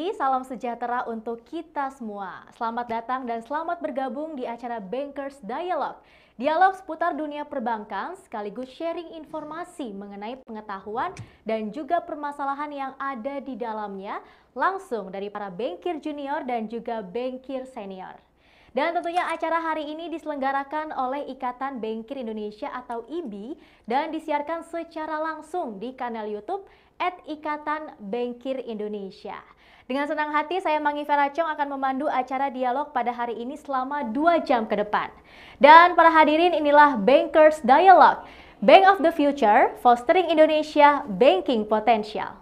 pagi, salam sejahtera untuk kita semua. Selamat datang dan selamat bergabung di acara Bankers Dialogue. Dialog seputar dunia perbankan sekaligus sharing informasi mengenai pengetahuan dan juga permasalahan yang ada di dalamnya langsung dari para bankir junior dan juga bankir senior. Dan tentunya acara hari ini diselenggarakan oleh Ikatan Bankir Indonesia atau IBI dan disiarkan secara langsung di kanal YouTube @Ikatan Bankir Indonesia. Dengan senang hati saya Mangi Feracong akan memandu acara dialog pada hari ini selama 2 jam ke depan. Dan para hadirin, inilah Bankers Dialogue, Bank of the Future, Fostering Indonesia Banking Potential.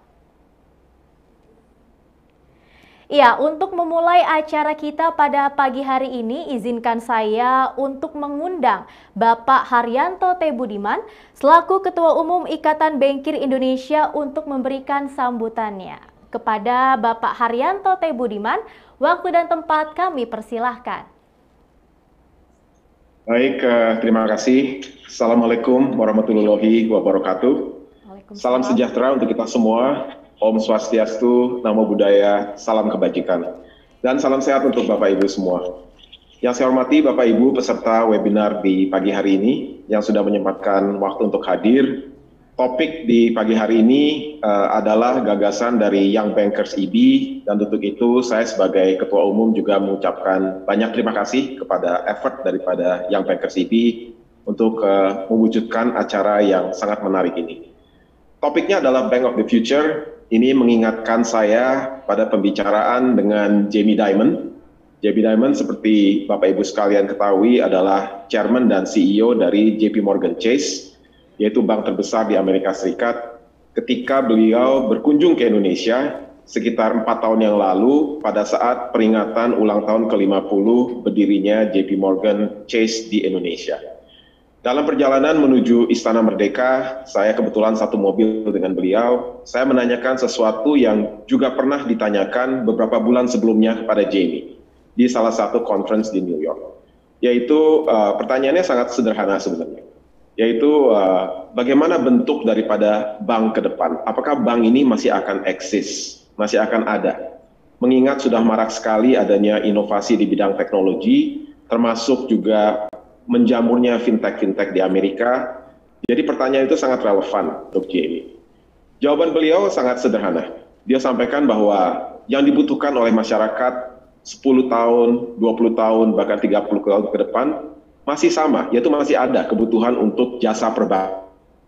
Ya, untuk memulai acara kita pada pagi hari ini, izinkan saya untuk mengundang Bapak Haryanto T. Budiman selaku Ketua Umum Ikatan Bankir Indonesia untuk memberikan sambutannya. Kepada Bapak Haryanto T. Budiman, waktu dan tempat kami persilahkan. Baik, terima kasih. Assalamualaikum warahmatullahi wabarakatuh. Salam sejahtera untuk kita semua. Om Swastiastu, Namo Buddhaya, salam kebajikan. Dan salam sehat untuk Bapak Ibu semua. Yang saya hormati Bapak Ibu peserta webinar di pagi hari ini yang sudah menyempatkan waktu untuk hadir. Topik di pagi hari ini adalah gagasan dari Young Bankers IBI, dan untuk itu saya sebagai Ketua Umum juga mengucapkan banyak terima kasih kepada effort daripada Young Bankers IBI untuk mewujudkan acara yang sangat menarik ini. Topiknya adalah Bank of the Future. Ini mengingatkan saya pada pembicaraan dengan Jamie Dimon. Jamie Dimon seperti Bapak Ibu sekalian ketahui adalah Chairman dan CEO dari JP Morgan Chase, yaitu bank terbesar di Amerika Serikat. Ketika beliau berkunjung ke Indonesia sekitar 4 tahun yang lalu pada saat peringatan ulang tahun ke-50 berdirinya JP Morgan Chase di Indonesia. Dalam perjalanan menuju Istana Merdeka, saya kebetulan satu mobil dengan beliau. Saya menanyakan sesuatu yang juga pernah ditanyakan beberapa bulan sebelumnya kepada Jamie di salah satu conference di New York. Yaitu pertanyaannya sangat sederhana sebenarnya. Yaitu bagaimana bentuk daripada bank ke depan? Apakah bank ini masih akan eksis, masih akan ada? Mengingat sudah marak sekali adanya inovasi di bidang teknologi, termasuk juga menjamurnya fintech di Amerika. Jadi pertanyaan itu sangat relevan untuk Jamie. Jawaban beliau sangat sederhana. Dia sampaikan bahwa yang dibutuhkan oleh masyarakat 10 tahun, 20 tahun, bahkan 30 tahun ke depan masih sama, yaitu masih ada kebutuhan untuk jasa perbankan.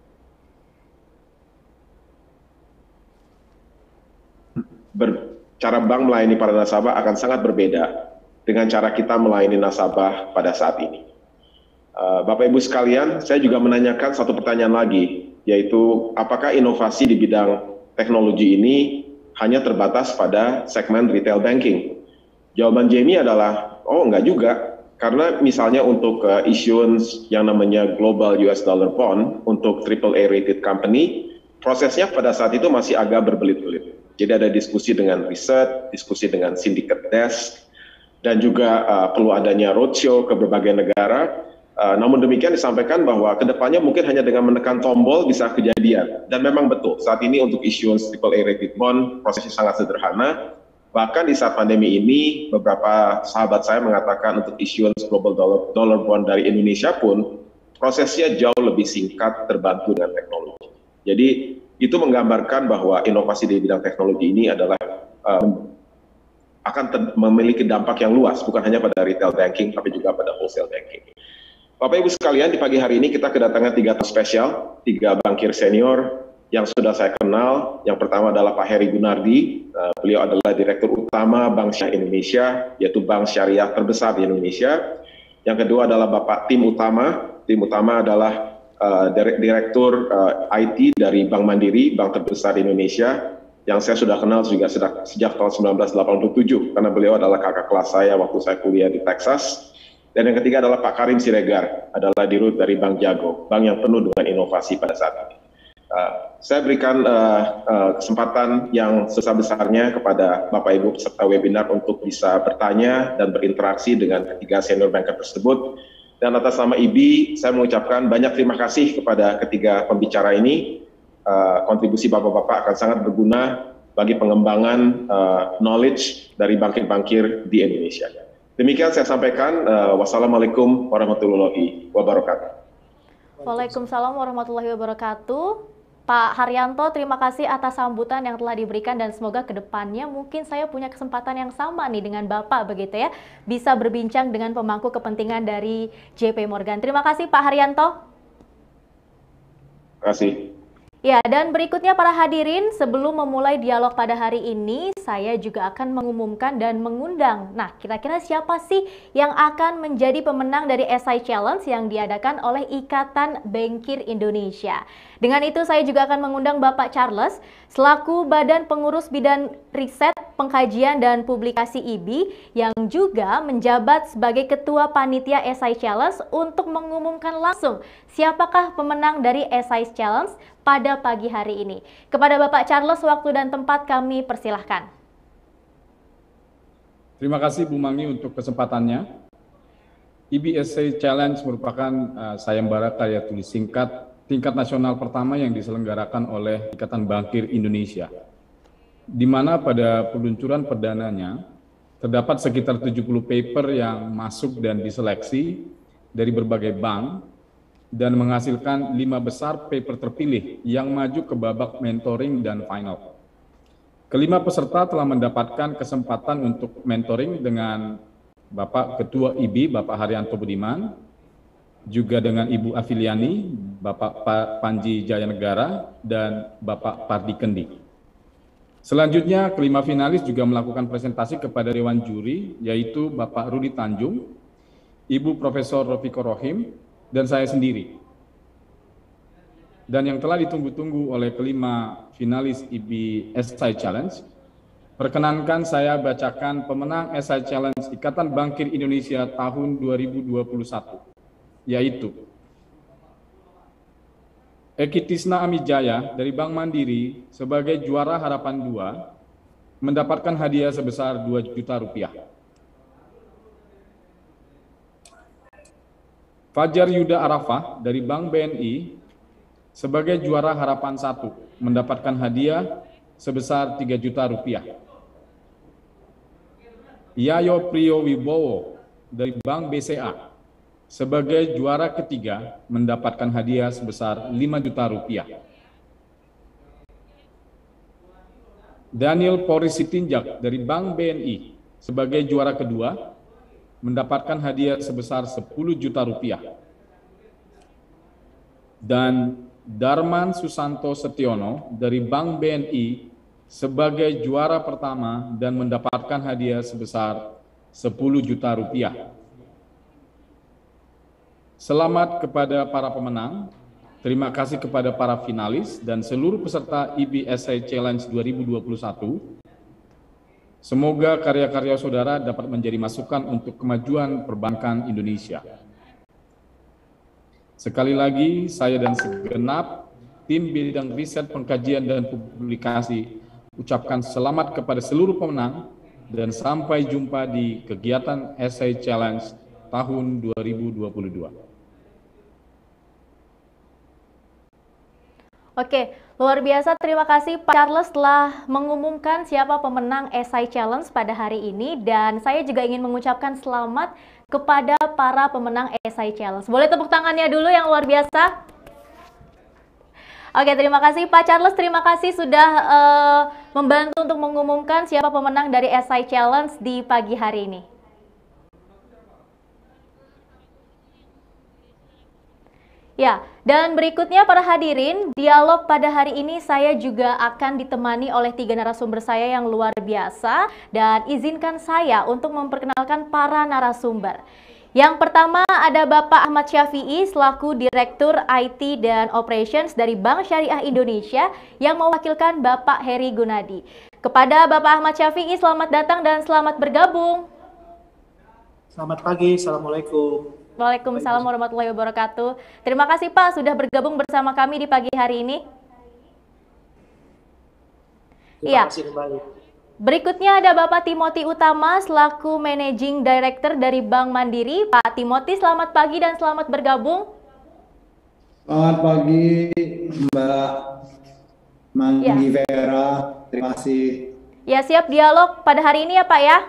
Cara bank melayani para nasabah akan sangat berbeda dengan cara kita melayani nasabah pada saat ini. Bapak Ibu sekalian, saya juga menanyakan satu pertanyaan lagi, yaitu apakah inovasi di bidang teknologi ini hanya terbatas pada segmen retail banking? Jawaban Jamie adalah, oh enggak juga, karena misalnya untuk issuance yang namanya Global US Dollar Bond untuk AAA rated company, prosesnya pada saat itu masih agak berbelit-belit. Jadi ada diskusi dengan riset, diskusi dengan syndicate desk, dan juga perlu adanya roadshow ke berbagai negara. Namun demikian disampaikan bahwa kedepannya mungkin hanya dengan menekan tombol bisa kejadian. Dan memang betul, saat ini untuk issuance AAA rated bond prosesnya sangat sederhana. Bahkan di saat pandemi ini, beberapa sahabat saya mengatakan untuk issuance global dollar bond dari Indonesia pun prosesnya jauh lebih singkat, terbantu dengan teknologi. Jadi itu menggambarkan bahwa inovasi di bidang teknologi ini adalah akan memiliki dampak yang luas, bukan hanya pada retail banking, tapi juga pada wholesale banking. Bapak Ibu sekalian, di pagi hari ini kita kedatangan 3 tamu spesial, 3 bankir senior yang sudah saya kenal. Yang pertama adalah Pak Heri Gunardi, beliau adalah Direktur Utama Bank Syariah Indonesia, yaitu bank syariah terbesar di Indonesia. Yang kedua adalah Bapak Tim Utama. Tim Utama adalah Direktur IT dari Bank Mandiri, bank terbesar di Indonesia, yang saya sudah kenal juga sejak tahun 1987, karena beliau adalah kakak kelas saya waktu saya kuliah di Texas. Dan yang ketiga adalah Pak Karim Siregar, adalah dirut dari Bank Jago, bank yang penuh dengan inovasi pada saat ini. Saya berikan kesempatan yang sebesar-besarnya kepada Bapak Ibu peserta webinar untuk bisa bertanya dan berinteraksi dengan ketiga senior banker tersebut. Dan atas nama IBI, saya mengucapkan banyak terima kasih kepada ketiga pembicara ini. Kontribusi Bapak-Bapak akan sangat berguna bagi pengembangan knowledge dari bankir-bankir di Indonesia. Demikian saya sampaikan. Wassalamualaikum warahmatullahi wabarakatuh. Waalaikumsalam warahmatullahi wabarakatuh. Pak Haryanto, terima kasih atas sambutan yang telah diberikan dan semoga kedepannya mungkin saya punya kesempatan yang sama nih dengan Bapak begitu ya, bisa berbincang dengan pemangku kepentingan dari JP Morgan. Terima kasih Pak Haryanto. Terima kasih. Ya, dan berikutnya para hadirin, sebelum memulai dialog pada hari ini, saya juga akan mengumumkan dan mengundang. Nah, kira-kira siapa sih yang akan menjadi pemenang dari SI Challenge yang diadakan oleh Ikatan Bankir Indonesia? Dengan itu, saya juga akan mengundang Bapak Charles, selaku Badan Pengurus Bidang Riset, Pengkajian, dan Publikasi IBI, yang juga menjabat sebagai Ketua Panitia SI Challenge untuk mengumumkan langsung siapakah pemenang dari SI Challenge pada pagi hari ini. Kepada Bapak Charles, waktu dan tempat kami persilahkan. Terima kasih Bu Mangi untuk kesempatannya. IBI Essay Challenge merupakan sayembara karya tulis singkat tingkat nasional pertama yang diselenggarakan oleh Ikatan Bankir Indonesia, di mana pada peluncuran perdananya terdapat sekitar 70 paper yang masuk dan diseleksi dari berbagai bank dan menghasilkan 5 besar paper terpilih yang maju ke babak mentoring dan final. Kelima peserta telah mendapatkan kesempatan untuk mentoring dengan Bapak Ketua IBI, Bapak Haryanto Budiman, juga dengan Ibu Afiliani, Bapak Panji Jayanegara, dan Bapak Pardi Kendi. Selanjutnya, kelima finalis juga melakukan presentasi kepada Dewan Juri, yaitu Bapak Rudi Tanjung, Ibu Profesor Rofiko Rohim, dan saya sendiri. Dan yang telah ditunggu-tunggu oleh kelima finalis IBI SI Challenge, perkenankan saya bacakan pemenang SI Challenge Ikatan Bankir Indonesia tahun 2021. Yaitu Eki Tisna Amijaya dari Bank Mandiri sebagai juara harapan 2 mendapatkan hadiah sebesar 2 juta rupiah. Fajar Yuda Arafah dari Bank BNI sebagai juara harapan 1 mendapatkan hadiah sebesar 3 juta rupiah. Yayo Priyo Wibowo dari Bank BCA sebagai juara ketiga mendapatkan hadiah sebesar 5 juta rupiah. Daniel Pori Sitinjak dari Bank BNI sebagai juara kedua mendapatkan hadiah sebesar 10 juta rupiah. Dan Darman Susanto Setiono dari Bank BNI sebagai juara pertama dan mendapatkan hadiah sebesar 10 juta rupiah. Selamat kepada para pemenang, terima kasih kepada para finalis dan seluruh peserta IBI Essay Challenge 2021. Semoga karya-karya saudara dapat menjadi masukan untuk kemajuan perbankan Indonesia. Sekali lagi, saya dan segenap tim bidang riset, pengkajian, dan publikasi ucapkan selamat kepada seluruh pemenang dan sampai jumpa di kegiatan Essay Challenge tahun 2022. Oke, luar biasa. Terima kasih Pak Charles telah mengumumkan siapa pemenang SI Challenge pada hari ini. Dan saya juga ingin mengucapkan selamat kepada para pemenang SI Challenge. Boleh tepuk tangannya dulu yang luar biasa? Oke, terima kasih Pak Charles. Terima kasih sudah membantu untuk mengumumkan siapa pemenang dari SI Challenge di pagi hari ini. Ya, dan berikutnya para hadirin, dialog pada hari ini saya juga akan ditemani oleh 3 narasumber saya yang luar biasa. Dan izinkan saya untuk memperkenalkan para narasumber. Yang pertama ada Bapak Ahmad Syafi'i selaku Direktur IT dan Operations dari Bank Syariah Indonesia yang mewakilkan Bapak Heri Gunadi. Kepada Bapak Ahmad Syafi'i, selamat datang dan selamat bergabung. Selamat pagi, Assalamualaikum. Waalaikumsalam warahmatullahi wabarakatuh. Terima kasih Pak sudah bergabung bersama kami di pagi hari ini. Iya. Berikutnya ada Bapak Timothy Utama selaku Managing Director dari Bank Mandiri. Pak Timothy, selamat pagi dan selamat bergabung. Selamat pagi Mbak Manggi Vera. Terima kasih. Ya, siap dialog pada hari ini ya Pak ya?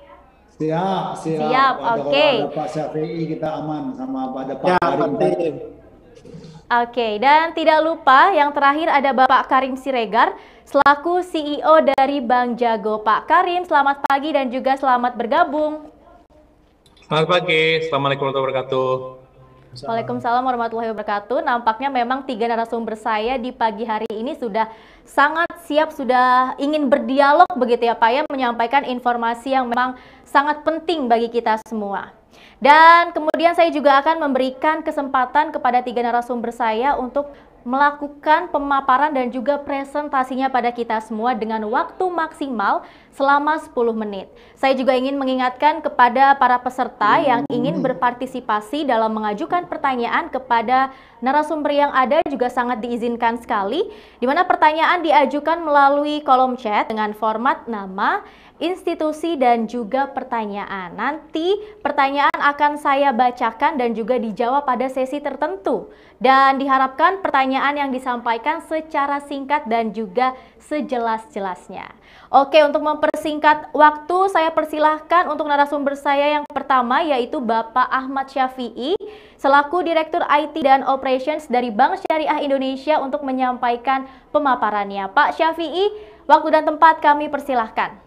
Siap. Oke. Ada Pak Syafi'i kita aman sama pada Pak Ya, Karim. Pak Tim. Oke, dan tidak lupa yang terakhir ada Bapak Karim Siregar selaku CEO dari Bank Jago. Pak Karim, selamat pagi dan juga selamat bergabung. Selamat pagi, Assalamualaikum warahmatullahi wabarakatuh. Waalaikumsalam warahmatullahi wabarakatuh. Nampaknya memang 3 narasumber saya di pagi hari ini sudah sangat siap, sudah ingin berdialog begitu ya Pak ya, menyampaikan informasi yang memang sangat penting bagi kita semua. Dan kemudian saya juga akan memberikan kesempatan kepada 3 narasumber saya untuk melakukan pemaparan dan juga presentasinya pada kita semua dengan waktu maksimal selama 10 menit. Saya juga ingin mengingatkan kepada para peserta yang ingin berpartisipasi dalam mengajukan pertanyaan kepada narasumber yang ada juga sangat diizinkan sekali, di mana pertanyaan diajukan melalui kolom chat dengan format nama, institusi, dan juga pertanyaan. Nanti pertanyaan akan saya bacakan dan juga dijawab pada sesi tertentu. Dan diharapkan pertanyaan yang disampaikan secara singkat dan juga sejelas-jelasnya. Oke, untuk mempersingkat waktu, saya persilahkan untuk narasumber saya yang pertama yaitu Bapak Ahmad Syafi'i selaku Direktur IT dan Operations dari Bank Syariah Indonesia untuk menyampaikan pemaparannya. Pak Syafi'i, waktu dan tempat kami persilahkan.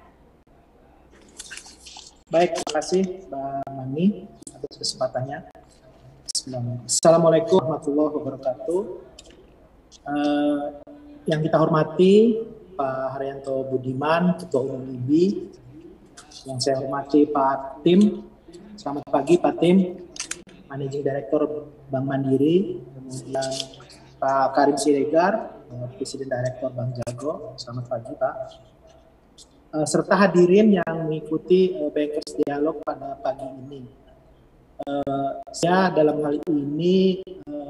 Baik, terima kasih Mbak Mani atas kesempatannya. Assalamualaikum warahmatullahi wabarakatuh. Yang kita hormati Pak Haryanto Budiman, Ketua Umum IBI. Yang saya hormati Pak Tim. Selamat pagi Pak Tim, Managing Director Bank Mandiri. Kemudian Pak Karim Siregar, Presiden Director Bank Jago. Selamat pagi Pak. Serta hadirin yang mengikuti Bankers Dialog pada pagi ini. Saya dalam hal ini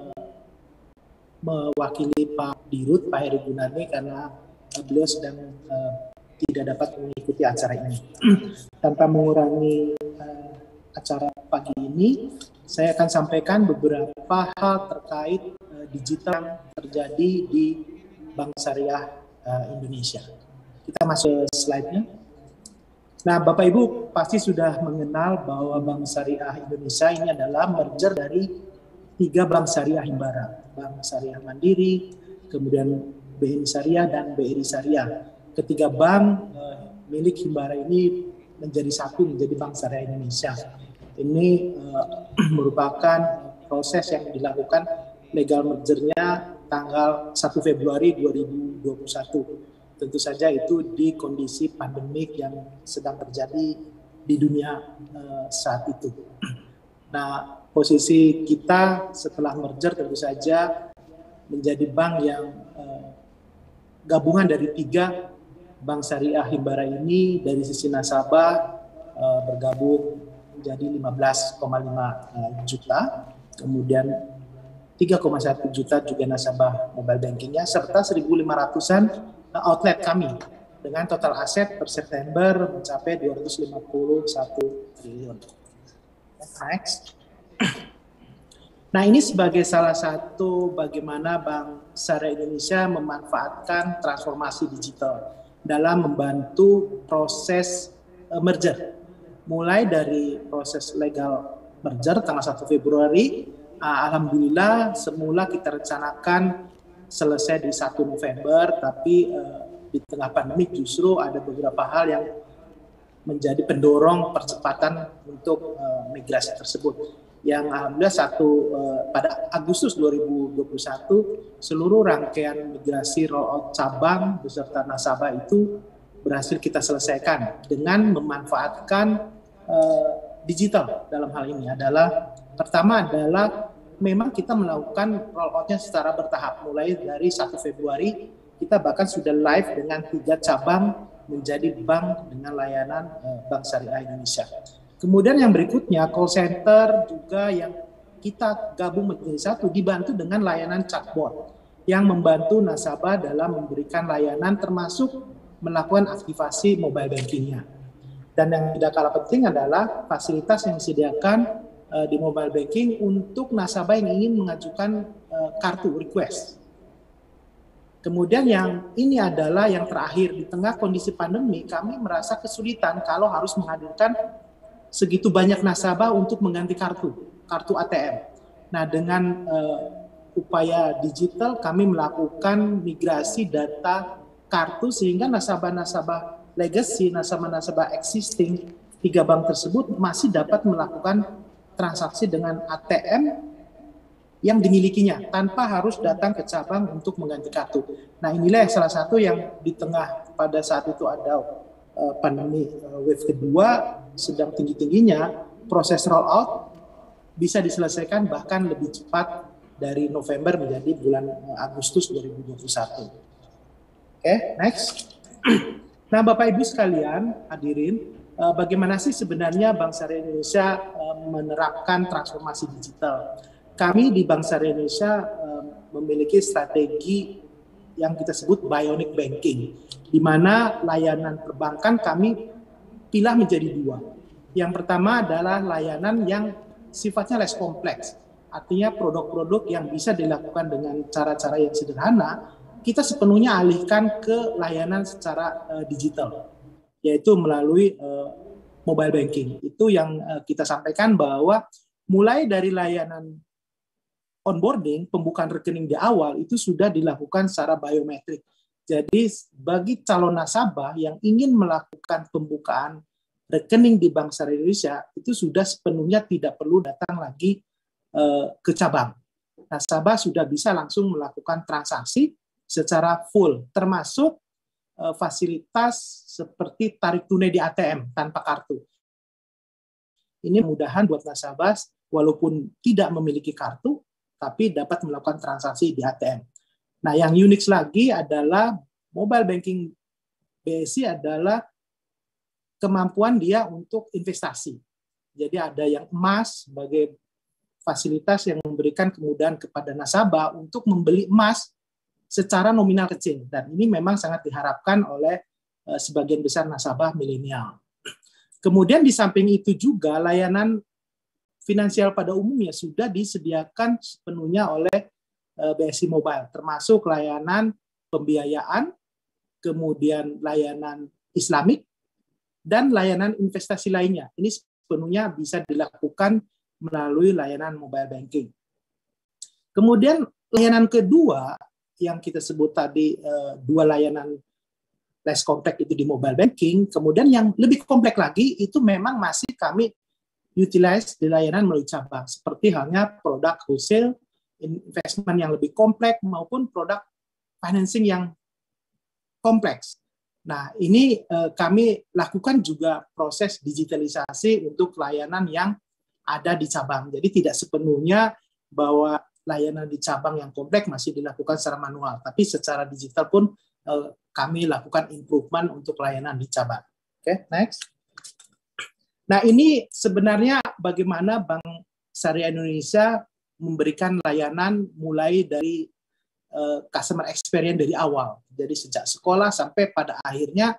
mewakili Pak Dirut, Pak Heri Gunardi, karena beliau sedang tidak dapat mengikuti acara ini. Tanpa mengurangi acara pagi ini, saya akan sampaikan beberapa hal terkait digital yang terjadi di Bank Syariah Indonesia. Kita masuk ke slide-nya. Nah, Bapak Ibu pasti sudah mengenal bahwa Bank Syariah Indonesia ini adalah merger dari 3 bank syariah Himbara. Bank Syariah Mandiri, kemudian BNI Syariah, dan BRI Syariah. Ketiga bank milik Himbara ini menjadi satu, menjadi Bank Syariah Indonesia. Ini merupakan proses yang dilakukan legal mergernya tanggal 1 Februari 2021. Tentu saja itu di kondisi pandemik yang sedang terjadi di dunia saat itu. Nah, posisi kita setelah merger tentu saja menjadi bank yang gabungan dari 3 bank syariah Himbara ini. Dari sisi nasabah bergabung menjadi 15,5 juta, kemudian 3,1 juta juga nasabah mobile bankingnya, serta 1.500-an outlet kami dengan total aset per September mencapai 251 triliun. Next. Nah, ini sebagai salah satu bagaimana Bank Syariah Indonesia memanfaatkan transformasi digital dalam membantu proses merger. Mulai dari proses legal merger tanggal 1 Februari, alhamdulillah semula kita rencanakan selesai di 1 November, tapi di tengah pandemi justru ada beberapa hal yang menjadi pendorong percepatan untuk migrasi tersebut. Yang alhamdulillah pada Agustus 2021 seluruh rangkaian migrasi rollout cabang beserta nasabah itu berhasil kita selesaikan dengan memanfaatkan digital. Dalam hal ini adalah pertama adalah memang kita melakukan rollout-nya secara bertahap. Mulai dari 1 Februari, kita bahkan sudah live dengan 3 cabang menjadi bank dengan layanan Bank Syariah Indonesia. Kemudian yang berikutnya, call center juga yang kita gabung menjadi satu, dibantu dengan layanan chatbot yang membantu nasabah dalam memberikan layanan termasuk melakukan aktivasi mobile bankingnya. Dan yang tidak kalah penting adalah fasilitas yang disediakan di mobile banking untuk nasabah yang ingin mengajukan kartu request. Kemudian yang ini adalah yang terakhir, di tengah kondisi pandemi kami merasa kesulitan kalau harus menghadirkan segitu banyak nasabah untuk mengganti kartu ATM. Nah, dengan upaya digital kami melakukan migrasi data kartu sehingga nasabah-nasabah legacy, nasabah-nasabah existing 3 bank tersebut masih dapat melakukan transaksi dengan ATM yang dimilikinya tanpa harus datang ke cabang untuk mengganti kartu. Nah, inilah salah satu yang di tengah pada saat itu ada pandemi wave kedua sedang tinggi-tingginya, proses rollout bisa diselesaikan bahkan lebih cepat dari November menjadi bulan Agustus 2021. Oke, next. Nah, Bapak Ibu sekalian, hadirin, bagaimana sih sebenarnya Bank Syariah Indonesia menerapkan transformasi digital? Kami di Bank Syariah Indonesia memiliki strategi yang kita sebut bionic banking, di mana layanan perbankan kami pilah menjadi 2. Yang pertama adalah layanan yang sifatnya less kompleks, artinya produk-produk yang bisa dilakukan dengan cara-cara yang sederhana, kita sepenuhnya alihkan ke layanan secara digital, yaitu melalui mobile banking. Itu yang kita sampaikan bahwa mulai dari layanan onboarding, pembukaan rekening di awal itu sudah dilakukan secara biometrik. Jadi bagi calon nasabah yang ingin melakukan pembukaan rekening di Bank Syariah Indonesia itu sudah sepenuhnya tidak perlu datang lagi ke cabang. Nasabah sudah bisa langsung melakukan transaksi secara full, termasuk fasilitas seperti tarik tunai di ATM tanpa kartu. Ini mudahan buat nasabah walaupun tidak memiliki kartu, tapi dapat melakukan transaksi di ATM. Nah, yang unik lagi adalah mobile banking BSI adalah kemampuan dia untuk investasi. Jadi ada yang emas sebagai fasilitas yang memberikan kemudahan kepada nasabah untuk membeli emas secara nominal kecil. Dan ini memang sangat diharapkan oleh sebagian besar nasabah milenial. Kemudian di samping itu juga layanan finansial pada umumnya sudah disediakan sepenuhnya oleh BSI Mobile, termasuk layanan pembiayaan, kemudian layanan Islamik, dan layanan investasi lainnya. Ini sepenuhnya bisa dilakukan melalui layanan mobile banking. Kemudian layanan kedua yang kita sebut tadi 2 layanan less kompleks itu di mobile banking, kemudian yang lebih kompleks lagi itu memang masih kami utilize di layanan melalui cabang, seperti halnya produk wholesale, investment yang lebih kompleks, maupun produk financing yang kompleks. Nah, ini kami lakukan juga proses digitalisasi untuk layanan yang ada di cabang. Jadi tidak sepenuhnya bahwa layanan di cabang yang kompleks masih dilakukan secara manual, tapi secara digital pun kami lakukan improvement untuk layanan di cabang. Oke, next. Nah, ini sebenarnya bagaimana Bank Syariah Indonesia memberikan layanan mulai dari customer experience dari awal. Jadi sejak sekolah sampai pada akhirnya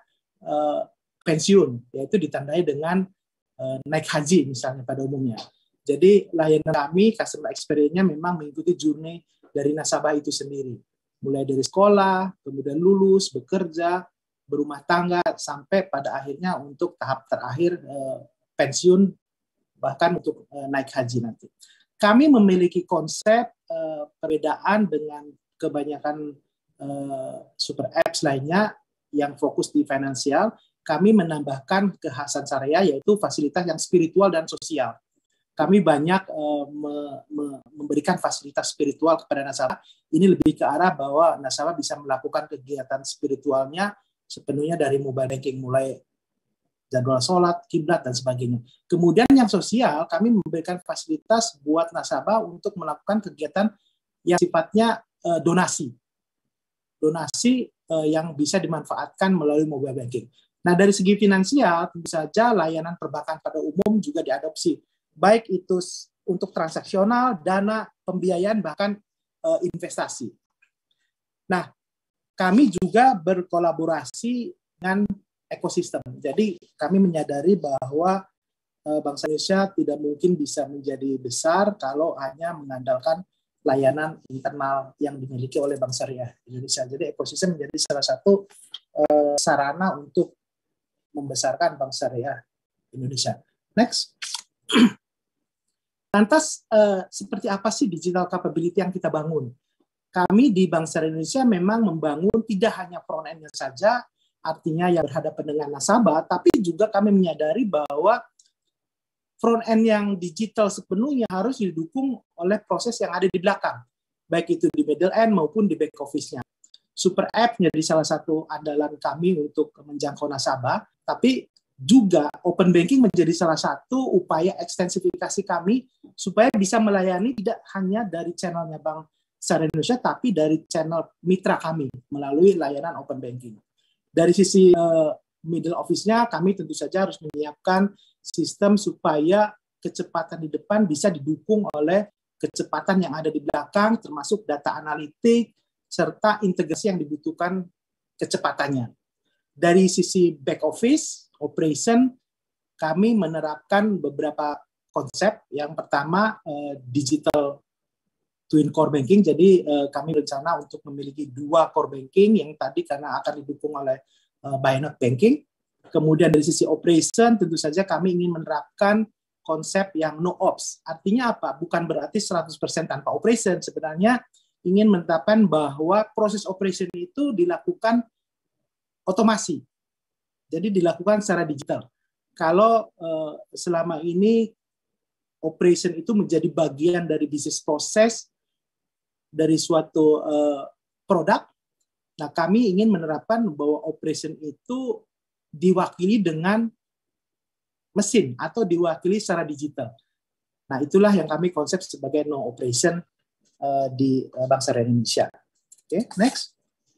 pensiun, yaitu ditandai dengan naik haji misalnya pada umumnya. Jadi layanan kami, customer experience-nya memang mengikuti journey dari nasabah itu sendiri. Mulai dari sekolah, kemudian lulus, bekerja, berumah tangga, sampai pada akhirnya untuk tahap terakhir pensiun, bahkan untuk naik haji nanti. Kami memiliki konsep perbedaan dengan kebanyakan super apps lainnya yang fokus di finansial. Kami menambahkan kekhasan syariah, yaitu fasilitas yang spiritual dan sosial. Kami banyak memberikan fasilitas spiritual kepada nasabah. Ini lebih ke arah bahwa nasabah bisa melakukan kegiatan spiritualnya sepenuhnya dari mobile banking, mulai jadwal sholat, kiblat, dan sebagainya. Kemudian yang sosial, kami memberikan fasilitas buat nasabah untuk melakukan kegiatan yang sifatnya donasi. Donasi yang bisa dimanfaatkan melalui mobile banking. Nah, dari segi finansial, tentu saja layanan perbankan pada umum juga diadopsi. Baik itu untuk transaksional, dana, pembiayaan, bahkan investasi. Nah, kami juga berkolaborasi dengan ekosistem. Jadi kami menyadari bahwa bangsa Indonesia tidak mungkin bisa menjadi besar kalau hanya mengandalkan layanan internal yang dimiliki oleh Bank Syariah Indonesia. Jadi ekosistem menjadi salah satu sarana untuk membesarkan Bank Syariah Indonesia. Next. Lantas, seperti apa sih digital capability yang kita bangun? Kami di Bank Syariah Indonesia memang membangun tidak hanya front end-nya saja, artinya yang berhadapan dengan nasabah, tapi juga kami menyadari bahwa front end yang digital sepenuhnya harus didukung oleh proses yang ada di belakang, baik itu di middle end maupun di back office-nya. Super App menjadi salah satu andalan kami untuk menjangkau nasabah, tapi juga open banking menjadi salah satu upaya ekstensifikasi kami supaya bisa melayani tidak hanya dari channelnya Bank Syariah Indonesia, tapi dari channel mitra kami melalui layanan open banking. Dari sisi middle office-nya, kami tentu saja harus menyiapkan sistem supaya kecepatan di depan bisa didukung oleh kecepatan yang ada di belakang, termasuk data analitik, serta integrasi yang dibutuhkan kecepatannya. Dari sisi back office, operation, kami menerapkan beberapa konsep. Yang pertama, digital twin core banking. Jadi kami berencana untuk memiliki 2 core banking yang tadi karena akan didukung oleh buy not banking. Kemudian dari sisi operation, tentu saja kami ingin menerapkan konsep yang no ops. Artinya apa? Bukan berarti 100% tanpa operation. Sebenarnya ingin menetapkan bahwa proses operation itu dilakukan otomasi. Jadi dilakukan secara digital. Kalau selama ini operation itu menjadi bagian dari bisnis proses dari suatu produk, nah kami ingin menerapkan bahwa operation itu diwakili dengan mesin atau diwakili secara digital. Nah itulah yang kami konsep sebagai no operation di Bank Syariah Indonesia. Oke, next.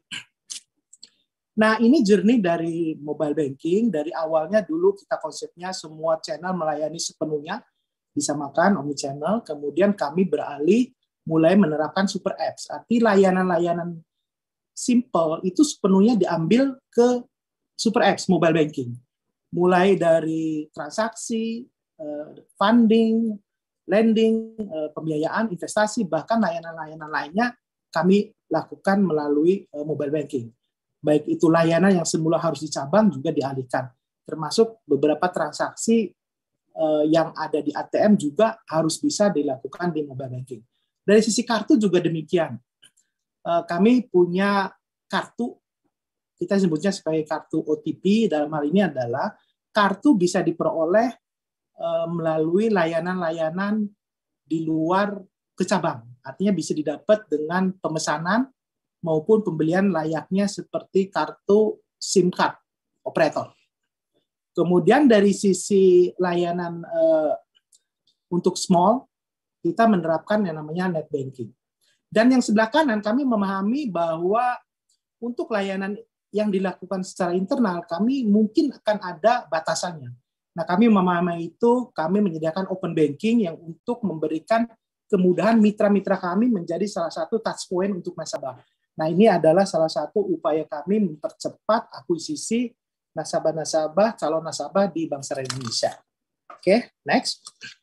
Nah, ini journey dari mobile banking. Dari awalnya dulu kita konsepnya semua channel melayani sepenuhnya, disamakan omnichannel. Kemudian kami beralih mulai menerapkan super apps. Arti layanan-layanan simple itu sepenuhnya diambil ke super apps mobile banking. Mulai dari transaksi, funding, lending, pembiayaan, investasi, bahkan layanan-layanan lainnya kami lakukan melalui mobile banking. Baik itu layanan yang semula harus dicabang juga dialihkan. Termasuk beberapa transaksi yang ada di ATM juga harus bisa dilakukan di mobile banking. Dari sisi kartu juga demikian. Kami punya kartu, kita sebutnya sebagai kartu OTP, dalam hal ini adalah kartu bisa diperoleh melalui layanan-layanan di luar kecabang. Artinya bisa didapat dengan pemesanan maupun pembelian layaknya seperti kartu SIM card operator. Kemudian dari sisi layanan untuk small, kita menerapkan yang namanya net banking. Dan yang sebelah kanan kami memahami bahwa untuk layanan yang dilakukan secara internal, kami mungkin akan ada batasannya. Nah, kami memahami itu, kami menyediakan open banking yang untuk memberikan kemudahan mitra-mitra kami menjadi salah satu touch point untuk nasabah. Nah, ini adalah salah satu upaya kami mempercepat akuisisi nasabah-nasabah, calon nasabah di Bank Syariah Indonesia. Oke, next.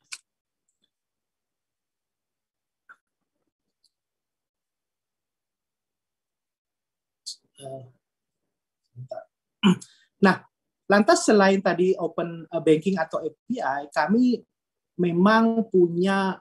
Nah, lantas selain tadi open banking atau API, kami memang punya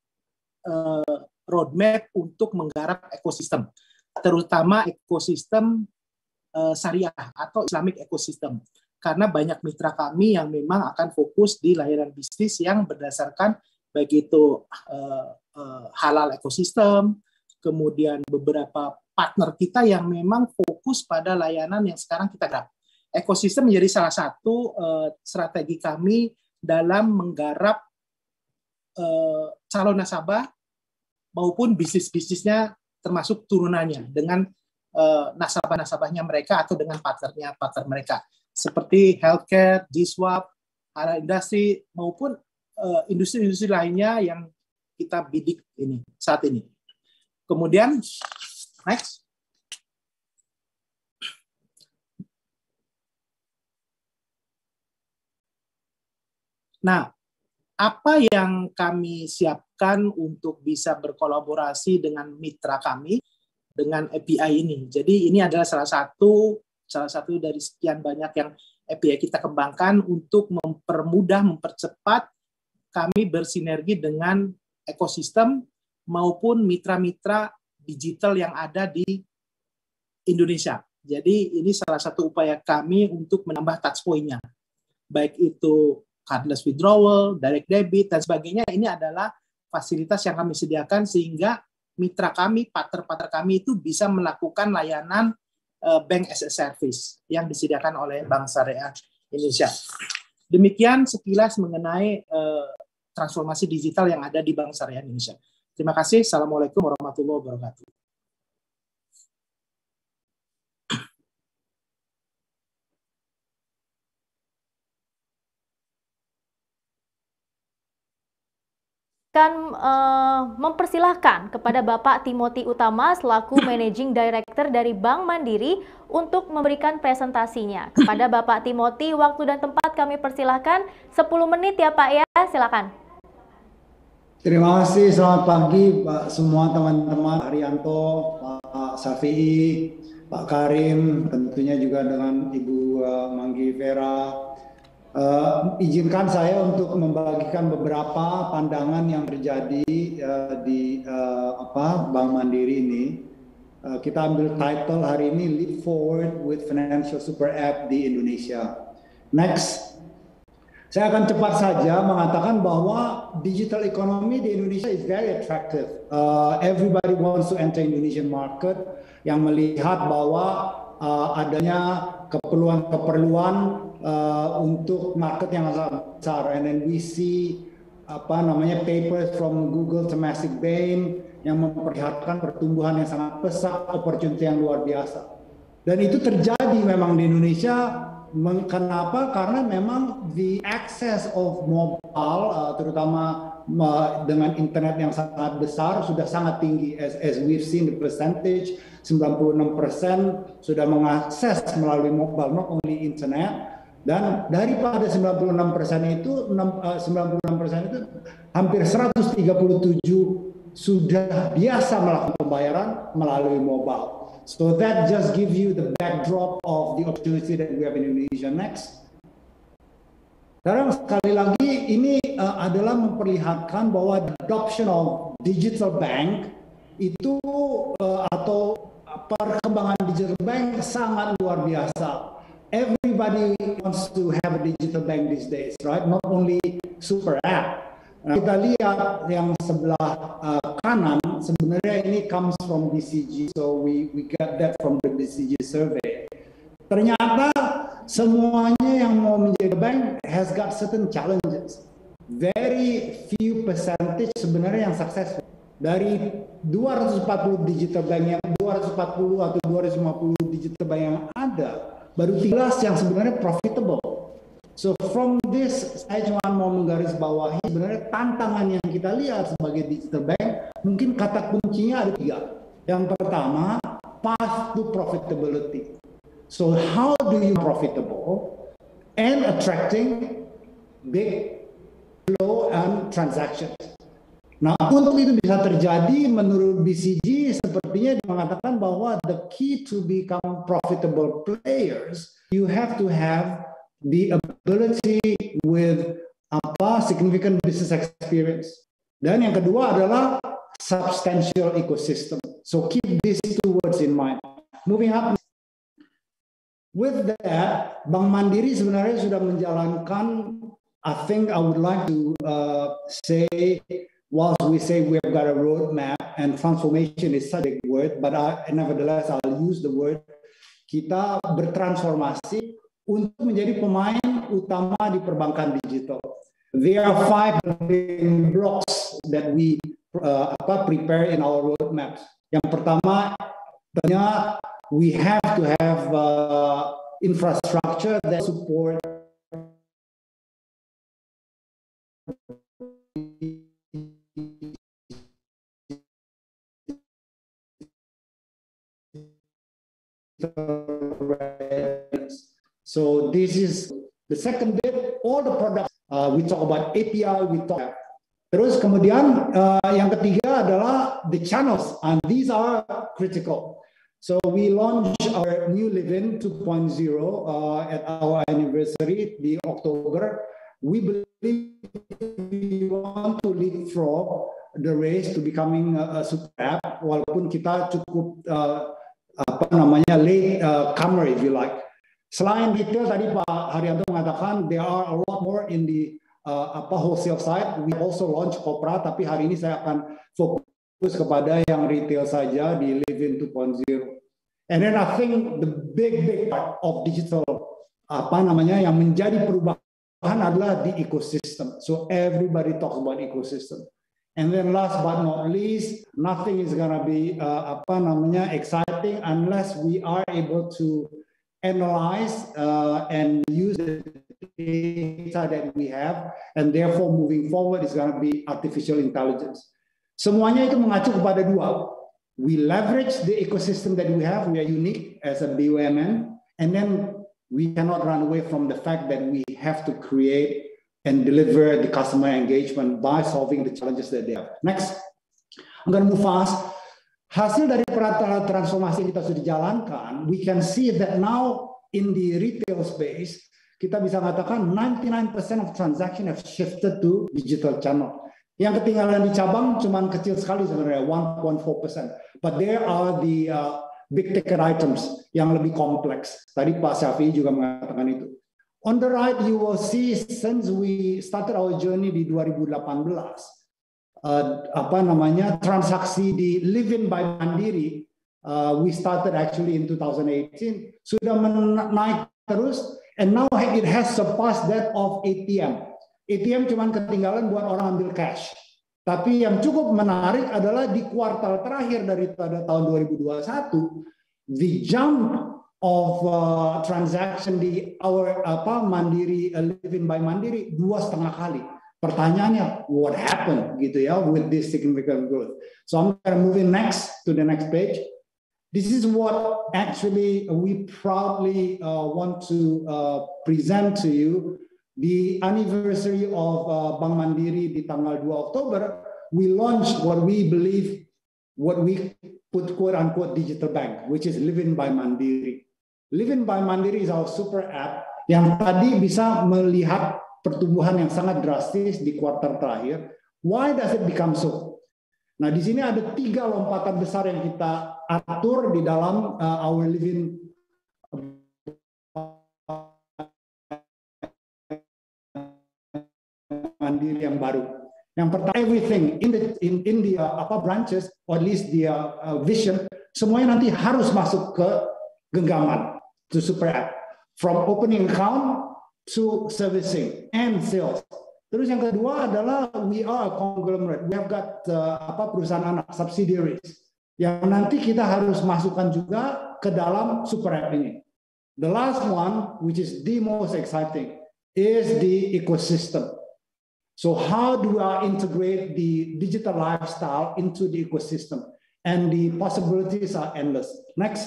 roadmap untuk menggarap ekosistem, terutama ekosistem syariah atau Islamic ecosystem. Karena banyak mitra kami yang memang akan fokus di layanan bisnis yang berdasarkan baik itu halal ekosistem, kemudian beberapa partner kita yang memang fokus pada layanan yang sekarang kita garap. Ekosistem menjadi salah satu strategi kami dalam menggarap calon nasabah maupun bisnis-bisnisnya termasuk turunannya dengan nasabah-nasabahnya mereka atau dengan partner mereka seperti healthcare, G-Swap, halal industri maupun industri-industri lainnya yang kita bidik ini saat ini. Kemudian next. Nah, apa yang kami siapkan untuk bisa berkolaborasi dengan mitra kami dengan API ini. Jadi ini adalah salah satu dari sekian banyak yang API kita kembangkan untuk mempermudah, mempercepat kami bersinergi dengan ekosistem maupun mitra-mitra digital yang ada di Indonesia. Jadi ini salah satu upaya kami untuk menambah touch point-nya. Baik itu cardless withdrawal, direct debit, dan sebagainya. Ini adalah fasilitas yang kami sediakan sehingga mitra kami, partner-partner kami itu bisa melakukan layanan Bank as a Service yang disediakan oleh Bank Syariah Indonesia. Demikian sekilas mengenai transformasi digital yang ada di Bank Syariah Indonesia. Terima kasih. Assalamualaikum warahmatullahi wabarakatuh. Mempersilahkan kepada Bapak Timothy Utama selaku Managing Director dari Bank Mandiri untuk memberikan presentasinya. Kepada Bapak Timothy, waktu dan tempat kami persilahkan 10 menit ya Pak ya, silakan. Terima kasih, selamat pagi Pak semua teman-teman, Arianto, Pak Safi'i, Pak Karim, tentunya juga dengan Ibu Manggi Vera. Izinkan saya untuk membagikan beberapa pandangan yang terjadi di Bank Mandiri ini. Kita ambil title hari ini Leap Forward with Financial Super App di Indonesia. Next. Saya akan cepat saja mengatakan bahwa digital economy di Indonesia is very attractive. Everybody wants to enter Indonesian market, yang melihat bahwa adanya keperluan untuk market yang sangat besar. And then we see papers from Google Temasek Bain yang memperlihatkan pertumbuhan yang sangat pesat, opportunity yang luar biasa. Dan itu terjadi memang di Indonesia. Kenapa? Karena memang the access of mobile, terutama dengan internet yang sangat besar, sudah sangat tinggi. As we've seen the percentage, 96% sudah mengakses melalui mobile, not only internet. Dan daripada 96% itu, 96% itu hampir 137 sudah biasa melakukan pembayaran melalui mobile. So that just gives you the backdrop of the opportunity that we have in Indonesia. Next. Sekarang sekali lagi ini adalah memperlihatkan bahwa adoption of digital bank itu atau perkembangan digital bank sangat luar biasa. Everybody wants to have a digital bank these days, right? Not only super app. Nah, kita lihat yang sebelah kanan, sebenarnya ini comes from BCG, so we got that from the BCG survey. Ternyata semuanya yang mau menjadi bank has got certain challenges. Very few percentage sebenarnya yang successful. Dari 240 digital bank yang 240 atau 250 digital bank yang ada, baru 13 yang sebenarnya profitable. So from this, saya cuma mau menggarisbawahi sebenarnya tantangan yang kita lihat sebagai digital bank, mungkin kata kuncinya ada 3. Yang pertama, path to profitability. So how do you profitable and attracting big flow and transactions? Nah, untuk itu bisa terjadi menurut BCG sepertinya mengatakan bahwa the key to become profitable players, you have to have the ability with significant business experience. Dan yang kedua adalah substantial ecosystem. So keep these 2 words in mind. Moving up. With that, Bank Mandiri sebenarnya sudah menjalankan, I think I would like to say, whilst we say we have got a roadmap and transformation is such a big word, but nevertheless I'll use the word, kita bertransformasi untuk menjadi pemain utama di perbankan digital. There are 5 building blocks that we prepare in our roadmaps. Yang pertama, tentunya we have to have infrastructure that support So this is the second bit. All the products we talk about API, we talk. Terus kemudian yang ketiga adalah the channels, and these are critical. So we launched our new Livin 2.0 at our anniversary di Oktober. We believe we want to leapfrog the race to becoming a super app, walaupun kita cukup late comer if you like. Selain retail tadi Pak Haryanto mengatakan there are a lot more in the wholesale side. We also launch Kopra, tapi hari ini saya akan fokus kepada yang retail saja di Livin 2.0. And then I think the big part of digital yang menjadi perubahan adalah the ecosystem. So everybody talks about ecosystem. And then last but not least, nothing is gonna be exciting unless we are able to analyze and use the data that we have, and therefore moving forward is gonna be artificial intelligence. Semuanya itu mengacu kepada dua. We leverage the ecosystem that we have. We are unique as a BUMN, and then we cannot run away from the fact that we have to create and deliver the customer engagement by solving the challenges that they have. Next, I'm going to move fast. Hasil dari transformasi yang kita sudah dijalankan, we can see that now in the retail space, kita bisa katakan 99% of transaction have shifted to digital channel. Yang ketinggalan di cabang cuman kecil sekali sebenarnya, 1.4%. But there are the big ticket items yang lebih kompleks. Tadi Pak Syafi'i juga mengatakan itu. On the right, you will see since we started our journey di 2018, transaksi di Livin by Mandiri, we started actually in 2018, sudah naik terus, and now it has surpassed that of ATM. ATM cuma ketinggalan buat orang ambil cash. Tapi yang cukup menarik adalah di kuartal terakhir daripada tahun 2021, the jump of transaction di our Mandiri Livin by Mandiri 2,5 kali. Pertanyaannya, what happened gitu ya with this significant growth? So I'm going to move in next to the next page. This is what actually we proudly want to present to you. The anniversary of Bank Mandiri di tanggal 2 Oktober, we launched what we believe, what we put quote-unquote digital bank, which is Livin by Mandiri. Livin by Mandiri is our super app yang tadi bisa melihat pertumbuhan yang sangat drastis di kuartal terakhir. Why does it become so? Nah, di sini ada 3 lompatan besar yang kita atur di dalam our Livin Mandiri yang baru. Yang pertama, everything in the branches, or at least the vision, semuanya nanti harus masuk ke genggaman, to super app, from opening account to servicing and sales. Terus yang kedua adalah we are a conglomerate. We have got perusahaan anak, subsidiaries, yang nanti kita harus masukkan juga ke dalam super app ini. The last one, which is the most exciting, is the ecosystem. So how do I integrate the digital lifestyle into the ecosystem? And the possibilities are endless. Next.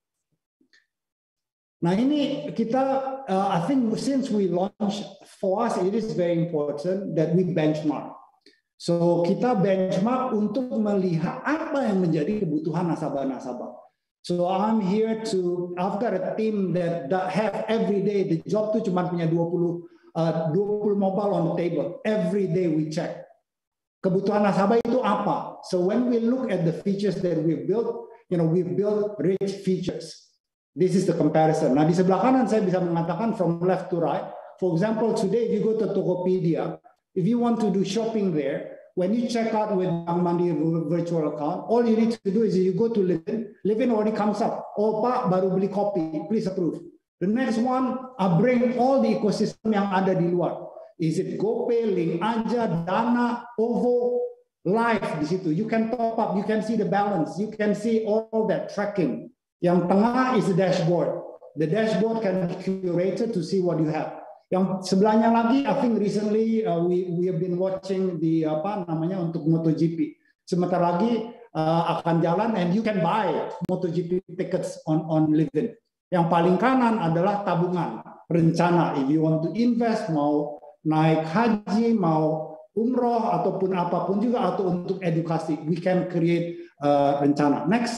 Nah ini kita, I think since we launched, for us it is very important that we benchmark. So kita benchmark untuk melihat apa yang menjadi kebutuhan nasabah-nasabah. So I'm here to, I've got a team that have every day, the job tuh cuma punya 20 mobile on the table. Every day we check. Kebutuhan nasabah itu apa? So when we look at the features that we've built, we've built rich features. This is the comparison. Nah, di sebelah kanan saya bisa mengatakan from left to right. For example, today if you go to Tokopedia, if you want to do shopping there, when you check out with Bank Mandiri virtual account, all you need to do is you go to Livin. Livin already comes up. Oh Pak, baru beli kopi, please approve. The next one, I bring all the ecosystem yang ada di luar. Is it GoPay, Link Aja, Dana, OVO, Live di situ. You can top up, you can see the balance, you can see all that tracking. Yang tengah is the dashboard. The dashboard can be curated to see what you have. Yang sebelahnya lagi, I think recently we have been watching the untuk MotoGP. Sebentar lagi akan jalan and you can buy MotoGP tickets on Livin. Yang paling kanan adalah tabungan, rencana. If you want to invest, mau naik haji, mau umroh ataupun apapun juga, atau untuk edukasi. We can create rencana. Next.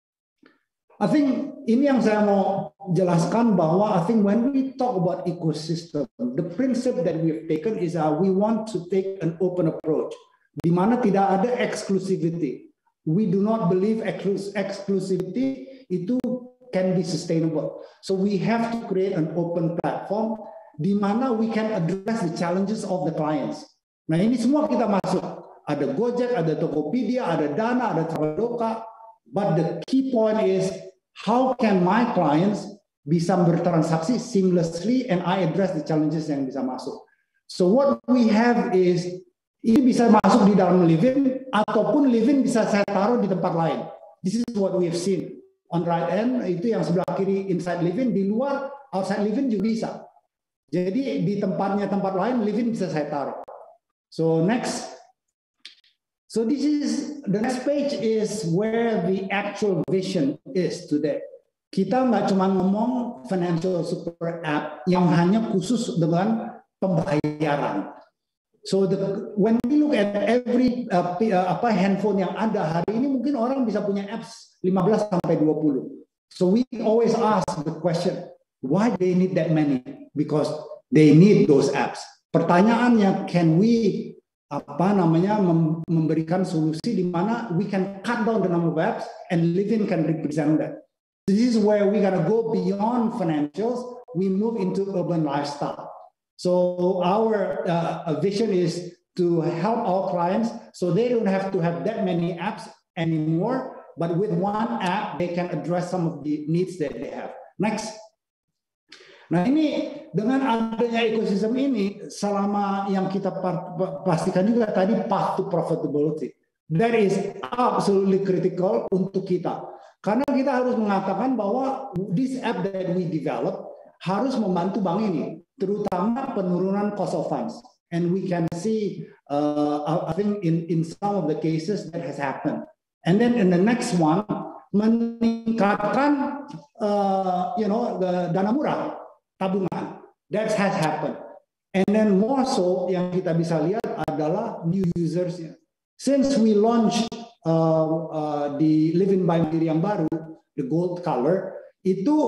I think ini yang saya mau jelaskan bahwa I think when we talk about ecosystem, the principle that we have taken is we want to take an open approach, di mana tidak ada exclusivity. We do not believe exclusivity itu can be sustainable. So we have to create an open platform di mana we can address the challenges of the clients. Nah ini semua kita masuk. Ada Gojek, ada Tokopedia, ada Dana, ada Traveloka. But the key point is how can my clients bisa bertransaksi seamlessly and I address the challenges yang bisa masuk. So what we have is ini bisa masuk di dalam Livin ataupun Livin bisa saya taruh di tempat lain. This is what we have seen. On right end itu yang sebelah kiri inside Livin, di luar outside Livin juga bisa. Jadi di tempat lain Livin bisa saya taruh. So next. So this is the next page is where the actual vision is today. Kita nggak cuma ngomong financial super app yang hanya khusus dengan pembayaran. So when we look at every handphone yang ada hari ini, mungkin orang bisa punya apps 15 sampai 20. So we always ask the question, why they need that many? Because they need those apps. Pertanyaannya, can we memberikan solusi di mana we can cut down the number of apps and Livin can represent that. This is where we gotta go beyond financials. We move into urban lifestyle. So our vision is to help our clients so they don't have to have that many apps anymore, but with one app they can address some of the needs that they have. Next. Nah ini dengan adanya ekosistem ini, selama yang kita pastikan juga tadi path to profitability, that is absolutely critical untuk kita. Karena kita harus mengatakan bahwa this app that we develop harus membantu bank ini, terutama penurunan cost of funds. And we can see, I think in some of the cases that has happened. And then in the next one, meningkatkan, dana murah. Tabungan, that has happened. And then more so yang kita bisa lihat adalah new users. Since we launched di Livin by Mandiri yang baru, the gold color, itu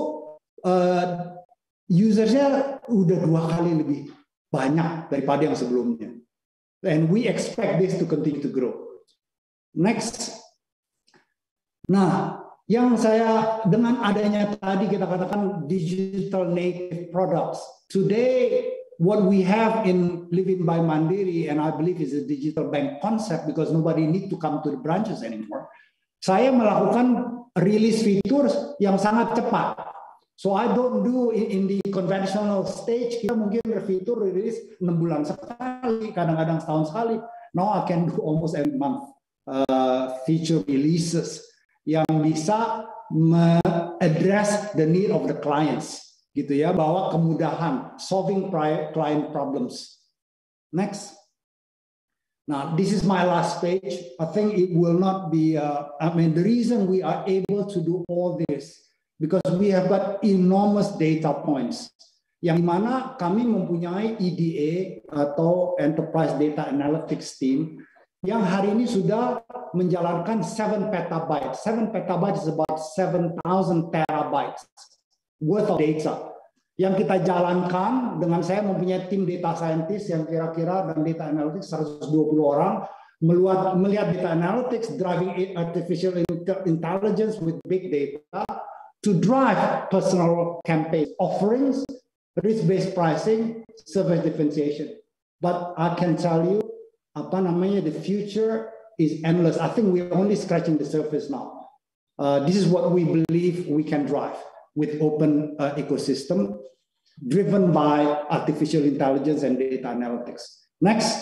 usersnya udah 2 kali lebih banyak daripada yang sebelumnya. And we expect this to continue to grow. Next. Nah, yang saya dengan adanya tadi kita katakan digital native products. Today, what we have in Livin by Mandiri, and I believe is a digital bank concept because nobody need to come to the branches anymore. Saya melakukan release features yang sangat cepat. So I don't do in the conventional stage. Kita mungkin fitur release 6 bulan sekali, kadang-kadang setahun sekali. Now I can do almost every month feature releases yang bisa address the need of the clients, gitu ya, bahwa kemudahan solving client problems. Next. Now, this is my last page. I think it will not be. The reason we are able to do all this because we have got enormous data points. Yang mana kami mempunyai EDA atau Enterprise Data Analytics Team yang hari ini sudah menjalankan 7 petabytes. 7 petabytes is about 7,000 terabytes worth of data. Yang kita jalankan dengan saya mempunyai tim data scientist yang kira-kira dan data analytics 120 orang melihat data analytics, driving artificial intelligence with big data to drive personal campaign offerings, risk-based pricing, service differentiation. But I can tell you, the future is endless. I think we're only scratching the surface now. This is what we believe we can drive with open ecosystem driven by artificial intelligence and data analytics. Next.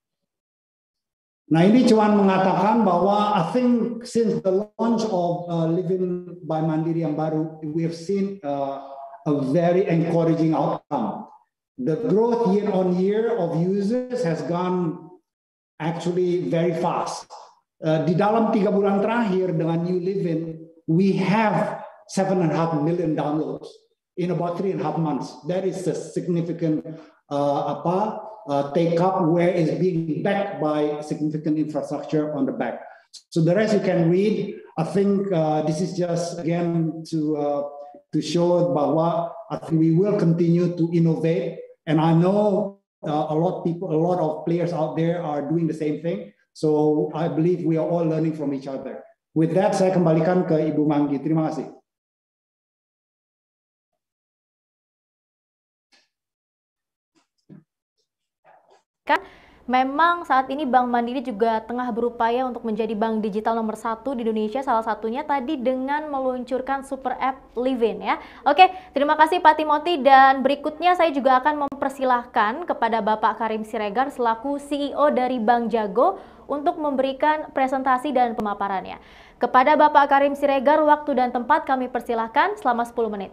Nah ini cuma mengatakan bahwa I think since the launch of Livin by Mandiri yang baru, we have seen a very encouraging outcome. The growth year on year of users has gone actually very fast. Di dalam 3 bulan terakhir dengan New Livin, we have 7.5 million downloads in about 3.5 months. That is a significant take up where it's being backed by significant infrastructure on the back. So the rest you can read. I think this is just again to show bahwa I think we will continue to innovate, and I know a lot of players out there are doing the same thing. So I believe we are all learning from each other. With that, saya kembalikan ke Ibu Manggi. Terima kasih. Memang saat ini Bank Mandiri juga tengah berupaya untuk menjadi bank digital nomor 1 di Indonesia, salah satunya tadi dengan meluncurkan super app Livin ya. Oke, terima kasih Pak Timothy, dan berikutnya saya juga akan mempersilahkan kepada Bapak Karim Siregar selaku CEO dari Bank Jago untuk memberikan presentasi dan pemaparannya. Kepada Bapak Karim Siregar, waktu dan tempat kami persilahkan selama 10 menit.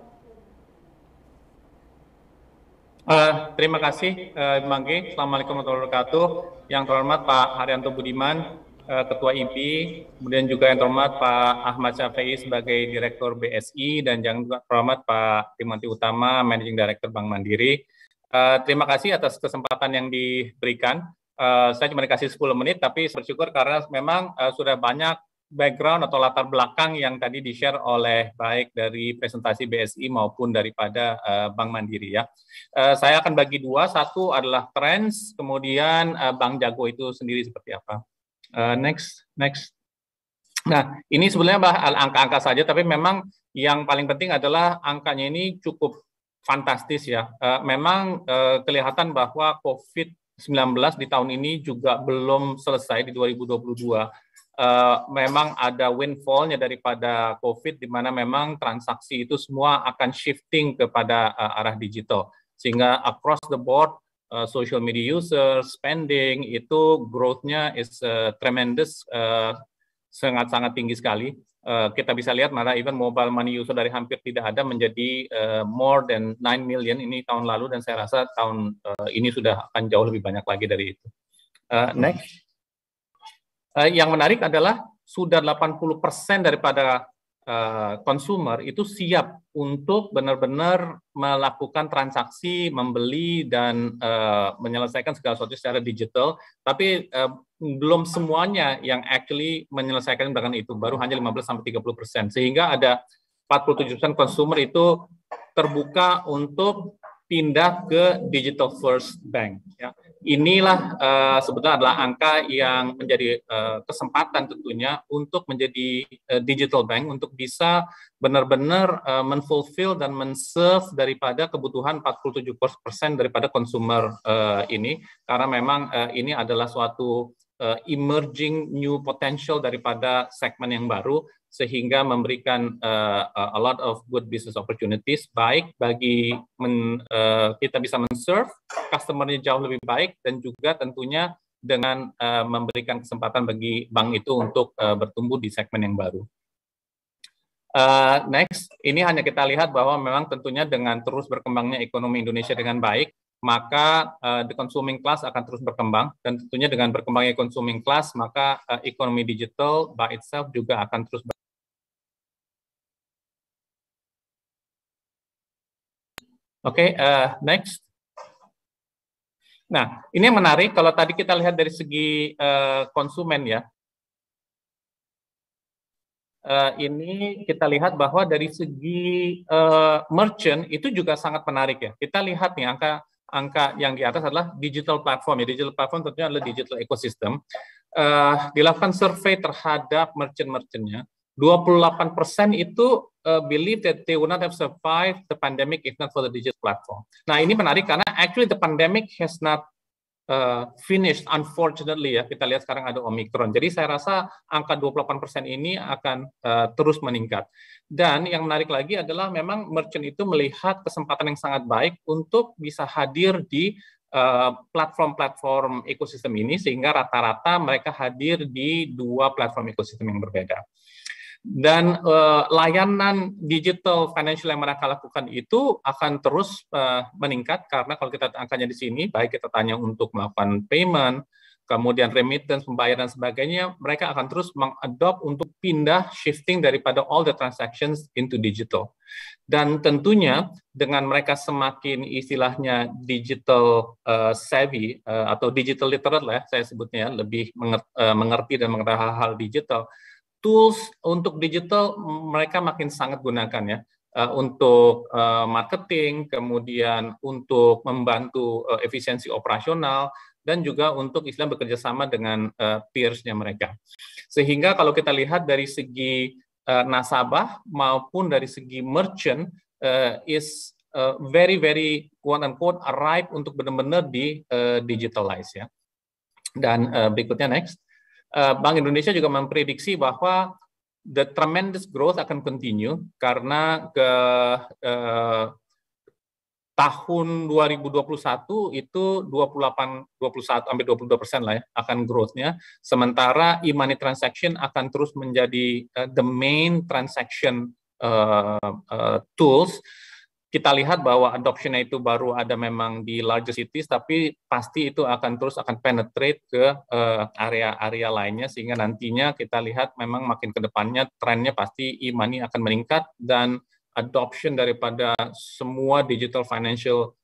Terima kasih, Ibu Manggi. Assalamualaikum warahmatullahi wabarakatuh. Yang terhormat Pak Haryanto Budiman, Ketua IMPI, kemudian juga yang terhormat Pak Ahmad Syafi'i sebagai Direktur BSI, dan yang terhormat Pak Timothy Utama, Managing Director Bank Mandiri. Terima kasih atas kesempatan yang diberikan. Saya cuma dikasih 10 menit, tapi bersyukur karena memang sudah banyak background atau latar belakang yang tadi di-share oleh baik dari presentasi BSI maupun daripada Bank Mandiri ya. Saya akan bagi dua, satu adalah trends, kemudian Bank Jago itu sendiri seperti apa. Next. Nah, ini sebenarnya angka-angka saja, tapi memang yang paling penting adalah angkanya ini cukup fantastis ya. Memang kelihatan bahwa COVID-19 di tahun ini juga belum selesai di 2022. Memang ada windfall-nya daripada COVID, di mana memang transaksi itu semua akan shifting kepada arah digital. Sehingga across the board, social media users, spending, itu growth-nya is tremendous, sangat-sangat tinggi sekali. Kita bisa lihat mana even mobile money user dari hampir tidak ada menjadi more than 9 million ini tahun lalu, dan saya rasa tahun ini sudah akan jauh lebih banyak lagi dari itu. Next. Yang menarik adalah sudah 80% daripada consumer itu siap untuk benar-benar melakukan transaksi, membeli, dan menyelesaikan segala sesuatu secara digital, tapi belum semuanya yang actually menyelesaikan dengan itu, baru hanya 15-30%, sehingga ada 47% consumer itu terbuka untuk pindah ke digital first bank. Ya. Inilah sebetulnya adalah angka yang menjadi kesempatan tentunya untuk menjadi digital bank, untuk bisa benar-benar menfulfill dan men-serve daripada kebutuhan 47% daripada consumer ini, karena memang ini adalah suatu emerging new potential daripada segmen yang baru, sehingga memberikan a lot of good business opportunities, baik bagi kita bisa men-serve customer-nya jauh lebih baik, dan juga tentunya dengan memberikan kesempatan bagi bank itu untuk bertumbuh di segmen yang baru. Next, ini hanya kita lihat bahwa memang tentunya dengan terus berkembangnya ekonomi Indonesia dengan baik, maka the consuming class akan terus berkembang, dan tentunya dengan berkembangnya consuming class, maka ekonomi digital by itself juga akan terus berkembang. Oke, next. Nah, ini yang menarik kalau tadi kita lihat dari segi konsumen ya. Ini kita lihat bahwa dari segi merchant itu juga sangat menarik ya. Kita lihat nih angka yang di atas adalah digital platform ya. Digital platform tentunya adalah digital ecosystem. Dilakukan survei terhadap merchant-merchantnya, 28% itu believe that they would not have survived the pandemic if not for the digital platform. Nah, ini menarik karena actually the pandemic has not finished, unfortunately ya. Kita lihat sekarang ada Omicron. Jadi saya rasa angka 28% ini akan terus meningkat. Dan yang menarik lagi adalah memang merchant itu melihat kesempatan yang sangat baik untuk bisa hadir di platform-platform ekosistem ini, sehingga rata-rata mereka hadir di dua platform ekosistem yang berbeda. Dan layanan digital financial yang mereka lakukan itu akan terus meningkat, karena kalau kita angkanya di sini, baik kita tanya untuk melakukan payment, kemudian remittance, pembayaran dan sebagainya, mereka akan terus mengadopt untuk pindah shifting daripada all the transactions into digital. Dan tentunya dengan mereka semakin istilahnya digital savvy atau digital literate lah saya sebutnya, lebih mengerti dan mengenal hal-hal digital, tools untuk digital mereka makin sangat gunakan ya. Untuk marketing, kemudian untuk membantu efisiensi operasional, dan juga untuk istilah bekerja sama dengan peers-nya mereka. Sehingga kalau kita lihat dari segi nasabah maupun dari segi merchant is very quote unquote arrive untuk benar-benar di digitalize ya. Dan berikutnya next, Bank Indonesia juga memprediksi bahwa the tremendous growth akan continue karena ke tahun 2021 itu 21 sampai 22% lah ya akan growth-nya, sementara e-money transaction akan terus menjadi the main transaction tools. Kita lihat bahwa adoption-nya itu baru ada memang di larger cities, tapi pasti itu akan terus penetrate ke area-area lainnya, sehingga nantinya kita lihat memang makin ke depannya trennya pasti e-money akan meningkat dan adoption daripada semua digital financial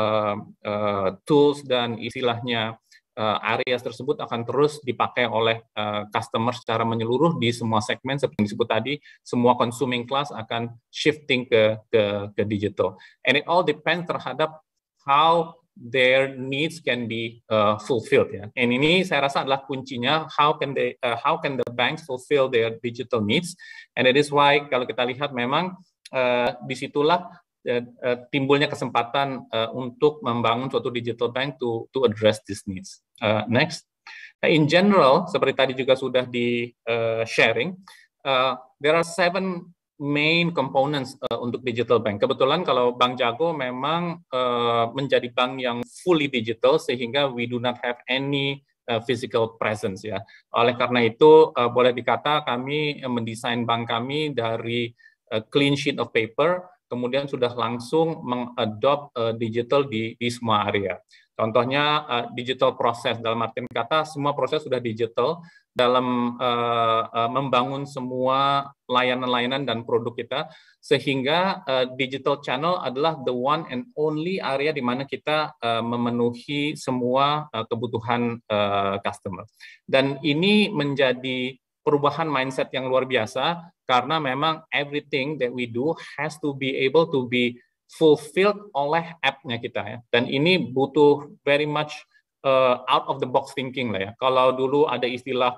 tools dan istilahnya areas tersebut akan terus dipakai oleh customer secara menyeluruh di semua segmen seperti yang disebut tadi, semua consuming class akan shifting ke digital. And it all depends terhadap how their needs can be fulfilled ya. And ini saya rasa adalah kuncinya, how can the banks fulfill their digital needs. And it is why kalau kita lihat memang disitulah timbulnya kesempatan untuk membangun suatu digital bank to address these needs. Next, in general seperti tadi juga sudah di sharing, there are 7 main components untuk digital bank. Kebetulan kalau Bank Jago memang menjadi bank yang fully digital sehingga we do not have any physical presence ya. Oleh karena itu boleh dikata kami mendesain bank kami dari clean sheet of paper, kemudian sudah langsung mengadopt digital di semua area. Contohnya digital proses, dalam artian kata semua proses sudah digital dalam membangun semua layanan-layanan dan produk kita, sehingga digital channel adalah the one and only area di mana kita memenuhi semua kebutuhan customer. Dan ini menjadi perubahan mindset yang luar biasa, karena memang everything that we do has to be able to be fulfilled oleh app-nya kita ya. Dan ini butuh very much out of the box thinking lah ya. Kalau dulu ada istilah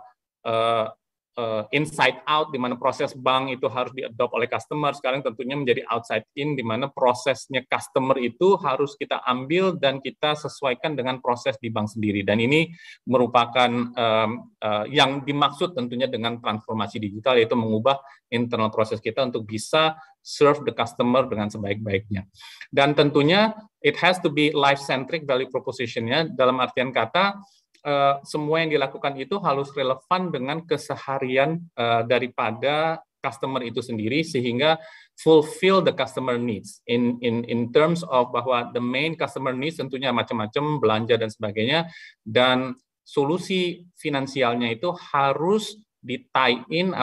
inside out, di mana proses bank itu harus diadopt oleh customer, sekarang tentunya menjadi outside in, di mana prosesnya customer itu harus kita ambil dan kita sesuaikan dengan proses di bank sendiri. Dan ini merupakan yang dimaksud tentunya dengan transformasi digital, yaitu mengubah internal proses kita untuk bisa serve the customer dengan sebaik-baiknya. Dan tentunya it has to be life-centric value proposition-nya, dalam artian kata semua yang dilakukan itu harus relevan dengan keseharian daripada customer itu sendiri, sehingga fulfill the customer needs in terms of bahwa the main customer needs tentunya macam-macam, belanja dan sebagainya, dan solusi finansialnya itu harus di-tie-in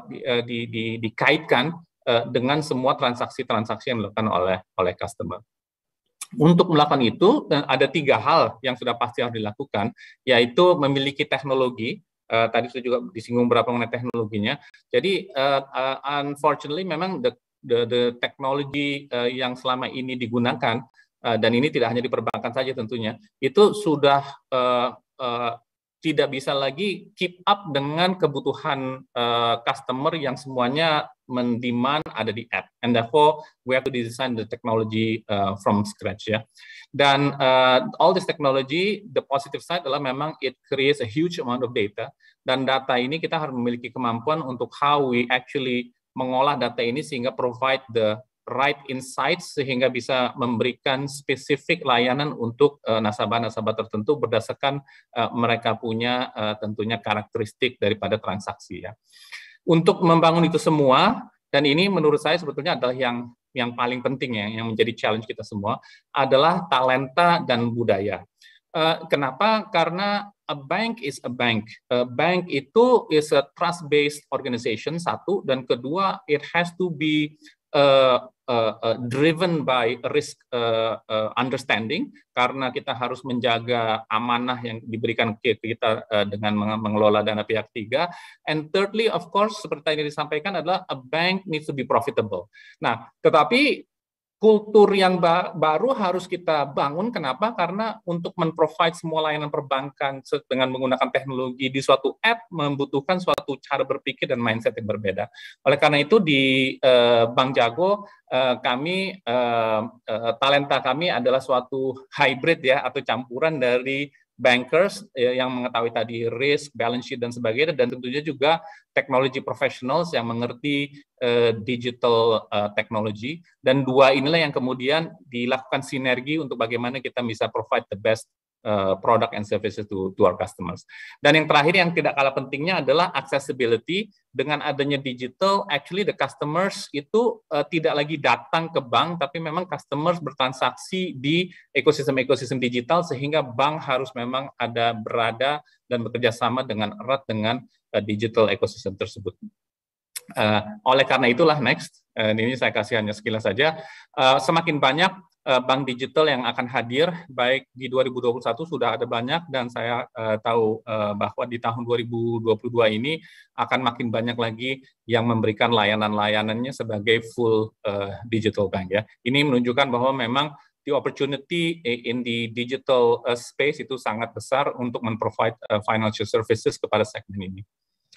dikaitkan dengan semua transaksi-transaksi yang dilakukan oleh customer. Untuk melakukan itu, ada 3 hal yang sudah pasti harus dilakukan, yaitu memiliki teknologi. Tadi sudah juga disinggung beberapa mengenai teknologinya. Jadi, unfortunately, memang the technology yang selama ini digunakan, dan ini tidak hanya di perbankan saja tentunya, itu sudah tidak bisa lagi keep up dengan kebutuhan customer yang semuanya mendemand ada di app, and therefore we have to design the technology from scratch ya. Dan all this technology, the positive side adalah memang it creates a huge amount of data, dan data ini kita harus memiliki kemampuan untuk how we actually mengolah data ini sehingga provide the right insights, sehingga bisa memberikan spesifik layanan untuk nasabah-nasabah tertentu berdasarkan mereka punya tentunya karakteristik daripada transaksi ya. Untuk membangun itu semua, dan ini menurut saya sebetulnya adalah yang paling penting ya, yang menjadi challenge kita semua, adalah talenta dan budaya. Kenapa? Karena a bank is a bank. A bank itu is a trust-based organization, satu, dan kedua, it has to be driven by risk understanding, karena kita harus menjaga amanah yang diberikan ke kita dengan mengelola dana pihak ketiga. And thirdly, of course, seperti yang disampaikan adalah a bank needs to be profitable. Nah, tetapi kultur yang baru harus kita bangun. Kenapa? Karena untuk men-provide semua layanan perbankan dengan menggunakan teknologi di suatu app membutuhkan suatu cara berpikir dan mindset yang berbeda. Oleh karena itu di Bank Jago kami talenta kami adalah suatu hybrid ya, atau campuran dari bankers yang mengetahui tadi risk, balance sheet dan sebagainya, dan tentunya juga technology professionals yang mengerti digital technology, dan dua inilah yang kemudian dilakukan sinergi untuk bagaimana kita bisa provide the best product and services to our customers. Dan yang terakhir yang tidak kalah pentingnya adalah accessibility. Dengan adanya digital, actually the customers itu tidak lagi datang ke bank, tapi memang customers bertransaksi di ekosistem digital, sehingga bank harus memang berada dan bekerja sama dengan erat dengan digital ecosystem tersebut. Oleh karena itulah ini saya kasih hanya sekilas saja, semakin banyak bank digital yang akan hadir, baik di 2021 sudah ada banyak, dan saya tahu bahwa di tahun 2022 ini akan makin banyak lagi yang memberikan layanan-layanannya sebagai full digital bank ya. Ini menunjukkan bahwa memang the opportunity in the digital space itu sangat besar untuk men-provide financial services kepada segmen ini.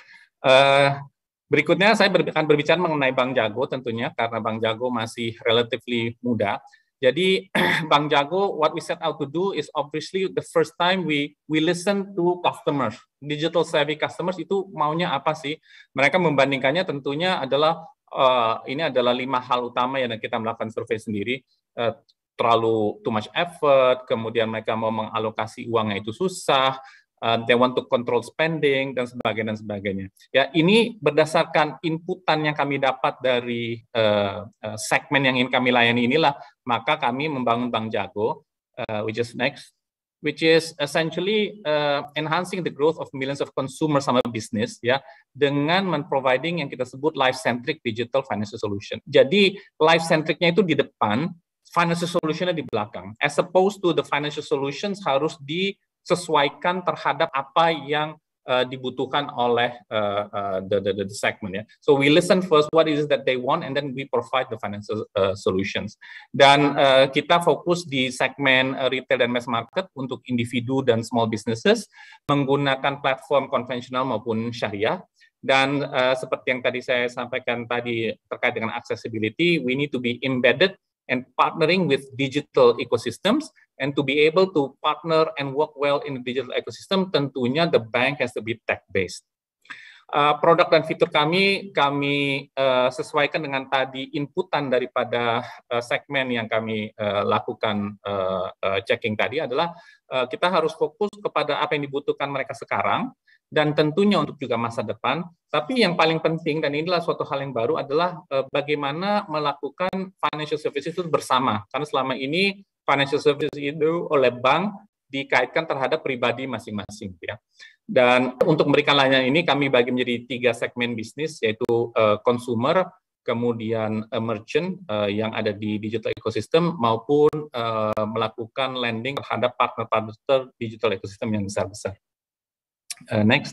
Berikutnya saya akan berbicara mengenai Bank Jago tentunya, karena Bank Jago masih relatively muda. Jadi Bank Jago, what we set out to do is obviously the first time we listen to customers, digital savvy customers itu maunya apa sih? Mereka membandingkannya tentunya adalah ini adalah 5 hal utama yang kita melakukan survei sendiri. Terlalu too much effort, kemudian mereka mau mengalokasi uangnya itu susah, they want to control spending, dan sebagainya. Ya, ini berdasarkan inputan yang kami dapat dari segmen yang ingin kami layani inilah, maka kami membangun Bank Jago, which is essentially enhancing the growth of millions of consumers sama business, ya, dengan providing yang kita sebut life-centric digital financial solution. Jadi life-centricnya itu di depan, financial solutionnya di belakang. As opposed to the financial solutions harus disesuaikan terhadap apa yang dibutuhkan oleh the segment ya. So we listen first what is it that they want, and then we provide the financial solutions. Dan kita fokus di segmen retail dan mass market untuk individu dan small businesses menggunakan platform konvensional maupun syariah. Dan seperti yang tadi saya sampaikan tadi terkait dengan accessibility, we need to be embedded and partnering with digital ecosystems, and to be able to partner and work well in the digital ecosystem, tentunya the bank has to be tech-based. Produk dan fitur kami sesuaikan dengan tadi inputan daripada segmen yang kami lakukan checking tadi adalah kita harus fokus kepada apa yang dibutuhkan mereka sekarang, dan tentunya untuk juga masa depan. Tapi yang paling penting, dan inilah suatu hal yang baru, adalah bagaimana melakukan financial services itu bersama. Karena selama ini financial services itu oleh bank dikaitkan terhadap pribadi masing-masing, ya. Dan untuk memberikan layanan ini kami bagi menjadi 3 segmen bisnis, yaitu consumer, kemudian merchant yang ada di digital ecosystem, maupun melakukan lending terhadap partner-partner digital ecosystem yang besar-besar. Next,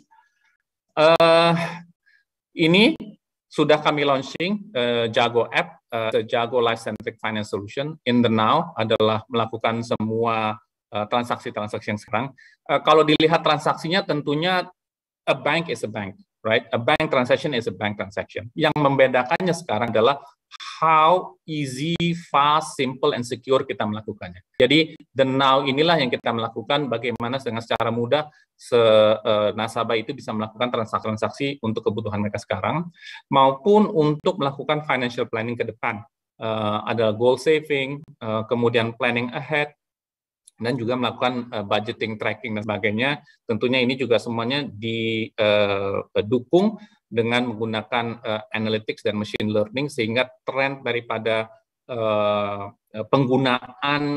ini sudah kami launching Jago App, Jago Life-Centric Finance Solution. In the now adalah melakukan semua transaksi-transaksi yang sekarang. Kalau dilihat transaksinya, tentunya a bank is a bank, right? A bank transaction is a bank transaction. Yang membedakannya sekarang adalah how easy, fast, simple, and secure kita melakukannya. Jadi the now inilah yang kita melakukan, bagaimana dengan secara mudah nasabah itu bisa melakukan transaksi-transaksi untuk kebutuhan mereka sekarang, maupun untuk melakukan financial planning ke depan. Ada goal saving, kemudian planning ahead, dan juga melakukan budgeting, tracking, dan sebagainya. Tentunya ini juga semuanya didukung dengan menggunakan analytics dan machine learning, sehingga tren daripada penggunaan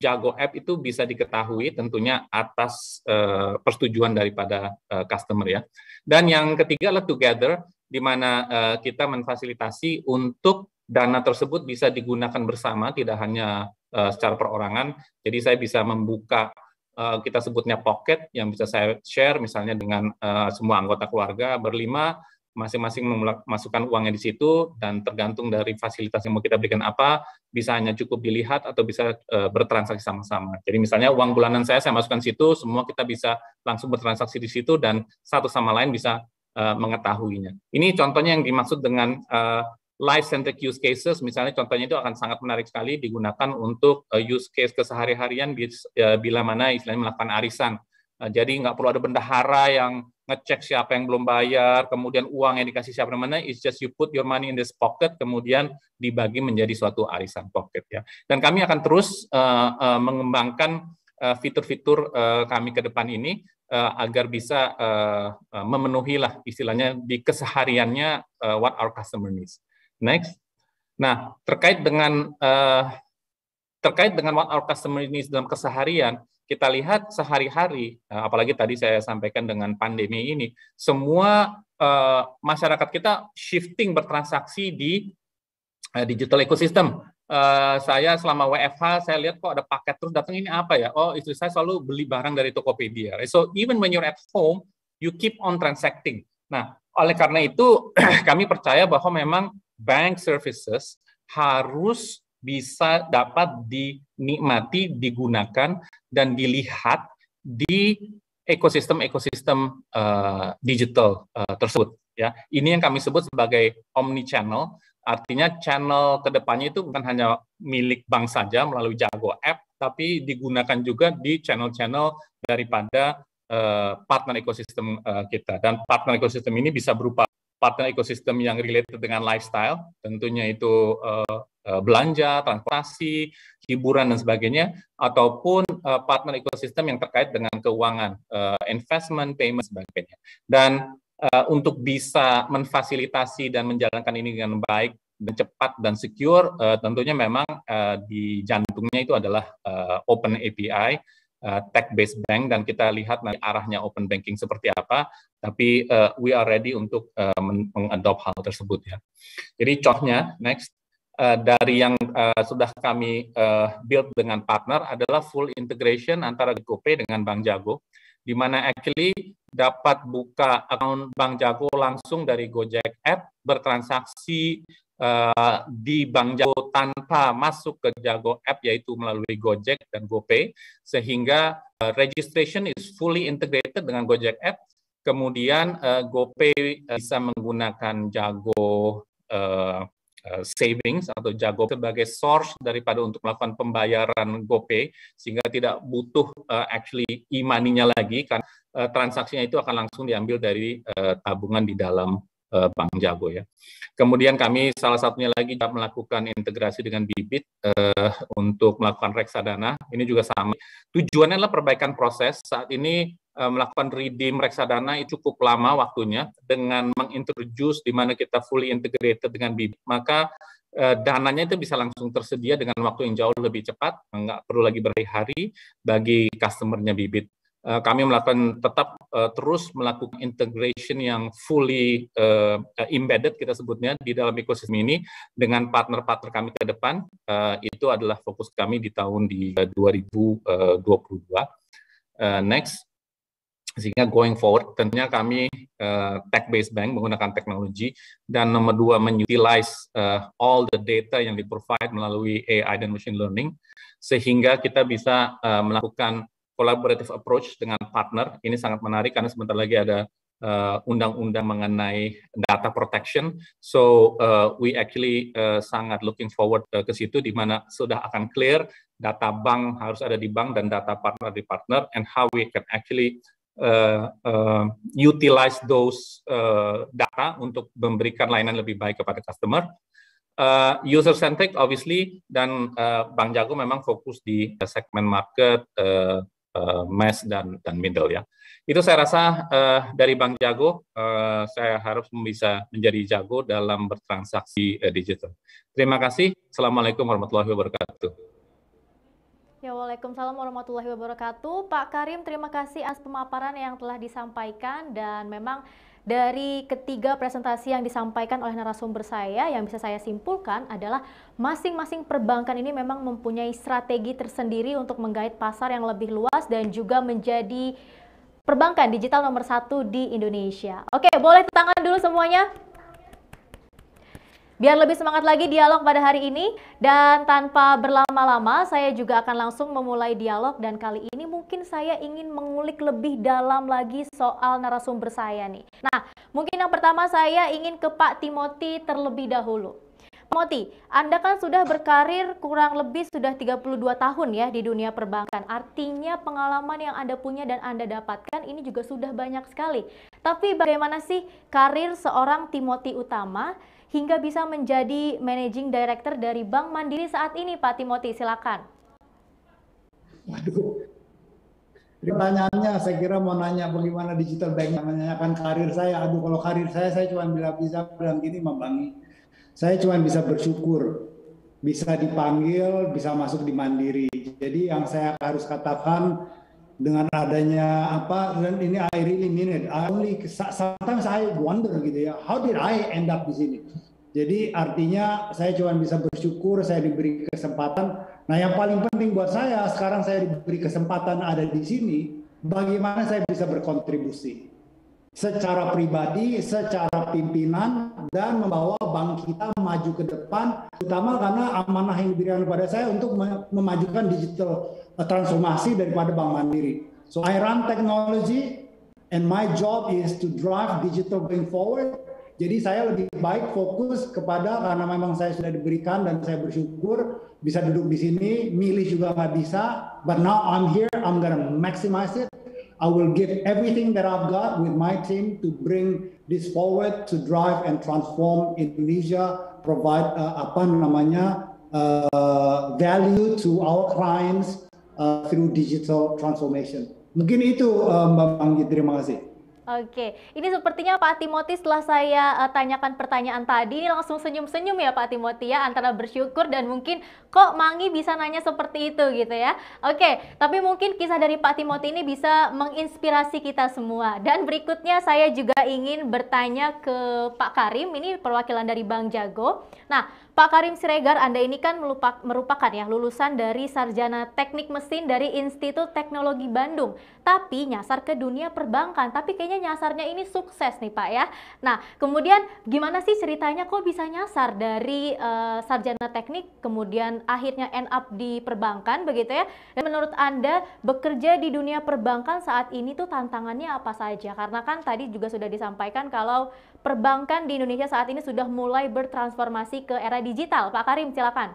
Jago App itu bisa diketahui tentunya atas persetujuan daripada customer ya. Dan yang ketiga adalah Together, di mana kita memfasilitasi untuk dana tersebut bisa digunakan bersama, tidak hanya secara perorangan. Jadi saya bisa membuka, kita sebutnya pocket, yang bisa saya share misalnya dengan semua anggota keluarga berlima, masing-masing memasukkan uangnya di situ, dan tergantung dari fasilitas yang mau kita berikan apa, bisa hanya cukup dilihat atau bisa bertransaksi sama-sama. Jadi misalnya uang bulanan saya masukkan situ, semua kita bisa langsung bertransaksi di situ dan satu sama lain bisa mengetahuinya. Ini contohnya yang dimaksud dengan life-centered use cases, misalnya contohnya itu akan sangat menarik sekali digunakan untuk use case kesehari-harian bila mana istilahnya melakukan arisan. Jadi nggak perlu ada bendahara yang ngecek siapa yang belum bayar, kemudian uang yang dikasih siapa mana, it's just you put your money in this pocket, kemudian dibagi menjadi suatu arisan pocket ya. Dan kami akan terus mengembangkan fitur-fitur kami ke depan ini agar bisa memenuhi lah istilahnya di kesehariannya what our customer needs. Next. Nah, terkait dengan what our customer needs dalam keseharian, kita lihat sehari-hari, apalagi tadi saya sampaikan dengan pandemi ini, semua masyarakat kita shifting bertransaksi di digital ecosystem. Saya selama WFH, saya lihat kok ada paket terus datang, ini apa ya? Oh, istri saya selalu beli barang dari Tokopedia. So even when you're at home, you keep on transacting. Nah, oleh karena itu kami percaya bahwa memang bank services harus bisa dapat dinikmati, digunakan, dan dilihat di ekosistem digital tersebut. Ya, ini yang kami sebut sebagai omni-channel. Artinya channel kedepannya itu bukan hanya milik bank saja melalui Jago App, tapi digunakan juga di channel-channel daripada partner ekosistem kita. Dan partner ekosistem ini bisa berupa partner ekosistem yang related dengan lifestyle, tentunya itu belanja, transportasi, hiburan, dan sebagainya, ataupun partner ekosistem yang terkait dengan keuangan, investment, payment, sebagainya. Dan untuk bisa memfasilitasi dan menjalankan ini dengan baik, dan cepat, dan secure, tentunya memang di jantungnya itu adalah Open API, tech-based bank, dan kita lihat nanti arahnya open banking seperti apa, tapi we are ready untuk mengadopt hal tersebut ya. Jadi contohnya, next, dari yang sudah kami build dengan partner adalah full integration antara GoPay dengan Bank Jago, di mana actually dapat buka akun Bank Jago langsung dari Gojek App, bertransaksi di Bank Jago tanpa masuk ke Jago App, yaitu melalui Gojek dan GoPay, sehingga registration is fully integrated dengan Gojek App. Kemudian GoPay bisa menggunakan Jago savings atau Jago sebagai source daripada untuk melakukan pembayaran GoPay, sehingga tidak butuh actually e-money-nya lagi, karena transaksinya itu akan langsung diambil dari tabungan di dalam Bank Jago ya. Kemudian kami salah satunya lagi juga melakukan integrasi dengan Bibit untuk melakukan reksadana. Ini juga sama. Tujuannya adalah perbaikan proses. Saat ini melakukan redeem reksadana itu cukup lama waktunya. Dengan mengintroduce di mana kita fully integrated dengan Bibit, maka dananya itu bisa langsung tersedia dengan waktu yang jauh lebih cepat, nggak perlu lagi berhari-hari bagi customernya Bibit. Kami melakukan tetap terus melakukan integration yang fully embedded, kita sebutnya, di dalam ekosistem ini dengan partner-partner kami ke depan. Itu adalah fokus kami di tahun 2022. Next. Sehingga going forward tentunya kami tech-based bank menggunakan teknologi, dan nomor 2 mengutilize all the data yang di-provide melalui AI dan machine learning, sehingga kita bisa melakukan collaborative approach dengan partner. Ini sangat menarik karena sebentar lagi ada undang-undang mengenai data protection. So we actually sangat looking forward ke situ, di mana sudah akan clear data bank harus ada di bank dan data partner di partner, and how we can actually utilize those data untuk memberikan layanan lebih baik kepada customer. User centric obviously, dan Bank Jago memang fokus di segmen market mass dan middle ya. Itu saya rasa dari Bank Jago, saya harus bisa menjadi jago dalam bertransaksi digital. Terima kasih. Assalamualaikum warahmatullahi wabarakatuh. Ya, Waalaikumsalam warahmatullahi wabarakatuh. Pak Karim, terima kasih atas pemaparan yang telah disampaikan, dan memang dari ketiga presentasi yang disampaikan oleh narasumber saya, yang bisa saya simpulkan adalah masing-masing perbankan ini memang mempunyai strategi tersendiri untuk menggait pasar yang lebih luas dan juga menjadi perbankan digital nomor 1 di Indonesia. Oke, boleh tangan dulu semuanya. Biar lebih semangat lagi dialog pada hari ini, dan tanpa berlama-lama saya juga akan langsung memulai dialog, dan kali ini mungkin saya ingin mengulik lebih dalam lagi soal narasumber saya nih. Nah, mungkin yang pertama saya ingin ke Pak Timothy terlebih dahulu. Timothy, Anda kan sudah berkarir kurang lebih sudah 32 tahun ya di dunia perbankan. Artinya pengalaman yang Anda punya dan Anda dapatkan ini juga sudah banyak sekali. Tapi bagaimana sih karir seorang Timothy Utama hingga bisa menjadi Managing Director dari Bank Mandiri saat ini, Pak Timothy? Silakan. Waduh, pertanyaannya saya kira mau nanya bagaimana digital bank, menanyakan karir saya. Aduh, kalau karir saya cuma bisa bilang gini, Bang. Saya cuma bisa bersyukur, bisa dipanggil, bisa masuk di Mandiri. Jadi yang saya harus katakan dengan adanya dan ini I really mean it. Sometimes I wonder gitu ya, how did I end up di sini? Jadi artinya saya cuma bisa bersyukur saya diberi kesempatan. Nah, yang paling penting buat saya sekarang saya diberi kesempatan ada di sini, bagaimana saya bisa berkontribusi secara pribadi, secara pimpinan, dan membawa bank kita maju ke depan, terutama karena amanah yang diberikan kepada saya untuk memajukan digital transformasi daripada Bank Mandiri. So I run technology and my job is to drive digital going forward. Jadi saya lebih baik fokus kepada, karena memang saya sudah diberikan dan saya bersyukur bisa duduk di sini, milih juga nggak bisa, but now I'm here, I'm gonna maximize it. I will give everything that I've got with my team to bring this forward, to drive and transform Indonesia, provide value to our clients through digital transformation. Mungkin itu Mbak Anggi, terima kasih. Oke, ini sepertinya Pak Timothy setelah saya tanyakan pertanyaan tadi, ini langsung senyum-senyum ya Pak Timothy ya, antara bersyukur dan mungkin kok Mangi bisa nanya seperti itu gitu ya. Oke, tapi mungkin kisah dari Pak Timothy ini bisa menginspirasi kita semua. Dan berikutnya saya juga ingin bertanya ke Pak Karim, ini perwakilan dari Bank Jago. Nah, Pak Karim Siregar, Anda ini kan merupakan ya lulusan dari Sarjana Teknik Mesin dari Institut Teknologi Bandung, tapi nyasar ke dunia perbankan. Tapi kayaknya nyasarnya ini sukses nih Pak ya. Nah, kemudian gimana sih ceritanya kok bisa nyasar dari Sarjana Teknik, kemudian akhirnya end up di perbankan begitu ya? Dan menurut Anda bekerja di dunia perbankan saat ini tuh tantangannya apa saja? Karena kan tadi juga sudah disampaikan kalau perbankan di Indonesia saat ini sudah mulai bertransformasi ke era digital. Pak Karim, silakan.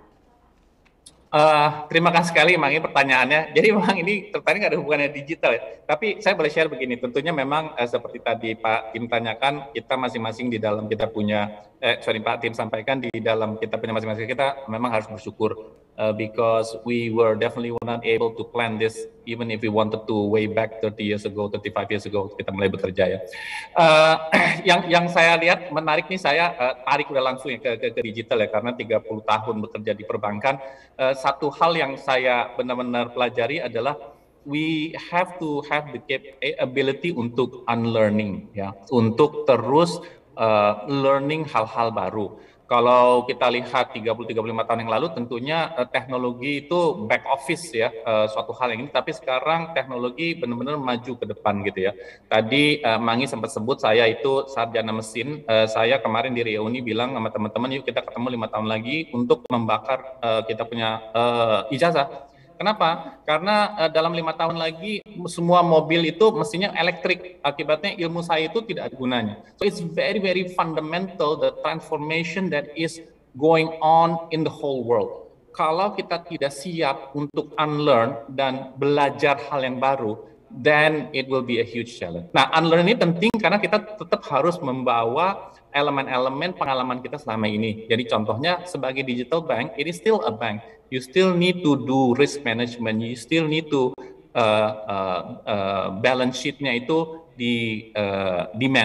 Terima kasih sekali Mangi pertanyaannya. Jadi memang ini tertarik ada hubungannya digital ya. Tapi saya boleh share begini, tentunya memang seperti tadi Pak Tim tanyakan, kita masing-masing di dalam kita punya, Pak Tim sampaikan, di dalam kita punya masing-masing kita memang harus bersyukur. Because we were definitely not able to plan this even if we wanted to way back 30 years ago, 35 years ago kita mulai bekerja ya. Yang saya lihat menarik nih, saya tarik udah langsung ya ke digital ya, karena 30 tahun bekerja di perbankan. Satu hal yang saya benar-benar pelajari adalah we have to have the ability untuk unlearning ya, untuk terus learning hal-hal baru. Kalau kita lihat 30-35 tahun yang lalu tentunya teknologi itu back office ya, suatu hal yang ini, tapi sekarang teknologi benar-benar maju ke depan gitu ya. Tadi Mangi sempat sebut saya itu sarjana mesin, saya kemarin di reuni bilang sama teman-teman, yuk kita ketemu 5 tahun lagi untuk membakar kita punya ijazah. Kenapa? Karena dalam 5 tahun lagi semua mobil itu mestinya elektrik. Akibatnya ilmu saya itu tidak ada gunanya. So it's very very fundamental the transformation that is going on in the whole world. Kalau kita tidak siap untuk unlearn dan belajar hal yang baru, then it will be a huge challenge. Nah, unlearn ini penting karena kita tetap harus membawa elemen-elemen pengalaman kita selama ini. Jadi contohnya sebagai digital bank, it is still a bank. You still need to do risk management. You still need to balance sheet-nya itu di manage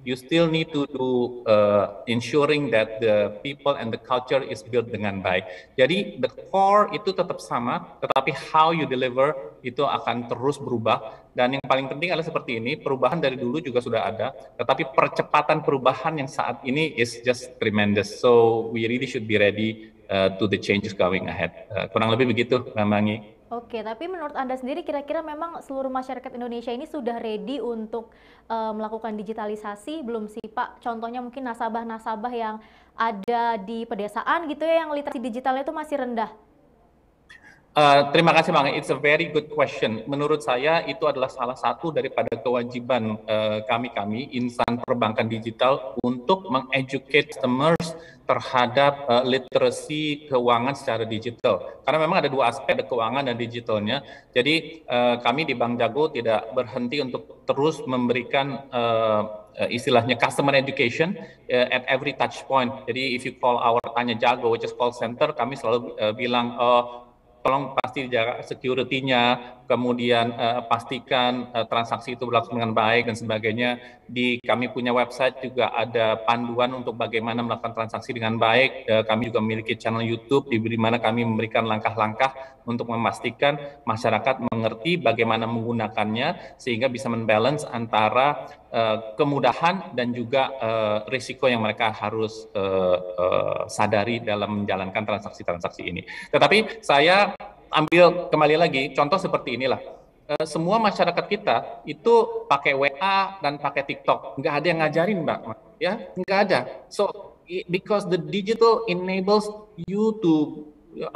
you still need to do ensuring that the people and the culture is built dengan baik. Jadi the core itu tetap sama, tetapi how you deliver itu akan terus berubah. Dan yang paling penting adalah seperti ini, perubahan dari dulu juga sudah ada, tetapi percepatan perubahan yang saat ini is just tremendous. So we really should be ready to the changes going ahead. Kurang lebih begitu, Mbak Mangi. Oke, tapi menurut Anda sendiri kira-kira memang seluruh masyarakat Indonesia ini sudah ready untuk melakukan digitalisasi belum sih Pak? Contohnya mungkin nasabah-nasabah yang ada di pedesaan gitu ya, yang literasi digitalnya itu masih rendah. Terima kasih Bang, it's a very good question. Menurut saya itu adalah salah satu daripada kewajiban kami insan perbankan digital untuk mengeducate customers terhadap literasi keuangan secara digital. Karena memang ada dua aspek, ada keuangan dan digitalnya. Jadi kami di Bank Jago tidak berhenti untuk terus memberikan istilahnya customer education at every touch point. Jadi if you call our Tanya Jago, which is call center, kami selalu bilang, tolong pasti jaga security-nya, kemudian pastikan transaksi itu berlangsung dengan baik dan sebagainya. Di kami punya website juga ada panduan untuk bagaimana melakukan transaksi dengan baik. Kami juga memiliki channel YouTube di mana kami memberikan langkah-langkah untuk memastikan masyarakat mengerti bagaimana menggunakannya sehingga bisa membalance antara kemudahan dan juga risiko yang mereka harus sadari dalam menjalankan transaksi-transaksi ini. Tetapi saya ambil kembali lagi contoh seperti inilah. Semua masyarakat kita itu pakai WA dan pakai TikTok. Nggak ada yang ngajarin, Mbak. Ya, nggak ada. So, because the digital enables you to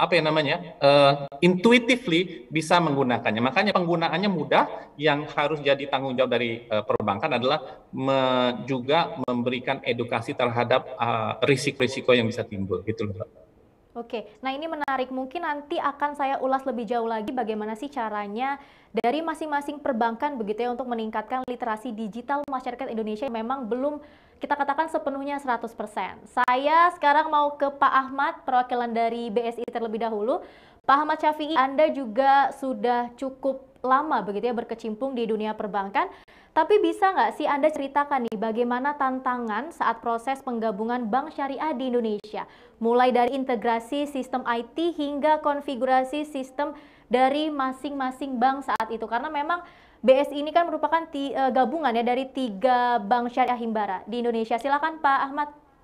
intuitively bisa menggunakannya. Makanya penggunaannya mudah. Yang harus jadi tanggung jawab dari perbankan adalah juga memberikan edukasi terhadap risiko-risiko yang bisa timbul, gitu loh, Mbak. Oke, nah ini menarik. Mungkin nanti akan saya ulas lebih jauh lagi bagaimana sih caranya dari masing-masing perbankan begitu ya untuk meningkatkan literasi digital masyarakat Indonesia yang memang belum kita katakan sepenuhnya 100%. Saya sekarang mau ke Pak Ahmad, perwakilan dari BSI terlebih dahulu. Pak Ahmad Syafi'i, Anda juga sudah cukup lama begitu ya berkecimpung di dunia perbankan. Tapi bisa nggak sih Anda ceritakan nih bagaimana tantangan saat proses penggabungan bank syariah di Indonesia? Mulai dari integrasi sistem IT hingga konfigurasi sistem dari masing-masing bank saat itu. Karena memang BSI ini kan merupakan gabungan ya dari 3 bank syariah himbara di Indonesia. Silakan Pak Ahmad.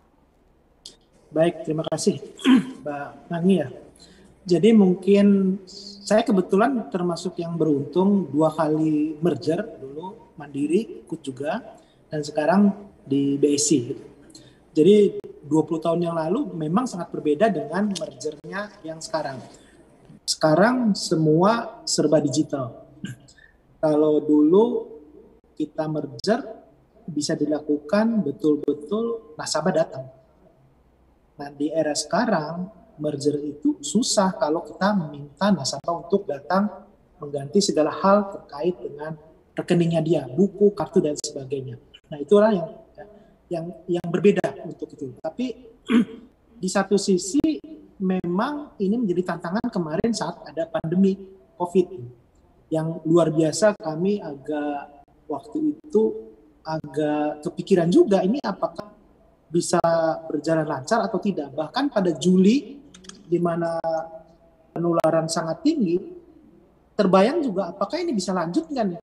Baik, terima kasih Mbak Mangi ya. Jadi mungkin saya kebetulan termasuk yang beruntung 2 kali merger dulu. Mandiri ikut juga, dan sekarang di BSI. Jadi 20 tahun yang lalu memang sangat berbeda dengan mergernya yang sekarang. Sekarang semua serba digital. Kalau dulu kita merger bisa dilakukan betul-betul nasabah datang. Nah di era sekarang merger itu susah kalau kita meminta nasabah untuk datang mengganti segala hal terkait dengan rekeningnya dia, buku, kartu dan sebagainya. Nah itulah yang berbeda untuk itu. Tapi di satu sisi memang ini menjadi tantangan kemarin saat ada pandemi COVID yang luar biasa. Kami waktu itu agak kepikiran juga ini apakah bisa berjalan lancar atau tidak. Bahkan pada Juli di mana penularan sangat tinggi, terbayang juga apakah ini bisa lanjut kan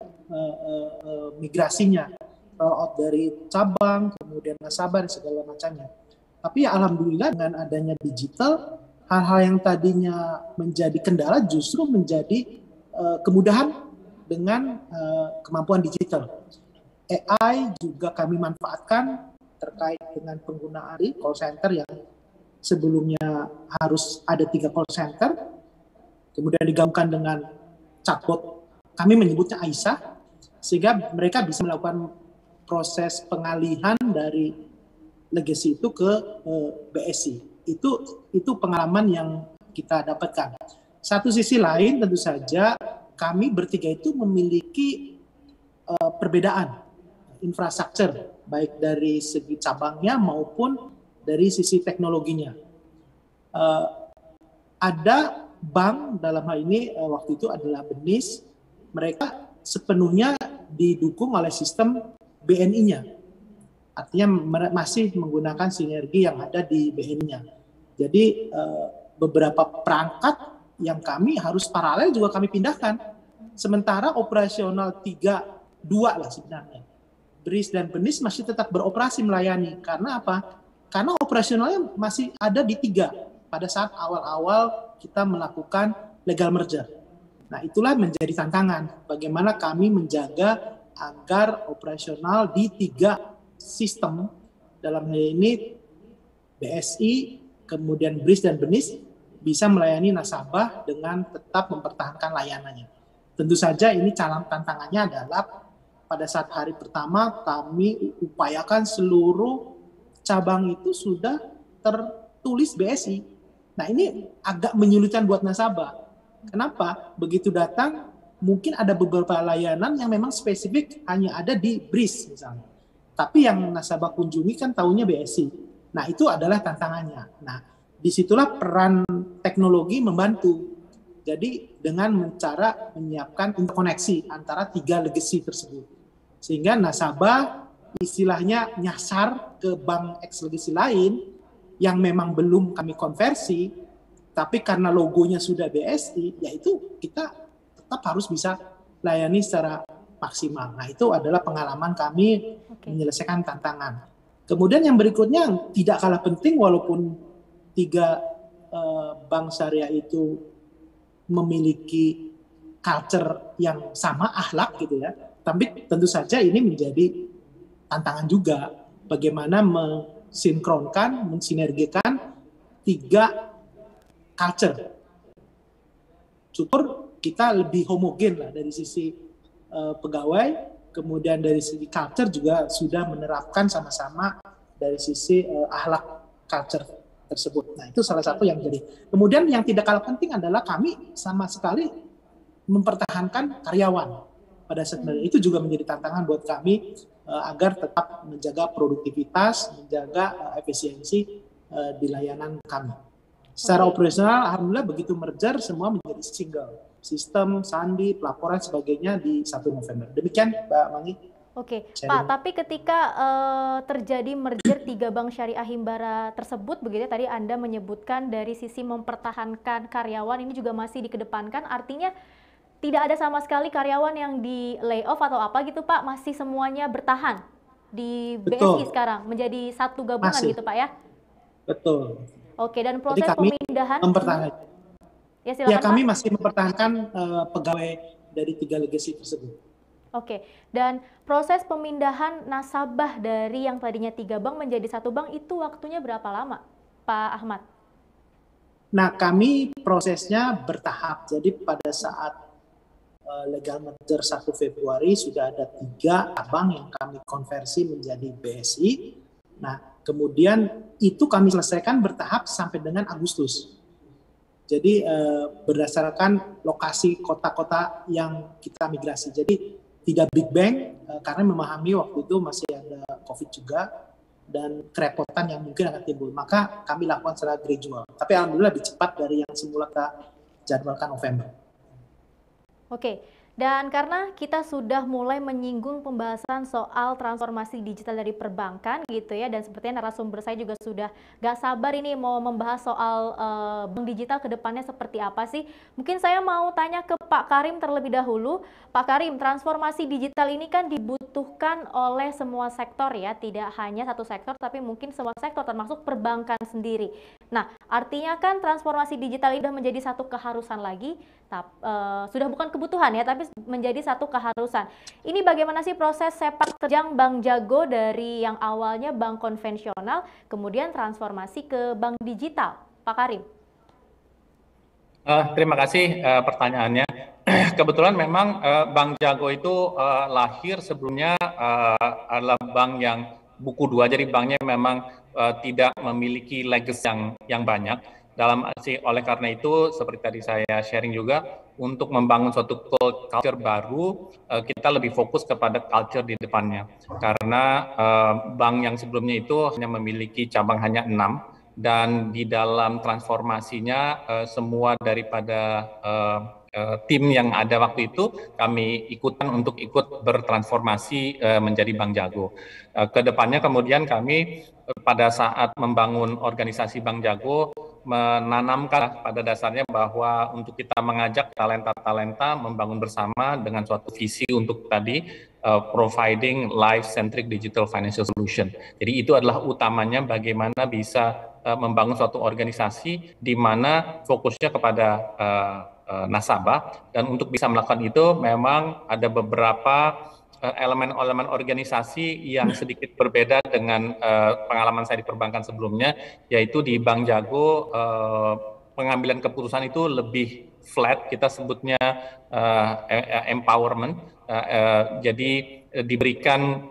migrasinya, rollout dari cabang, kemudian nasabah dan segala macamnya. Tapi ya alhamdulillah dengan adanya digital, hal-hal yang tadinya menjadi kendala justru menjadi kemudahan dengan kemampuan digital. AI juga kami manfaatkan terkait dengan penggunaan call center yang sebelumnya harus ada 3 call center, kemudian digabungkan dengan chatbot, kami menyebutnya Aisyah, sehingga mereka bisa melakukan proses pengalihan dari legacy itu ke BSI. Itu pengalaman yang kita dapatkan. Satu sisi lain tentu saja kami bertiga itu memiliki perbedaan infrastruktur, baik dari segi cabangnya maupun dari sisi teknologinya. Ada bank dalam hal ini waktu itu adalah Benis, mereka sepenuhnya didukung oleh sistem BNI-nya. artinya masih menggunakan sinergi yang ada di BNI-nya. Jadi beberapa perangkat yang kami harus paralel juga kami pindahkan. Sementara operasional 3-2 lah sebenarnya. BRIS dan BENIS masih tetap beroperasi melayani. Karena apa? Karena operasionalnya masih ada di 3 pada saat awal-awal kita melakukan legal merger. Nah, itulah menjadi tantangan. Bagaimana kami menjaga agar operasional di 3 sistem, dalam hal ini BSI, kemudian BRIS dan BENIS, bisa melayani nasabah dengan tetap mempertahankan layanannya. Tentu saja ini tantangannya adalah pada saat hari pertama kami upayakan seluruh cabang itu sudah tertulis BSI. Nah, ini agak menyulitkan buat nasabah. Kenapa? Begitu datang, mungkin ada beberapa layanan yang memang spesifik hanya ada di BRIS misalnya. Tapi yang nasabah kunjungi kan tahunya BSI. Nah, itu adalah tantangannya. Nah, disitulah peran teknologi membantu. Jadi dengan cara menyiapkan interkoneksi antara 3 legacy tersebut. Sehingga nasabah istilahnya nyasar ke bank ex legacy lain yang memang belum kami konversi, tapi karena logonya sudah BSI, yaitu kita tetap harus bisa layani secara maksimal. Nah, itu adalah pengalaman kami menyelesaikan tantangan. Kemudian yang berikutnya tidak kalah penting, walaupun 3 bank syariah itu memiliki culture yang sama, akhlak gitu ya. Tapi tentu saja ini menjadi tantangan juga bagaimana mensinkronkan, mensinergikan 3 culture. Syukur kita lebih homogen lah dari sisi pegawai, kemudian dari sisi culture juga sudah menerapkan sama-sama dari sisi akhlak culture tersebut. Nah, itu salah satu yang jadi. Kemudian yang tidak kalah penting adalah kami sama sekali mempertahankan karyawan pada saat itu juga menjadi tantangan buat kami agar tetap menjaga produktivitas, menjaga efisiensi di layanan kami. Secara operasional, alhamdulillah begitu merger semua menjadi single sistem, sandi, pelaporan sebagainya di 1 November. Demikian, Mbak Mangi. Oke, Pak, tapi ketika terjadi merger 3 bank syariah Himbara tersebut, begitu tadi Anda menyebutkan dari sisi mempertahankan karyawan ini juga masih dikedepankan, artinya tidak ada sama sekali karyawan yang di layoff atau apa gitu, Pak, masih semuanya bertahan di BSI sekarang, menjadi satu gabungan masih. Gitu, Pak ya? Betul. Oke, dan proses pemindahan? Ya, silakan, kami Pak. Masih mempertahankan pegawai dari 3 legacy tersebut. Oke, dan proses pemindahan nasabah dari yang tadinya 3 bank menjadi 1 bank itu waktunya berapa lama, Pak Ahmad? Nah, kami prosesnya bertahap. Jadi pada saat legal merger 1 Februari sudah ada 3 bank yang kami konversi menjadi BSI. Nah, kemudian itu kami selesaikan bertahap sampai dengan Agustus. Jadi berdasarkan lokasi kota-kota yang kita migrasi. Jadi tidak big bang karena memahami waktu itu masih ada COVID juga dan kerepotan yang mungkin akan timbul. Maka kami lakukan secara gradual. Tapi alhamdulillah lebih cepat dari yang semula kita jadwalkan November. Oke. Dan karena kita sudah mulai menyinggung pembahasan soal transformasi digital dari perbankan gitu ya, dan sepertinya narasumber saya juga sudah gak sabar ini mau membahas soal bank digital ke depannya seperti apa sih. Mungkin saya mau tanya ke Pak Karim terlebih dahulu. Pak Karim, transformasi digital ini kan dibutuhkan oleh semua sektor ya, tidak hanya satu sektor tapi mungkin semua sektor termasuk perbankan sendiri. Nah, artinya kan transformasi digital ini sudah menjadi satu keharusan lagi, sudah bukan kebutuhan ya, tapi menjadi satu keharusan. Ini bagaimana sih proses sepak terjang Bank Jago dari yang awalnya bank konvensional, kemudian transformasi ke bank digital, Pak Karim? Terima kasih pertanyaannya. Kebetulan memang Bank Jago itu lahir sebelumnya adalah bank yang buku 2, jadi banknya memang tidak memiliki legacy yang banyak. Oleh karena itu, seperti tadi saya sharing juga, untuk membangun suatu culture baru, kita lebih fokus kepada culture di depannya. Karena bank yang sebelumnya itu hanya memiliki cabang hanya 6, dan di dalam transformasinya semua daripada tim yang ada waktu itu kami ikutan untuk ikut bertransformasi menjadi Bank Jago. Kedepannya kemudian kami pada saat membangun organisasi Bank Jago menanamkan pada dasarnya bahwa untuk kita mengajak talenta-talenta membangun bersama dengan suatu visi untuk tadi providing life-centric digital financial solution. Jadi itu adalah utamanya bagaimana bisa membangun suatu organisasi di mana fokusnya kepada nasabah, dan untuk bisa melakukan itu memang ada beberapa elemen-elemen organisasi yang sedikit berbeda dengan pengalaman saya di perbankan sebelumnya, yaitu di Bank Jago pengambilan keputusan itu lebih flat, kita sebutnya empowerment, jadi diberikan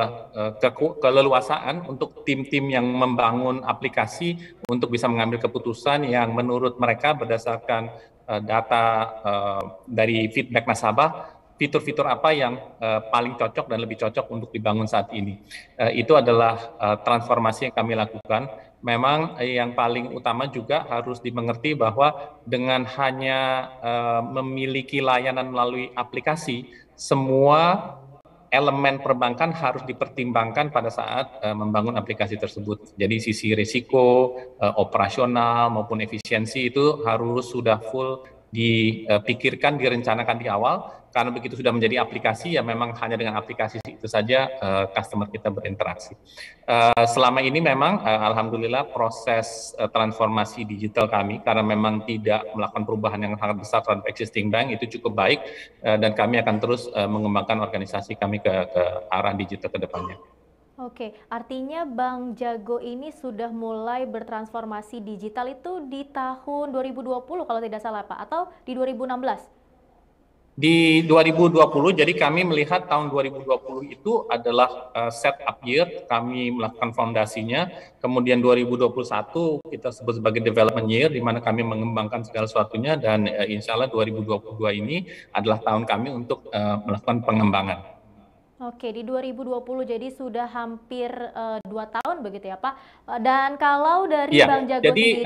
keleluasaan untuk tim-tim yang membangun aplikasi untuk bisa mengambil keputusan yang menurut mereka berdasarkan data dari feedback nasabah, fitur-fitur apa yang paling cocok dan lebih cocok untuk dibangun saat ini. Itu adalah transformasi yang kami lakukan. Memang yang paling utama juga harus dimengerti bahwa dengan hanya memiliki layanan melalui aplikasi, semua elemen perbankan harus dipertimbangkan pada saat membangun aplikasi tersebut. Jadi sisi risiko, operasional maupun efisiensi itu harus sudah full dipikirkan, direncanakan di awal, karena begitu sudah menjadi aplikasi ya memang hanya dengan aplikasi itu saja customer kita berinteraksi. Selama ini memang alhamdulillah proses transformasi digital kami, karena memang tidak melakukan perubahan yang sangat besar terhadap existing bank, itu cukup baik, dan kami akan terus mengembangkan organisasi kami ke arah digital ke depannya. Oke, artinya Bank Jago ini sudah mulai bertransformasi digital itu di tahun 2020 kalau tidak salah Pak, atau di 2016? Di 2020, jadi kami melihat tahun 2020 itu adalah setup year, kami melakukan fondasinya, kemudian 2021 kita sebut sebagai development year, di mana kami mengembangkan segala sesuatunya, dan insya Allah 2022 ini adalah tahun kami untuk melakukan pengembangan. Oke, di 2020 jadi sudah hampir 2 tahun begitu ya Pak. Dan kalau dari Bank Jago sendiri,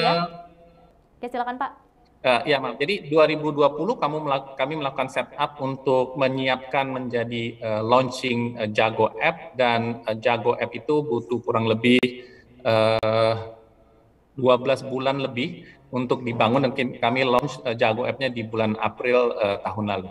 ya silakan Pak. Ya, maaf. Jadi 2020 kami melakukan setup untuk menyiapkan menjadi launching Jago App, dan Jago App itu butuh kurang lebih 12 bulan lebih untuk dibangun, dan kami launch Jago App-nya di bulan April tahun lalu.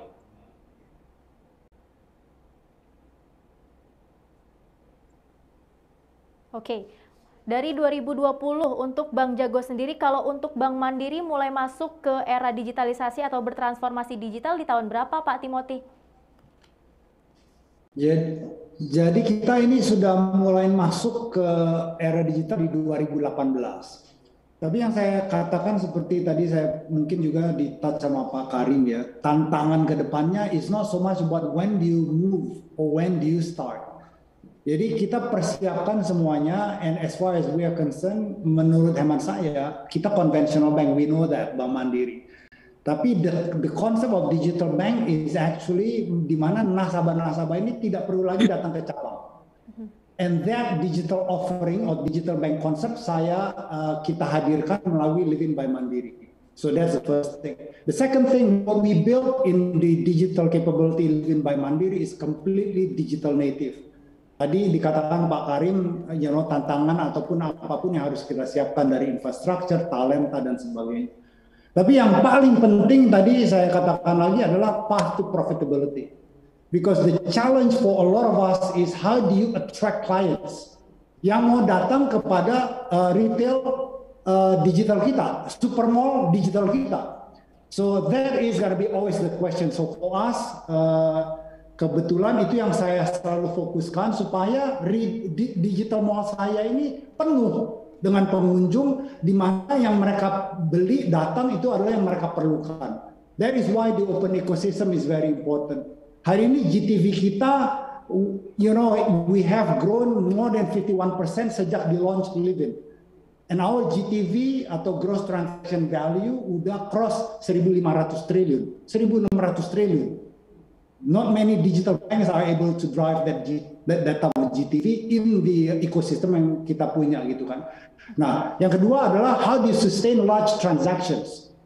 Oke, dari 2020 untuk Bank Jago sendiri, kalau untuk Bank Mandiri mulai masuk ke era digitalisasi atau bertransformasi digital di tahun berapa Pak Timothy? Jadi kita ini sudah mulai masuk ke era digital di 2018. Tapi yang saya katakan seperti tadi saya mungkin juga di-touch sama Pak Karim ya, tantangan ke depannya is not so much about when do you move or when do you start. Jadi kita persiapkan semuanya, and as far as we are concerned, menurut hemat saya, kita conventional bank, we know that, Bank Mandiri. Tapi the concept of digital bank is actually di mana nasabah-nasabah ini tidak perlu lagi datang ke cabang. And that digital offering or digital bank concept kita hadirkan melalui Livin by Mandiri. So that's the first thing. The second thing, what we built in the digital capability Livin by Mandiri is completely digital native. Tadi dikatakan Pak Karim, tantangan ataupun apapun yang harus kita siapkan dari infrastruktur, talenta, dan sebagainya. Tapi yang paling penting tadi saya katakan lagi adalah path to profitability. Because the challenge for a lot of us is how do you attract clients yang mau datang kepada retail digital kita, supermall digital kita. So that is gonna be always the question. So for us, kebetulan itu yang saya selalu fokuskan supaya digital mall saya ini penuh dengan pengunjung, di mana yang mereka beli datang itu adalah yang mereka perlukan. That is why the open ecosystem is very important. Hari ini GTV kita, we have grown more than 51% sejak di launch Livin. And our GTV atau gross transaction value udah cross 1.500 triliun, 1.600 triliun. Not many digital banks are able to drive that type of GTV in the ecosystem yang kita punya gitu kan. Nah, yang kedua adalah how do you sustain large transactions.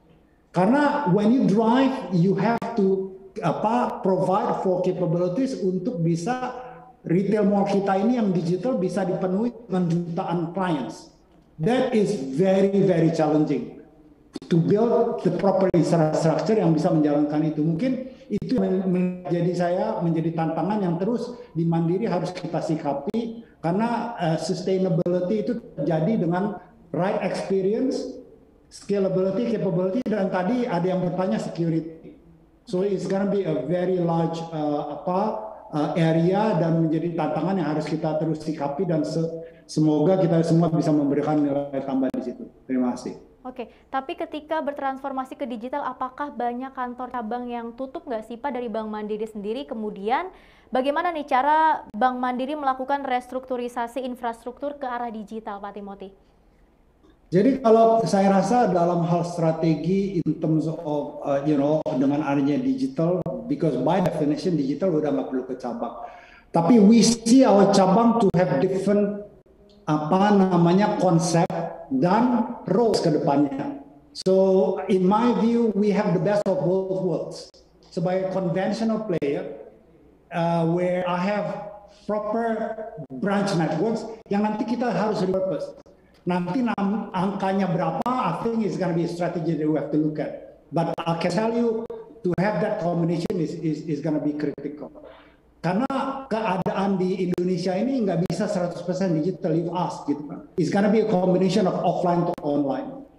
Karena when you drive, you have to provide for capabilities untuk bisa retail mall kita ini yang digital bisa dipenuhi dengan jutaan clients. That is very, very challenging to build the proper infrastructure yang bisa menjalankan itu. Mungkin itu menjadi tantangan yang terus di Mandiri harus kita sikapi, karena sustainability itu terjadi dengan right experience, scalability, capability, dan tadi ada yang bertanya security. So it's gonna be a very large area dan menjadi tantangan yang harus kita terus sikapi, dan semoga kita semua bisa memberikan nilai tambah di situ. Terima kasih. Oke, tapi ketika bertransformasi ke digital, apakah banyak kantor cabang yang tutup nggak sih Pak dari Bank Mandiri sendiri? Kemudian bagaimana nih cara Bank Mandiri melakukan restrukturisasi infrastruktur ke arah digital, Pak Timothy? Jadi kalau saya rasa dalam hal strategi in terms of dengan adanya digital, because by definition digital udah nggak perlu ke cabang. Tapi we see our cabang to have different konsep dan roles ke depannya. So in my view we have the best of both worlds. Sebagai conventional player where I have proper branch networks yang nanti kita harus repurpose. Nanti angkanya berapa, I think it's going to be a strategy that we have to look at. But I can tell you, to have that combination is going to be critical. Karena keadaan di Indonesia ini nggak bisa 100% digital, you ask gitu kan. It's going to be a combination of offline to online.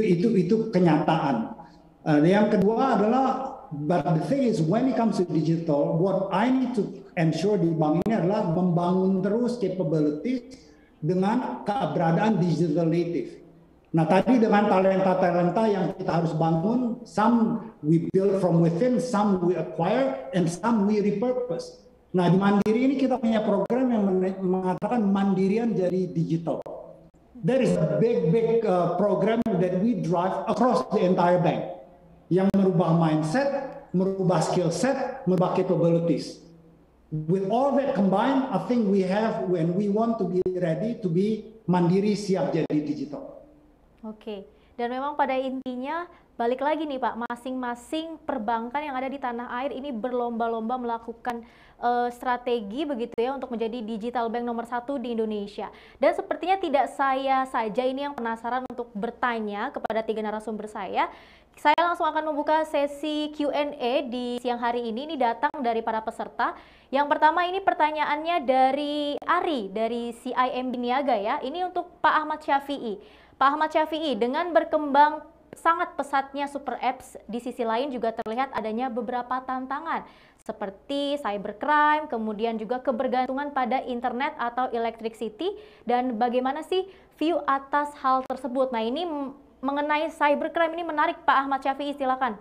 Itu kenyataan. Yang kedua adalah, but the thing is when it comes to digital, what I need to ensure di bank ini adalah membangun terus capabilities dengan keberadaan digital native. Nah tadi dengan talenta-talenta yang kita harus bangun, some we build from within, some we acquire, and some we repurpose. Nah di Mandiri ini kita punya program yang mengatakan Mandirian jadi digital. There is a big program that we drive across the entire bank, yang merubah mindset, merubah skill set, merubah capabilities. With all that combined, I think we have, when we want to be ready to be Mandiri siap jadi digital. Oke, dan memang pada intinya balik lagi nih Pak, masing-masing perbankan yang ada di tanah air ini berlomba-lomba melakukan strategi begitu ya untuk menjadi digital bank nomor 1 di Indonesia. Dan sepertinya tidak saya saja ini yang penasaran untuk bertanya kepada 3 narasumber saya. Saya langsung akan membuka sesi Q&A di siang hari ini. Ini datang dari para peserta. Yang pertama ini pertanyaannya dari Ari, dari CIMB Niaga ya. Ini untuk Pak Ahmad Syafi'i. Pak Ahmad Syafi'i, dengan berkembang sangat pesatnya super apps, di sisi lain juga terlihat adanya beberapa tantangan seperti cybercrime, kemudian juga kebergantungan pada internet atau electricity, dan bagaimana sih view atas hal tersebut. Nah ini mengenai cybercrime ini menarik Pak Ahmad Syafi'i, silakan.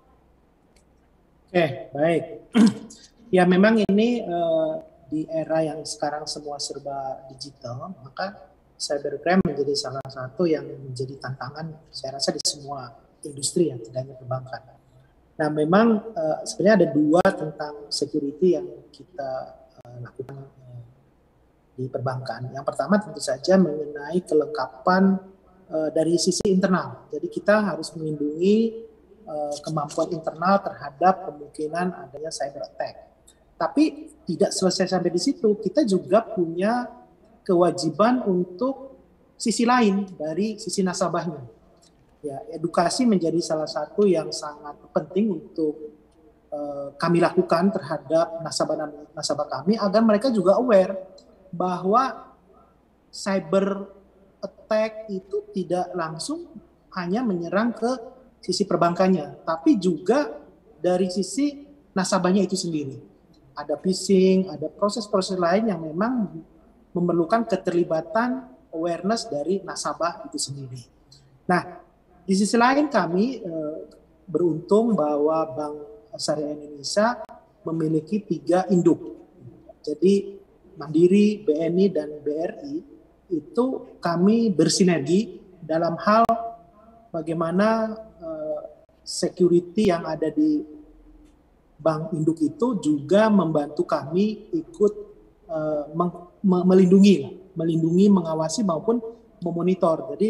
Oke, baik. Ya memang ini di era yang sekarang semua serba digital, maka cybercrime menjadi salah satu yang menjadi tantangan saya rasa di semua industri yang tidak hanya perbankan. Nah memang sebenarnya ada 2 tentang security yang kita lakukan di perbankan. Yang pertama tentu saja mengenai kelengkapan dari sisi internal. Jadi kita harus melindungi kemampuan internal terhadap kemungkinan adanya cyber attack. Tapi tidak selesai sampai di situ, kita juga punya kewajiban untuk sisi lain dari sisi nasabahnya. Ya, edukasi menjadi salah satu yang sangat penting untuk kami lakukan terhadap nasabah kami agar mereka juga aware bahwa cyber attack itu tidak langsung hanya menyerang ke sisi perbankannya, tapi juga dari sisi nasabahnya itu sendiri. Ada phishing, ada proses-proses lain yang memang memerlukan keterlibatan awareness dari nasabah itu sendiri. Nah, di sisi lain kami beruntung bahwa Bank Syariah Indonesia memiliki 3 induk. Jadi Mandiri, BNI, dan BRI itu kami bersinergi dalam hal bagaimana security yang ada di bank induk itu juga membantu kami ikut melindungi, mengawasi maupun memonitor. Jadi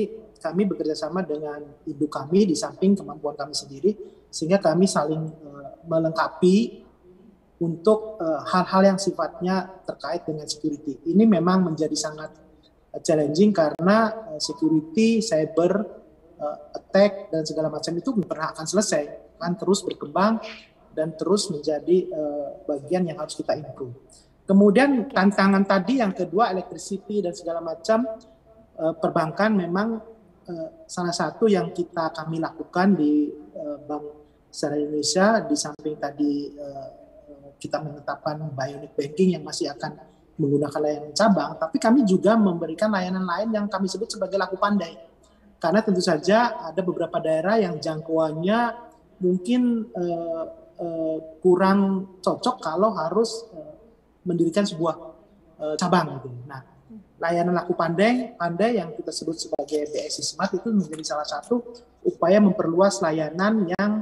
kami bekerja sama dengan ibu kami di samping kemampuan kami sendiri, sehingga kami saling melengkapi untuk hal-hal yang sifatnya terkait dengan security. Ini memang menjadi sangat challenging karena security, cyber, attack, dan segala macam itu belum pernah akan selesai, kan terus berkembang dan terus menjadi bagian yang harus kita improve. Kemudian tantangan tadi yang kedua, electricity dan segala macam, perbankan memang salah satu yang kami lakukan di Bank Syariah Indonesia, di samping tadi kita menetapkan bionic banking yang masih akan menggunakan layanan cabang, tapi kami juga memberikan layanan lain yang kami sebut sebagai laku pandai. Karena tentu saja ada beberapa daerah yang jangkauannya mungkin kurang cocok kalau harus mendirikan sebuah cabang gitu. Nah, layanan laku pandai yang kita sebut sebagai BSI Smart itu menjadi salah satu upaya memperluas layanan yang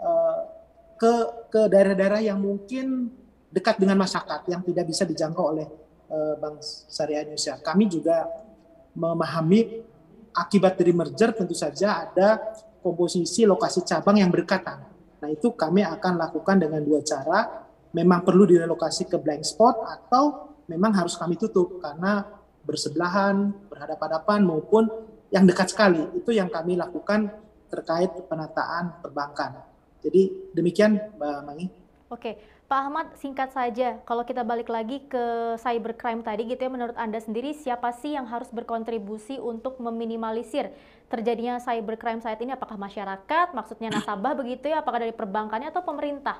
ke daerah-daerah yang mungkin dekat dengan masyarakat yang tidak bisa dijangkau oleh Bank Syariah Indonesia. Kami juga memahami akibat dari merger tentu saja ada komposisi lokasi cabang yang berdekatan. Nah, itu kami akan lakukan dengan dua cara. Memang perlu direlokasi ke blank spot atau memang harus kami tutup karena bersebelahan, berhadapan-hadapan maupun yang dekat sekali. Itu yang kami lakukan terkait penataan perbankan. Jadi demikian Mbak Mangi. Oke, Pak Ahmad, singkat saja, kalau kita balik lagi ke cybercrime tadi gitu ya, menurut Anda sendiri siapa sih yang harus berkontribusi untuk meminimalisir terjadinya cybercrime saat ini? Apakah masyarakat, maksudnya nasabah begitu ya, apakah dari perbankannya atau pemerintah?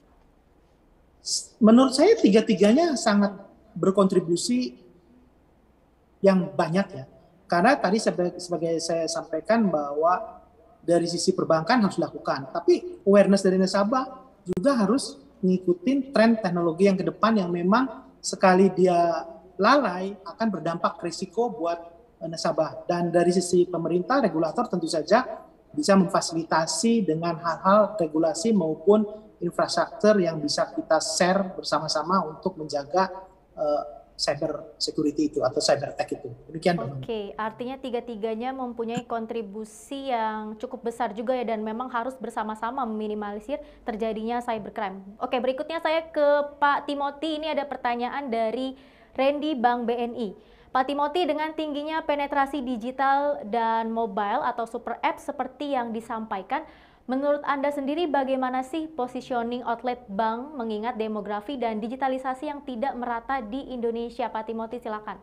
Menurut saya tiga-tiganya sangat berkontribusi yang banyak ya. Karena tadi sebagai saya sampaikan bahwa dari sisi perbankan harus dilakukan, tapi awareness dari nasabah juga harus mengikuti tren teknologi yang ke depan yang memang sekali dia lalai akan berdampak risiko buat nasabah. Dan dari sisi pemerintah, regulator tentu saja bisa memfasilitasi dengan hal-hal regulasi maupun infrastruktur yang bisa kita share bersama-sama untuk menjaga cyber security itu atau cyber tech itu. Demikian. Oke, artinya tiga-tiganya mempunyai kontribusi yang cukup besar juga ya dan memang harus bersama-sama meminimalisir terjadinya cybercrime. Oke, berikutnya saya ke Pak Timothy. Ini ada pertanyaan dari Randy Bank BNI. Pak Timothy, dengan tingginya penetrasi digital dan mobile atau super app seperti yang disampaikan, menurut Anda sendiri bagaimana sih positioning outlet bank mengingat demografi dan digitalisasi yang tidak merata di Indonesia? Pak Timothy, silakan.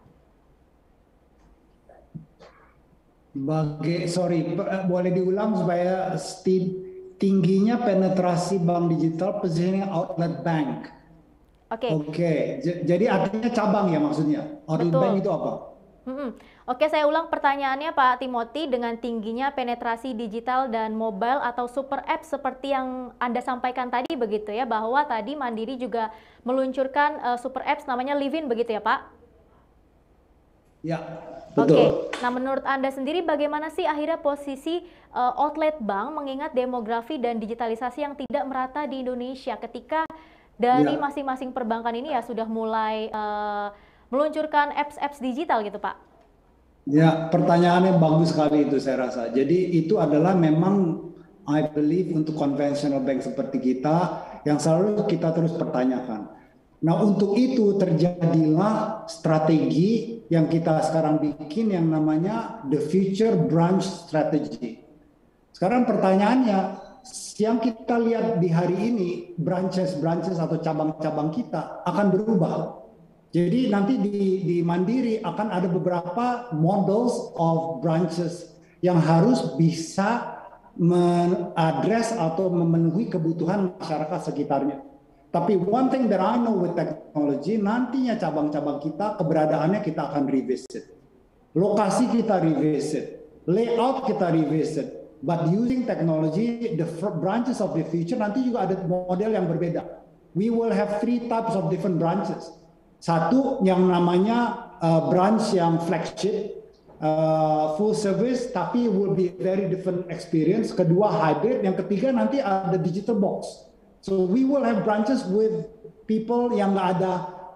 Boleh diulang supaya tingginya penetrasi bank digital, positioning outlet bank. Oke. Jadi artinya cabang ya maksudnya. Outlet bank itu apa? Oke, saya ulang pertanyaannya Pak Timothy. Dengan tingginya penetrasi digital dan mobile atau super app seperti yang Anda sampaikan tadi begitu ya, bahwa tadi Mandiri juga meluncurkan super apps namanya Livin begitu ya Pak? Ya, betul. Oke, nah menurut Anda sendiri bagaimana sih akhirnya posisi outlet bank mengingat demografi dan digitalisasi yang tidak merata di Indonesia ketika dari masing-masing perbankan ini ya sudah mulai meluncurkan apps-apps digital gitu Pak? Ya, pertanyaannya bagus sekali itu saya rasa. Jadi itu adalah memang I believe untuk conventional bank seperti kita yang selalu kita terus pertanyakan. Nah, untuk itu terjadilah strategi yang kita sekarang bikin yang namanya the future branch strategy. Sekarang pertanyaannya, yang kita lihat di hari ini branches atau cabang-cabang kita akan berubah. Jadi nanti di Mandiri akan ada beberapa models of branches yang harus bisa mengadres atau memenuhi kebutuhan masyarakat sekitarnya. Tapi one thing that I know with technology, nantinya cabang-cabang kita, keberadaannya kita akan revisit. Lokasi kita revisit, layout kita revisit. But using technology, the branches of the future nanti juga ada model yang berbeda. We will have 3 types of different branches. Satu yang namanya branch yang flagship, full service, tapi will be very different experience. Kedua hybrid, yang ketiga nanti ada digital box. So we will have branches with people yang nggak ada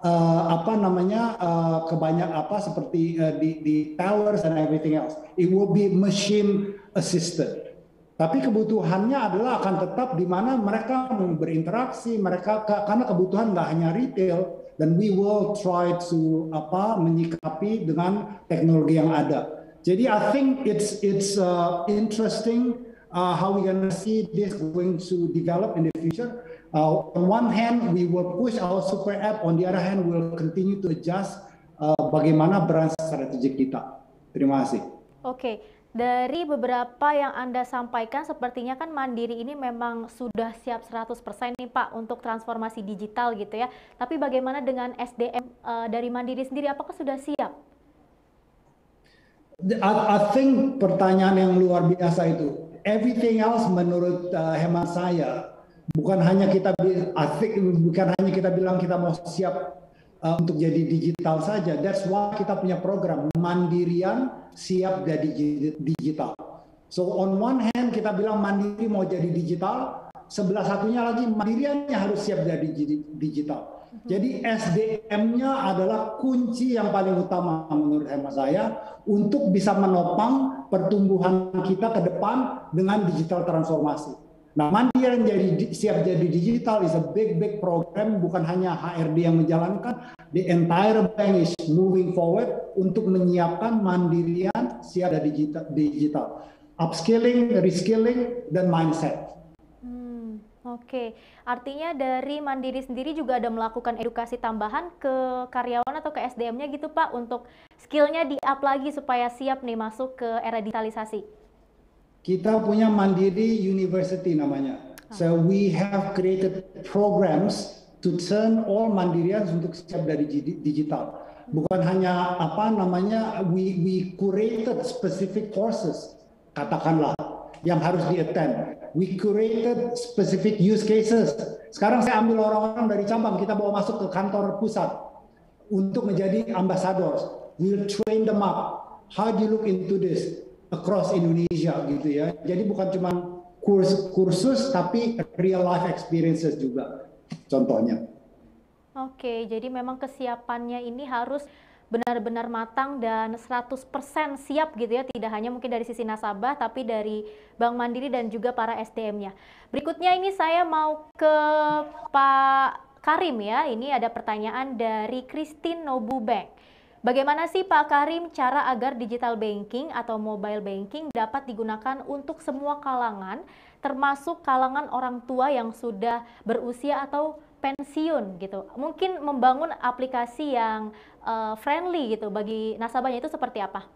seperti di towers and everything else. It will be machine assisted. Tapi kebutuhannya adalah akan tetap di mana mereka berinteraksi, karena kebutuhan nggak hanya retail, dan we will try to menyikapi dengan teknologi yang ada. Jadi I think it's interesting how we gonna see this going to develop in the future. On one hand, we will push our super app. On the other hand, we will continue to adjust bagaimana brand strategik kita. Terima kasih. Oke. Dari beberapa yang Anda sampaikan, sepertinya kan Mandiri ini memang sudah siap 100% nih Pak untuk transformasi digital gitu ya. Tapi bagaimana dengan SDM dari Mandiri sendiri, apakah sudah siap? I think pertanyaan yang luar biasa itu. Everything else menurut hemat saya, bukan hanya kita bilang kita mau siap untuk jadi digital saja. That's why kita punya program Mandirian siap jadi digital. So on one hand kita bilang Mandiri mau jadi digital, sebelah satunya lagi Mandiriannya harus siap jadi digital. Jadi SDM-nya adalah kunci yang paling utama menurut hemat saya untuk bisa menopang pertumbuhan kita ke depan dengan digital transformasi. Nah, Mandiri yang siap jadi digital is a big program, bukan hanya HRD yang menjalankan, the entire bank is moving forward untuk menyiapkan Mandirian siap jadi digital. Upskilling, reskilling, dan mindset. Oke, artinya dari Mandiri sendiri juga ada melakukan edukasi tambahan ke karyawan atau ke SDM-nya gitu Pak, untuk skillnya di-up lagi supaya siap nih masuk ke era digitalisasi. Kita punya Mandiri University namanya. So we have created programs to turn all Mandirians untuk siap dari digital. Bukan hanya we curated specific courses, katakanlah, yang harus di-attend. We curated specific use cases. Sekarang saya ambil orang-orang dari cabang, kita bawa masuk ke kantor pusat untuk menjadi ambassadors. We'll train them up. How do you look into this? Across Indonesia gitu ya. Jadi bukan cuma kursus tapi real life experiences juga contohnya. Oke, jadi memang kesiapannya ini harus benar-benar matang dan 100% siap gitu ya, tidak hanya mungkin dari sisi nasabah tapi dari Bank Mandiri dan juga para SDM-nya. Berikutnya ini saya mau ke Pak Karim ya. Ini ada pertanyaan dari Christine Nobubank. Bagaimana sih Pak Karim cara agar digital banking atau mobile banking dapat digunakan untuk semua kalangan, termasuk kalangan orang tua yang sudah berusia atau pensiun gitu? Mungkin membangun aplikasi yang friendly gitu bagi nasabahnya, itu seperti apa?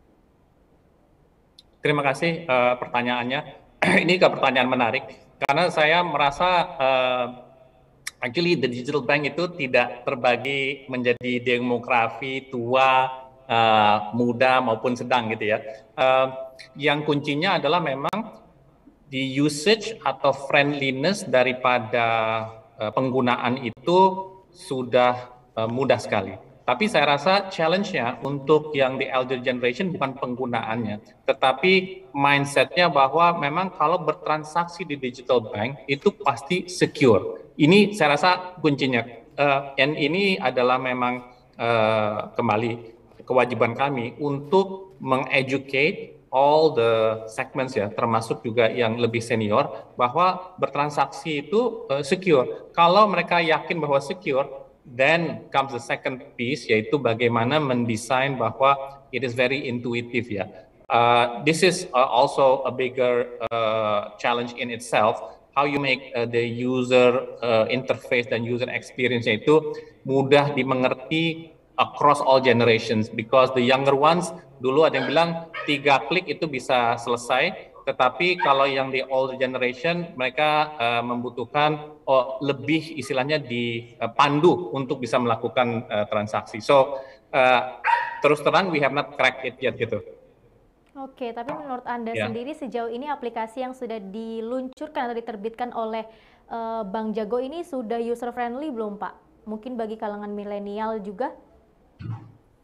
Terima kasih pertanyaannya. Ini juga pertanyaan menarik karena saya merasa actually the digital bank itu tidak terbagi menjadi demografi tua, muda maupun sedang gitu ya. Yang kuncinya adalah memang di usage atau friendliness daripada penggunaan itu sudah mudah sekali. Tapi saya rasa challenge-nya untuk yang di elder generation bukan penggunaannya, tetapi mindset-nya bahwa memang kalau bertransaksi di digital bank itu pasti secure. Ini saya rasa kuncinya. Dan ini adalah memang kembali kewajiban kami untuk mengeducate all the segments ya, termasuk juga yang lebih senior, bahwa bertransaksi itu secure. Kalau mereka yakin bahwa secure, then comes the second piece, yaitu bagaimana mendesain bahwa it is very intuitive ya. This is also a bigger challenge in itself. How you make the user interface dan user experience itu mudah dimengerti across all generations, because the younger ones dulu ada yang bilang 3 klik itu bisa selesai. Tetapi kalau yang di older generation, mereka membutuhkan lebih istilahnya dipandu untuk bisa melakukan transaksi. So, terus terang, we have not cracked it yet gitu. Oke, tapi menurut Anda sendiri sejauh ini aplikasi yang sudah diluncurkan atau diterbitkan oleh Bank Jago ini sudah user friendly belum Pak? Mungkin bagi kalangan milenial juga?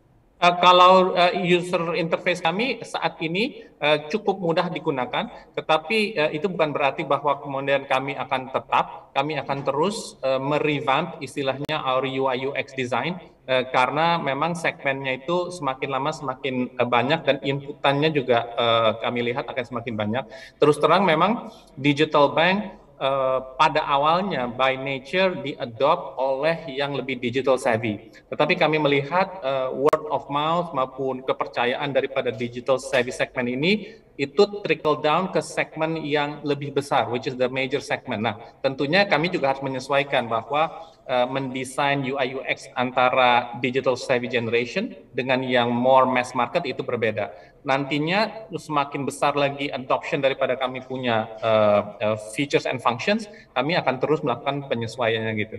Kalau user interface kami saat ini cukup mudah digunakan, tetapi itu bukan berarti bahwa kemudian kami akan terus merevamp istilahnya our UI UX design, karena memang segmennya itu semakin lama semakin banyak dan inputannya juga kami lihat akan semakin banyak. Terus terang memang digital bank pada awalnya by nature diadopt oleh yang lebih digital savvy. Tetapi kami melihat word of mouth maupun kepercayaan daripada digital savvy segmen ini itu trickle down ke segmen yang lebih besar, which is the major segment. Nah, tentunya kami juga harus menyesuaikan bahwa mendesain UI UX antara digital savvy generation dengan yang more mass market itu berbeda. Nantinya semakin besar lagi adoption daripada kami punya features and functions, kami akan terus melakukan penyesuaiannya gitu,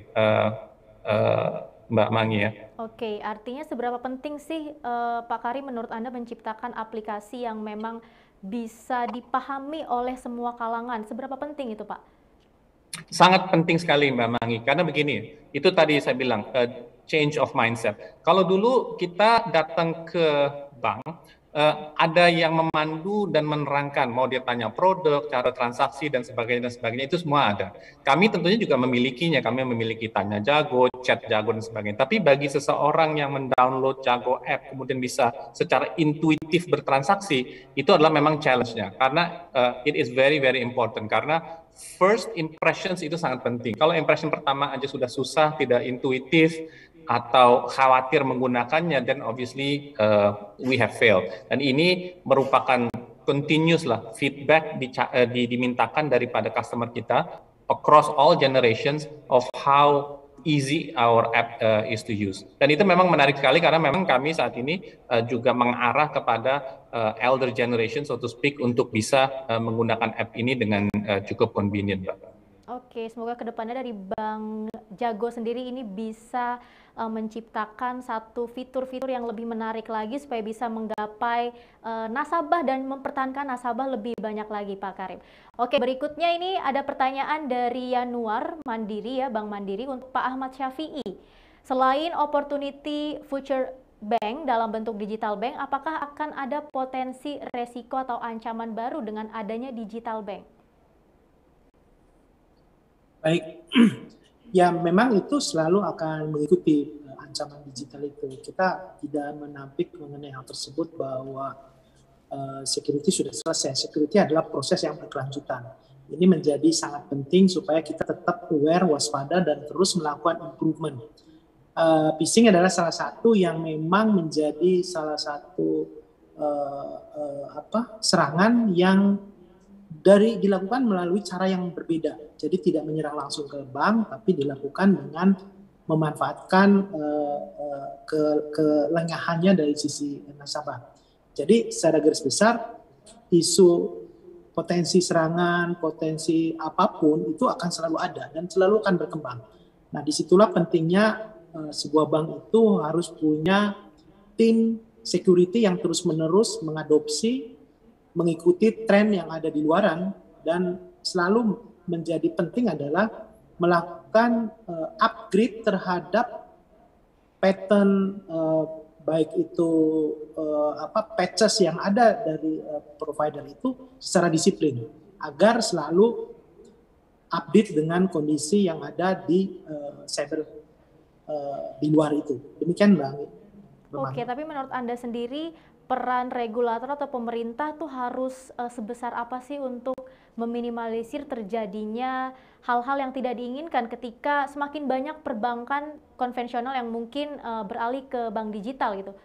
Mbak Mangi ya. Oke, artinya seberapa penting sih Pak Karim menurut Anda menciptakan aplikasi yang memang bisa dipahami oleh semua kalangan? Seberapa penting itu, Pak? Sangat penting sekali Mbak Mangi, karena begini, itu tadi saya bilang, change of mindset. Kalau dulu kita datang ke bank, ada yang memandu dan menerangkan, mau dia tanya produk, cara transaksi, dan sebagainya, itu semua ada. Kami tentunya juga memilikinya, kami memiliki Tanya Jago, Chat Jago, dan sebagainya. Tapi bagi seseorang yang mendownload Jago app, kemudian bisa secara intuitif bertransaksi, itu adalah memang challenge-nya. Karena it is very, very important, karena first impressions itu sangat penting. Kalau impression pertama aja sudah susah, tidak intuitif, atau khawatir menggunakannya, then obviously we have failed. Dan ini merupakan continuous lah feedback dimintakan daripada customer kita across all generations of how easy our app is to use. Dan itu memang menarik sekali karena memang kami saat ini juga mengarah kepada elder generation so to speak untuk bisa menggunakan app ini dengan cukup convenient, Pak. Oke, semoga kedepannya dari Bank Jago sendiri ini bisa menciptakan satu fitur-fitur yang lebih menarik lagi supaya bisa menggapai nasabah dan mempertahankan nasabah lebih banyak lagi, Pak Karim. Oke, berikutnya ini ada pertanyaan dari Yanuar Mandiri ya, Bank Mandiri untuk Pak Ahmad Syafi'i. Selain opportunity future bank dalam bentuk digital bank, apakah akan ada potensi resiko atau ancaman baru dengan adanya digital bank? Baik, ya memang itu selalu akan mengikuti ancaman digital itu. Kita tidak menampik mengenai hal tersebut bahwa security sudah selesai. Security adalah proses yang berkelanjutan. Ini menjadi sangat penting supaya kita tetap aware, waspada, dan terus melakukan improvement. Phishing adalah salah satu yang memang menjadi salah satu serangan yang dilakukan melalui cara yang berbeda. Jadi tidak menyerang langsung ke bank, tapi dilakukan dengan memanfaatkan kelengahannya dari sisi nasabah. Jadi secara garis besar, isu potensi serangan, potensi apapun itu akan selalu ada dan selalu akan berkembang. Nah, disitulah pentingnya sebuah bank itu harus punya tim security yang terus-menerus mengadopsi, mengikuti tren yang ada di luaran, dan selalu menjadi penting adalah melakukan upgrade terhadap pattern baik itu patches yang ada dari provider itu secara disiplin agar selalu update dengan kondisi yang ada di cyber di luar itu. Demikian Bang. Oke, tapi menurut Anda sendiri peran regulator atau pemerintah tuh harus sebesar apa sih untuk meminimalisir terjadinya hal-hal yang tidak diinginkan ketika semakin banyak perbankan konvensional yang mungkin beralih ke bank digital gitu?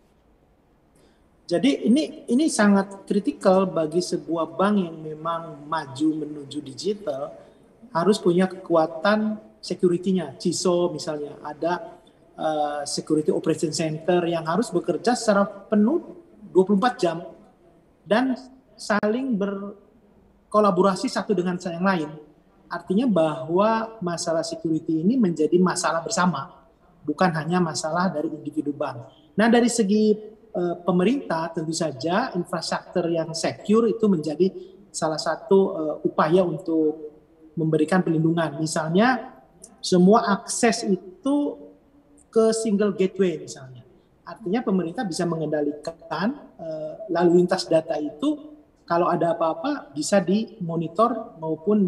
Jadi ini sangat kritikal bagi sebuah bank yang memang maju menuju digital, harus punya kekuatan security-nya. CISO misalnya, ada Security Operation Center yang harus bekerja secara penuh 24 jam dan saling berkolaborasi satu dengan yang lain. Artinya bahwa masalah security ini menjadi masalah bersama, bukan hanya masalah dari individu bank. Nah, dari segi pemerintah tentu saja infrastruktur yang secure itu menjadi salah satu upaya untuk memberikan perlindungan. Misalnya semua akses itu ke single gateway misalnya. Artinya pemerintah bisa mengendalikan lalu lintas data itu, kalau ada apa-apa bisa dimonitor maupun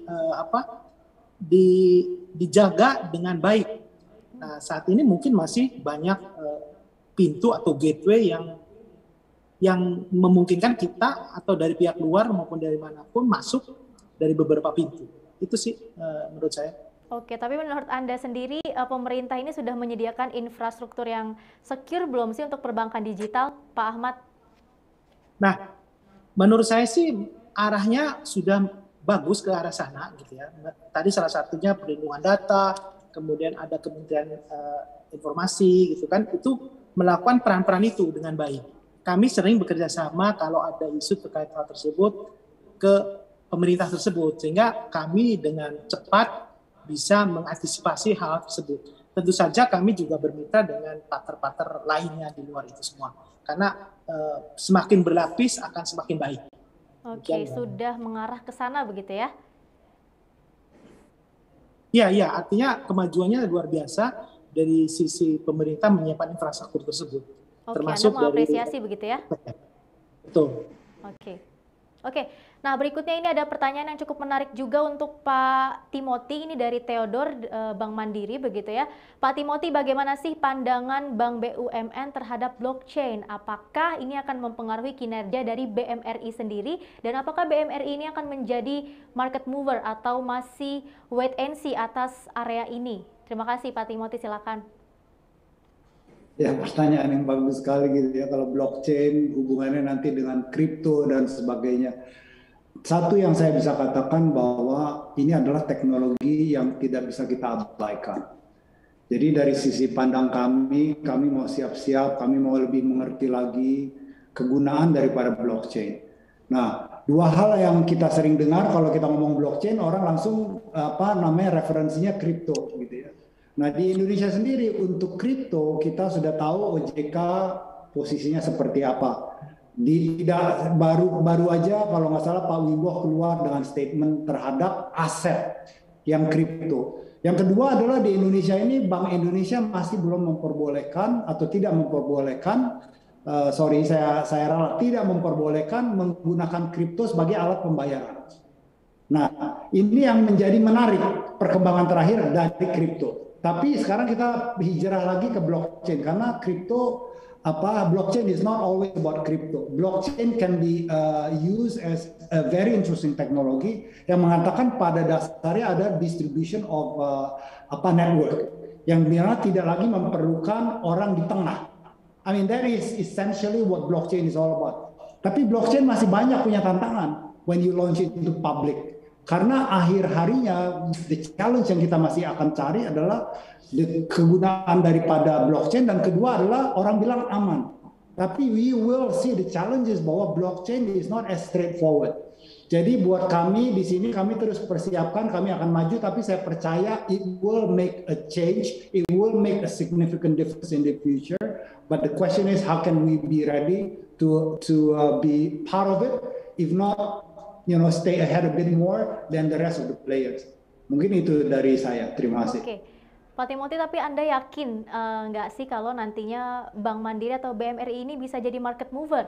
dijaga dengan baik. Nah, saat ini mungkin masih banyak pintu atau gateway yang memungkinkan kita atau dari pihak luar maupun dari manapun masuk dari beberapa pintu. Itu sih menurut saya. Oke, tapi menurut Anda sendiri, pemerintah ini sudah menyediakan infrastruktur yang secure belum sih untuk perbankan digital, Pak Ahmad? Nah, menurut saya sih arahnya sudah bagus ke arah sana gitu ya. Tadi salah satunya perlindungan data, kemudian ada Kementerian Informasi gitu kan, itu melakukan peran-peran itu dengan baik. Kami sering bekerja sama kalau ada isu terkait hal tersebut ke pemerintah tersebut, sehingga kami dengan cepat bisa mengantisipasi hal tersebut. Tentu saja kami juga bermitra dengan partner-partner lainnya di luar itu semua. Karena semakin berlapis akan semakin baik. Oke, sudah mengarah ke sana begitu ya? Iya, artinya kemajuannya luar biasa dari sisi pemerintah menyiapkan infrastruktur tersebut. Oke, termasuk Anda mengapresiasi begitu ya? Betul. Oke. Nah, berikutnya ini ada pertanyaan yang cukup menarik juga untuk Pak Timothy, ini dari Theodor, Bank Mandiri begitu ya. Pak Timothy, bagaimana sih pandangan Bank BUMN terhadap blockchain? Apakah ini akan mempengaruhi kinerja dari BMRI sendiri? Dan apakah BMRI ini akan menjadi market mover atau masih wait and see atas area ini? Terima kasih Pak Timothy, silakan. Ya, pertanyaan yang bagus sekali gitu ya, kalau blockchain hubungannya nanti dengan kripto dan sebagainya. Satu yang saya bisa katakan bahwa ini adalah teknologi yang tidak bisa kita abaikan. Jadi dari sisi pandang kami mau siap-siap, kami mau lebih mengerti lagi kegunaan daripada blockchain. Nah, dua hal yang kita sering dengar kalau kita ngomong blockchain, orang langsung referensinya kripto gitu ya. Nah, di Indonesia sendiri untuk kripto kita sudah tahu OJK posisinya seperti apa. Baru aja kalau nggak salah Pak Wibowo keluar dengan statement terhadap aset yang kripto. Yang kedua adalah di Indonesia ini Bank Indonesia masih belum memperbolehkan atau tidak memperbolehkan, saya ralat, tidak memperbolehkan menggunakan kripto sebagai alat pembayaran. Nah, ini yang menjadi menarik perkembangan terakhir dari kripto. Tapi sekarang kita hijrah lagi ke blockchain karena blockchain is not always about crypto. Blockchain can be used as a very interesting technology yang mengatakan pada dasarnya ada distribution of network yang dimana tidak lagi memerlukan orang di tengah. I mean that is essentially what blockchain is all about. Tapi blockchain masih banyak punya tantangan when you launch it into public. Karena akhir harinya the challenge yang kita masih akan cari adalah kegunaan daripada blockchain, dan kedua adalah orang bilang aman. Tapi we will see the challenges bahwa blockchain is not as straightforward. Jadi buat kami di sini kami terus persiapkan, kami akan maju, tapi saya percaya it will make a change, it will make a significant difference in the future. But the question is how can we be ready to be part of it? If not, stay ahead a bit more than the rest of the players. Mungkin itu dari saya. Terima kasih. Oke. Pak Timothy, tapi Anda yakin nggak sih kalau nantinya Bank Mandiri atau BMRI ini bisa jadi market mover?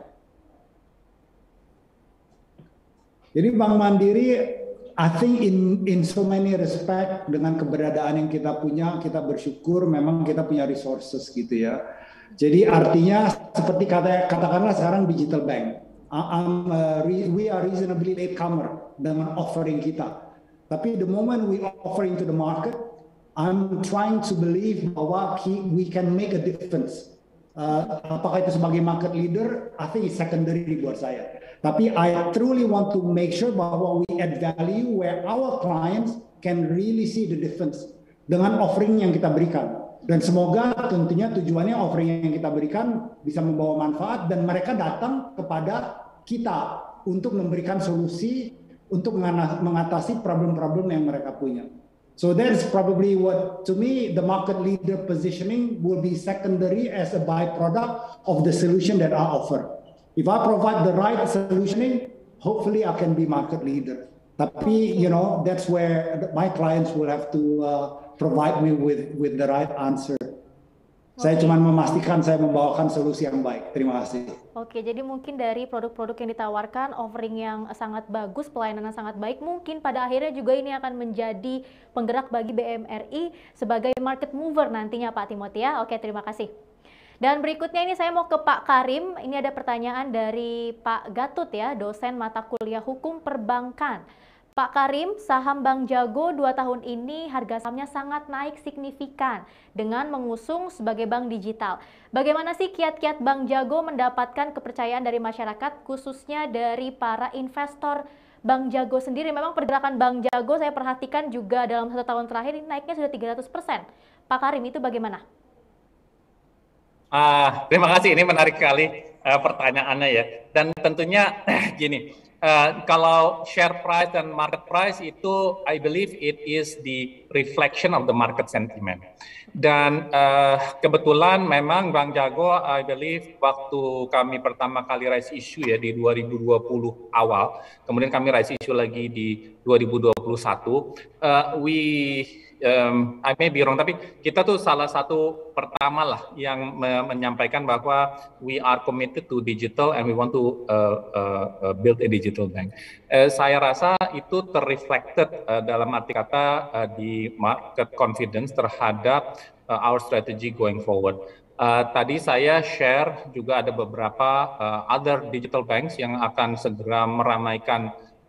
Jadi Bank Mandiri, I think in so many respect, dengan keberadaan yang kita punya, kita bersyukur memang kita punya resources gitu ya. Jadi artinya seperti katakanlah sekarang digital bank. We are reasonably latecomer dengan offering kita. Tapi the moment we offering to the market, I'm trying to believe bahwa we can make a difference. Apakah itu sebagai market leader? I think it's secondary buat saya. Tapi I truly want to make sure bahwa we add value where our clients can really see the difference dengan offering yang kita berikan. Dan semoga tentunya tujuannya offering yang kita berikan bisa membawa manfaat dan mereka datang kepada kita untuk memberikan solusi untuk mengatasi problem-problem yang mereka punya. So that's probably what, to me, the market leader positioning will be secondary as a byproduct of the solution that I offer. If I provide the right solutioning, hopefully I can be market leader. Tapi, that's where my clients will have to provide me with the right answer. Saya cuma memastikan saya membawakan solusi yang baik. Terima kasih. Oke, jadi mungkin dari produk-produk yang ditawarkan, offering yang sangat bagus, pelayanan yang sangat baik, mungkin pada akhirnya juga ini akan menjadi penggerak bagi BMRI sebagai market mover nantinya Pak Timothy ya. Oke, terima kasih. Dan berikutnya ini saya mau ke Pak Karim. Ini ada pertanyaan dari Pak Gatut ya, dosen mata kuliah hukum perbankan. Pak Karim, saham Bank Jago 2 tahun ini harga sahamnya sangat naik signifikan dengan mengusung sebagai bank digital. Bagaimana sih kiat-kiat Bank Jago mendapatkan kepercayaan dari masyarakat, khususnya dari para investor Bank Jago sendiri? Memang pergerakan Bank Jago saya perhatikan juga dalam 1 tahun terakhir ini naiknya sudah 300%. Pak Karim, itu bagaimana? Terima kasih, ini menarik sekali pertanyaannya ya. Dan tentunya gini, kalau share price dan market price itu, I believe it is the reflection of the market sentiment. Dan kebetulan memang Bank Jago, I believe waktu kami pertama kali raise issue ya di 2020 awal, kemudian kami raise issue lagi di 2021, I may be wrong, tapi kita tuh salah satu pertama lah yang menyampaikan bahwa we are committed to digital and we want to build a digital bank. Saya rasa itu terreflected dalam arti kata di market confidence terhadap our strategy going forward. Tadi saya share juga ada beberapa other digital banks yang akan segera meramaikan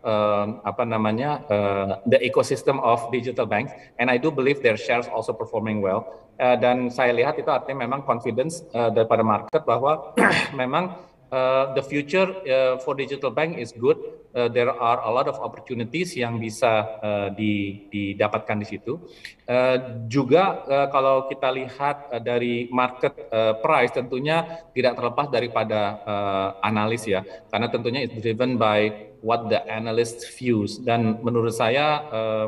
the ecosystem of digital banks, and I do believe their shares also performing well. Dan saya lihat itu artinya memang confidence daripada market bahwa memang the future for digital bank is good. There are a lot of opportunities yang bisa didapatkan di situ. Juga kalau kita lihat dari market price, tentunya tidak terlepas daripada analis ya, karena tentunya it's driven by what the analyst views. Dan menurut saya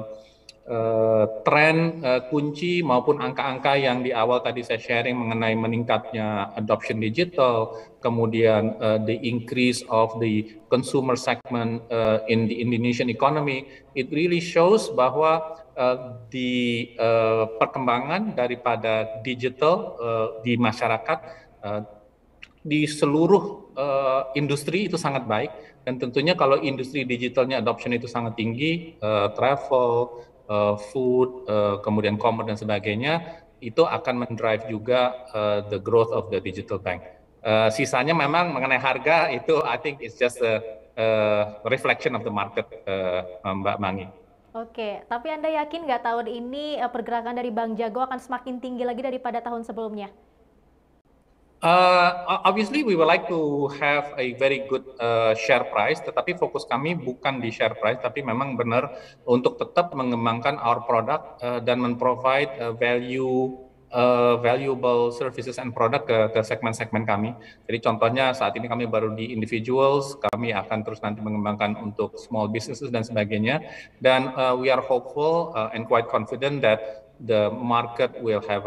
tren kunci maupun angka-angka yang di awal tadi saya sharing mengenai meningkatnya adoption digital, kemudian the increase of the consumer segment in the Indonesian economy, it really shows bahwa di perkembangan daripada digital di masyarakat di seluruh industri itu sangat baik. Dan tentunya kalau industri digitalnya adoption itu sangat tinggi, travel, food, kemudian commerce dan sebagainya, itu akan mendrive juga the growth of the digital bank. Sisanya memang mengenai harga itu I think it's just a reflection of the market, Mbak Mangi. Oke, tapi Anda yakin nggak tahun ini pergerakan dari Bank Jago akan semakin tinggi lagi daripada tahun sebelumnya? Obviously we would like to have a very good share price, tetapi fokus kami bukan di share price, tapi memang benar untuk tetap mengembangkan our product dan men-provide valuable services and product ke segmen-segmen kami. Jadi contohnya saat ini kami baru di individuals, kami akan terus nanti mengembangkan untuk small businesses dan sebagainya. Dan we are hopeful and quite confident that the market will have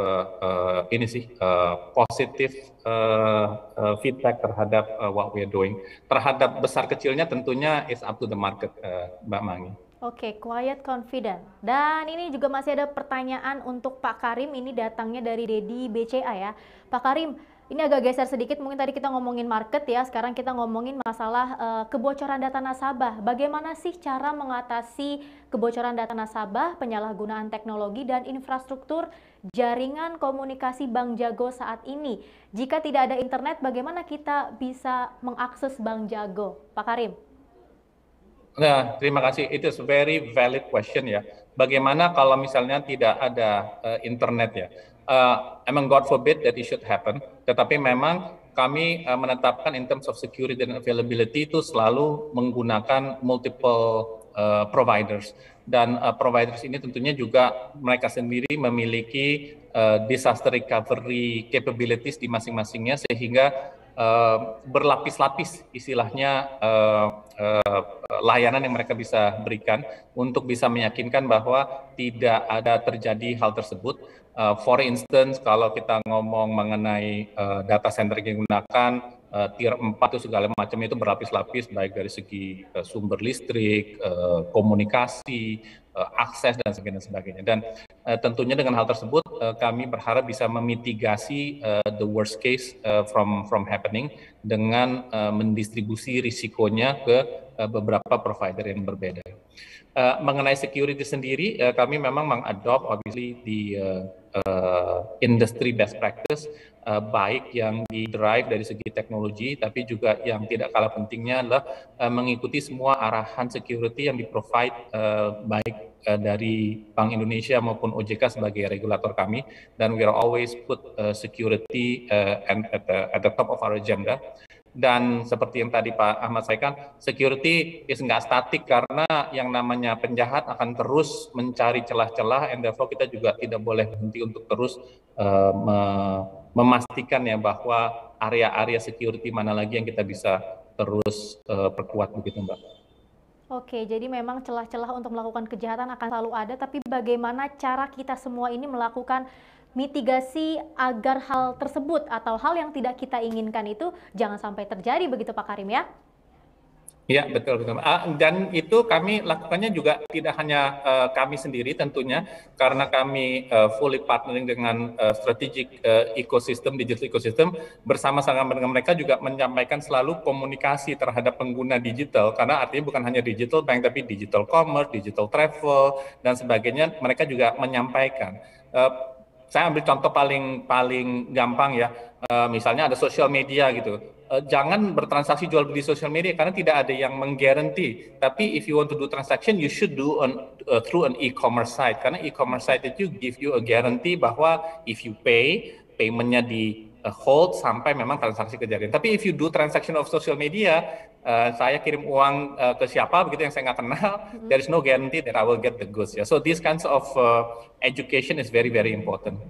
positive feedback terhadap what we are doing. Terhadap besar kecilnya tentunya is up to the market, Mbak Mangi. Oke, quiet confident. Dan ini juga masih ada pertanyaan untuk Pak Karim, ini datangnya dari Dedi BCA ya. Pak Karim, ini agak geser sedikit, mungkin tadi kita ngomongin market ya, sekarang kita ngomongin masalah kebocoran data nasabah. Bagaimana sih cara mengatasi kebocoran data nasabah, penyalahgunaan teknologi dan infrastruktur jaringan komunikasi Bank Jago saat ini? Jika tidak ada internet, bagaimana kita bisa mengakses Bank Jago? Pak Karim. Nah, terima kasih. It is very valid question ya. Bagaimana kalau misalnya tidak ada internet ya? Emang God forbid that it should happen. Tetapi memang kami menetapkan in terms of security and availability itu selalu menggunakan multiple providers. Dan providers ini tentunya juga mereka sendiri memiliki disaster recovery capabilities di masing-masingnya, sehingga berlapis-lapis istilahnya layanan yang mereka bisa berikan untuk bisa meyakinkan bahwa tidak ada terjadi hal tersebut. For instance, kalau kita ngomong mengenai data center yang digunakan, tier 4 itu segala macam itu berlapis-lapis, baik dari segi sumber listrik, komunikasi, akses dan sebagainya. Dan Tentunya dengan hal tersebut kami berharap bisa memitigasi the worst case from happening dengan mendistribusi risikonya ke beberapa provider yang berbeda. Mengenai security sendiri, kami memang mengadopt obviously di industry best practice, baik yang di-drive dari segi teknologi, tapi juga yang tidak kalah pentingnya adalah mengikuti semua arahan security yang di-provide baik dari Bank Indonesia maupun OJK sebagai regulator kami, dan we are always put security at the top of our agenda. Dan seperti yang tadi Pak Ahmad sampaikan, security is nggak statik karena yang namanya penjahat akan terus mencari celah-celah, and therefore kita juga tidak boleh berhenti untuk terus memastikan ya bahwa area-area security mana lagi yang kita bisa terus perkuat begitu Mbak. Oke, jadi memang celah-celah untuk melakukan kejahatan akan selalu ada, tapi bagaimana cara kita semua ini melakukan mitigasi agar hal tersebut atau hal yang tidak kita inginkan itu jangan sampai terjadi, begitu Pak Karim ya? Iya, betul. Dan itu kami lakukannya juga tidak hanya kami sendiri tentunya, karena kami fully partnering dengan strategic ecosystem, digital ecosystem, bersama-sama dengan mereka juga menyampaikan selalu komunikasi terhadap pengguna digital, karena artinya bukan hanya digital bank, tapi digital commerce, digital travel, dan sebagainya, mereka juga menyampaikan. Saya ambil contoh paling gampang ya, misalnya ada social media gitu. Jangan bertransaksi jual beli social media karena tidak ada yang menggaranti. Tapi if you want to do transaction, you should do through an e-commerce site, karena e-commerce site itu give you a guarantee bahwa if you paymentnya di hold sampai memang transaksi kejadian. Tapi if you do transaction of social media, saya kirim uang ke siapa begitu yang saya nggak kenal, there is no guarantee that I will get the goods. Ya. So these kinds of education is very important.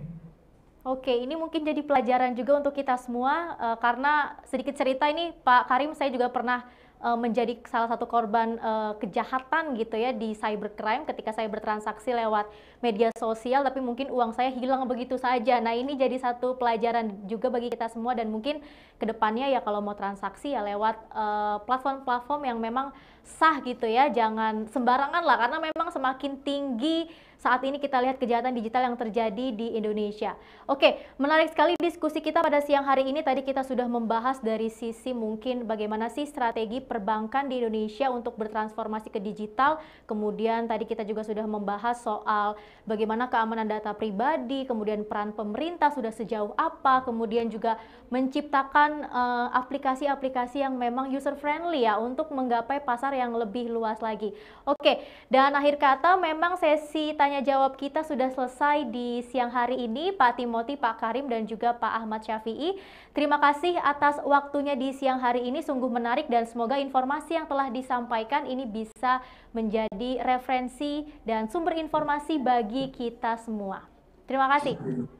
Oke, ini mungkin jadi pelajaran juga untuk kita semua, karena sedikit cerita ini Pak Karim, saya juga pernah menjadi salah satu korban kejahatan gitu ya di cybercrime ketika saya bertransaksi lewat media sosial, tapi mungkin uang saya hilang begitu saja. Nah, ini jadi satu pelajaran juga bagi kita semua, dan mungkin kedepannya ya kalau mau transaksi ya lewat platform-platform yang memang sah gitu ya, jangan sembarangan lah, karena memang semakin tinggi saat ini kita lihat kejahatan digital yang terjadi di Indonesia. Oke, menarik sekali diskusi kita pada siang hari ini. Tadi kita sudah membahas dari sisi mungkin bagaimana sih strategi perbankan di Indonesia untuk bertransformasi ke digital. Kemudian tadi kita juga sudah membahas soal bagaimana keamanan data pribadi, kemudian peran pemerintah sudah sejauh apa, kemudian juga menciptakan aplikasi-aplikasi yang memang user friendly ya untuk menggapai pasar yang lebih luas lagi. Oke, dan akhir kata memang sesi tanya jawab kita sudah selesai di siang hari ini, Pak Timothy, Pak Karim, dan juga Pak Ahmad Syafi'i. Terima kasih atas waktunya di siang hari ini, sungguh menarik, dan semoga informasi yang telah disampaikan ini bisa menjadi referensi dan sumber informasi bagi kita semua. Terima kasih.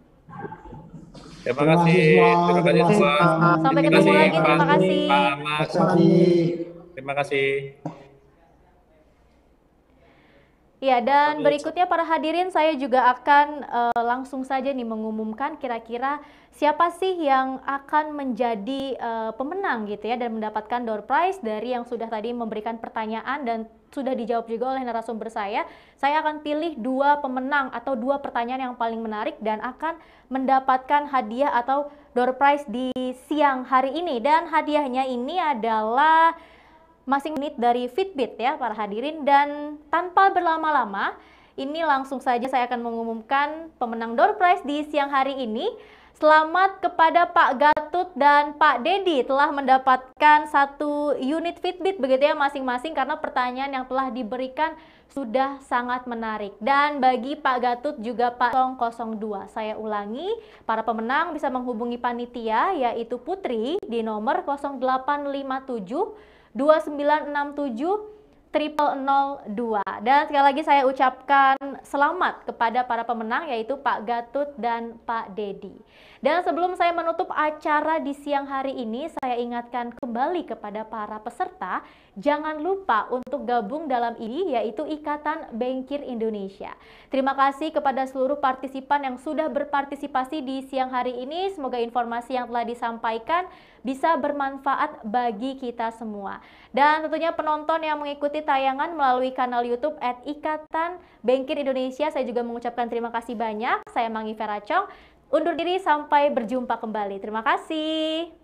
Terima kasih semua. Sampai ketemu lagi. Terima kasih. Pak Ahmad. Terima kasih. Ya, dan berikutnya para hadirin, saya juga akan langsung saja nih mengumumkan kira-kira siapa sih yang akan menjadi pemenang gitu ya, dan mendapatkan door prize dari yang sudah tadi memberikan pertanyaan dan sudah dijawab juga oleh narasumber saya. Saya akan pilih 2 pemenang atau 2 pertanyaan yang paling menarik dan akan mendapatkan hadiah atau door prize di siang hari ini. Dan hadiahnya ini adalah masing menit dari Fitbit ya para hadirin. Dan tanpa berlama-lama, ini langsung saja saya akan mengumumkan pemenang door prize di siang hari ini. Selamat kepada Pak Gatut dan Pak Dedi telah mendapatkan 1 unit Fitbit begitu ya masing-masing, karena pertanyaan yang telah diberikan sudah sangat menarik. Dan bagi Pak Gatut juga Pak 002, saya ulangi, para pemenang bisa menghubungi panitia yaitu Putri di nomor 0857 2967 0002. Dan sekali lagi saya ucapkan selamat kepada para pemenang yaitu Pak Gatut dan Pak Dedi. Dan sebelum saya menutup acara di siang hari ini, saya ingatkan kembali kepada para peserta, jangan lupa untuk gabung dalam ini yaitu Ikatan Bankir Indonesia. Terima kasih kepada seluruh partisipan yang sudah berpartisipasi di siang hari ini. Semoga informasi yang telah disampaikan bisa bermanfaat bagi kita semua. Dan tentunya penonton yang mengikuti tayangan melalui kanal YouTube @Ikatan Bankir Indonesia, saya juga mengucapkan terima kasih banyak. Saya Manggi Vera Chong, undur diri sampai berjumpa kembali. Terima kasih.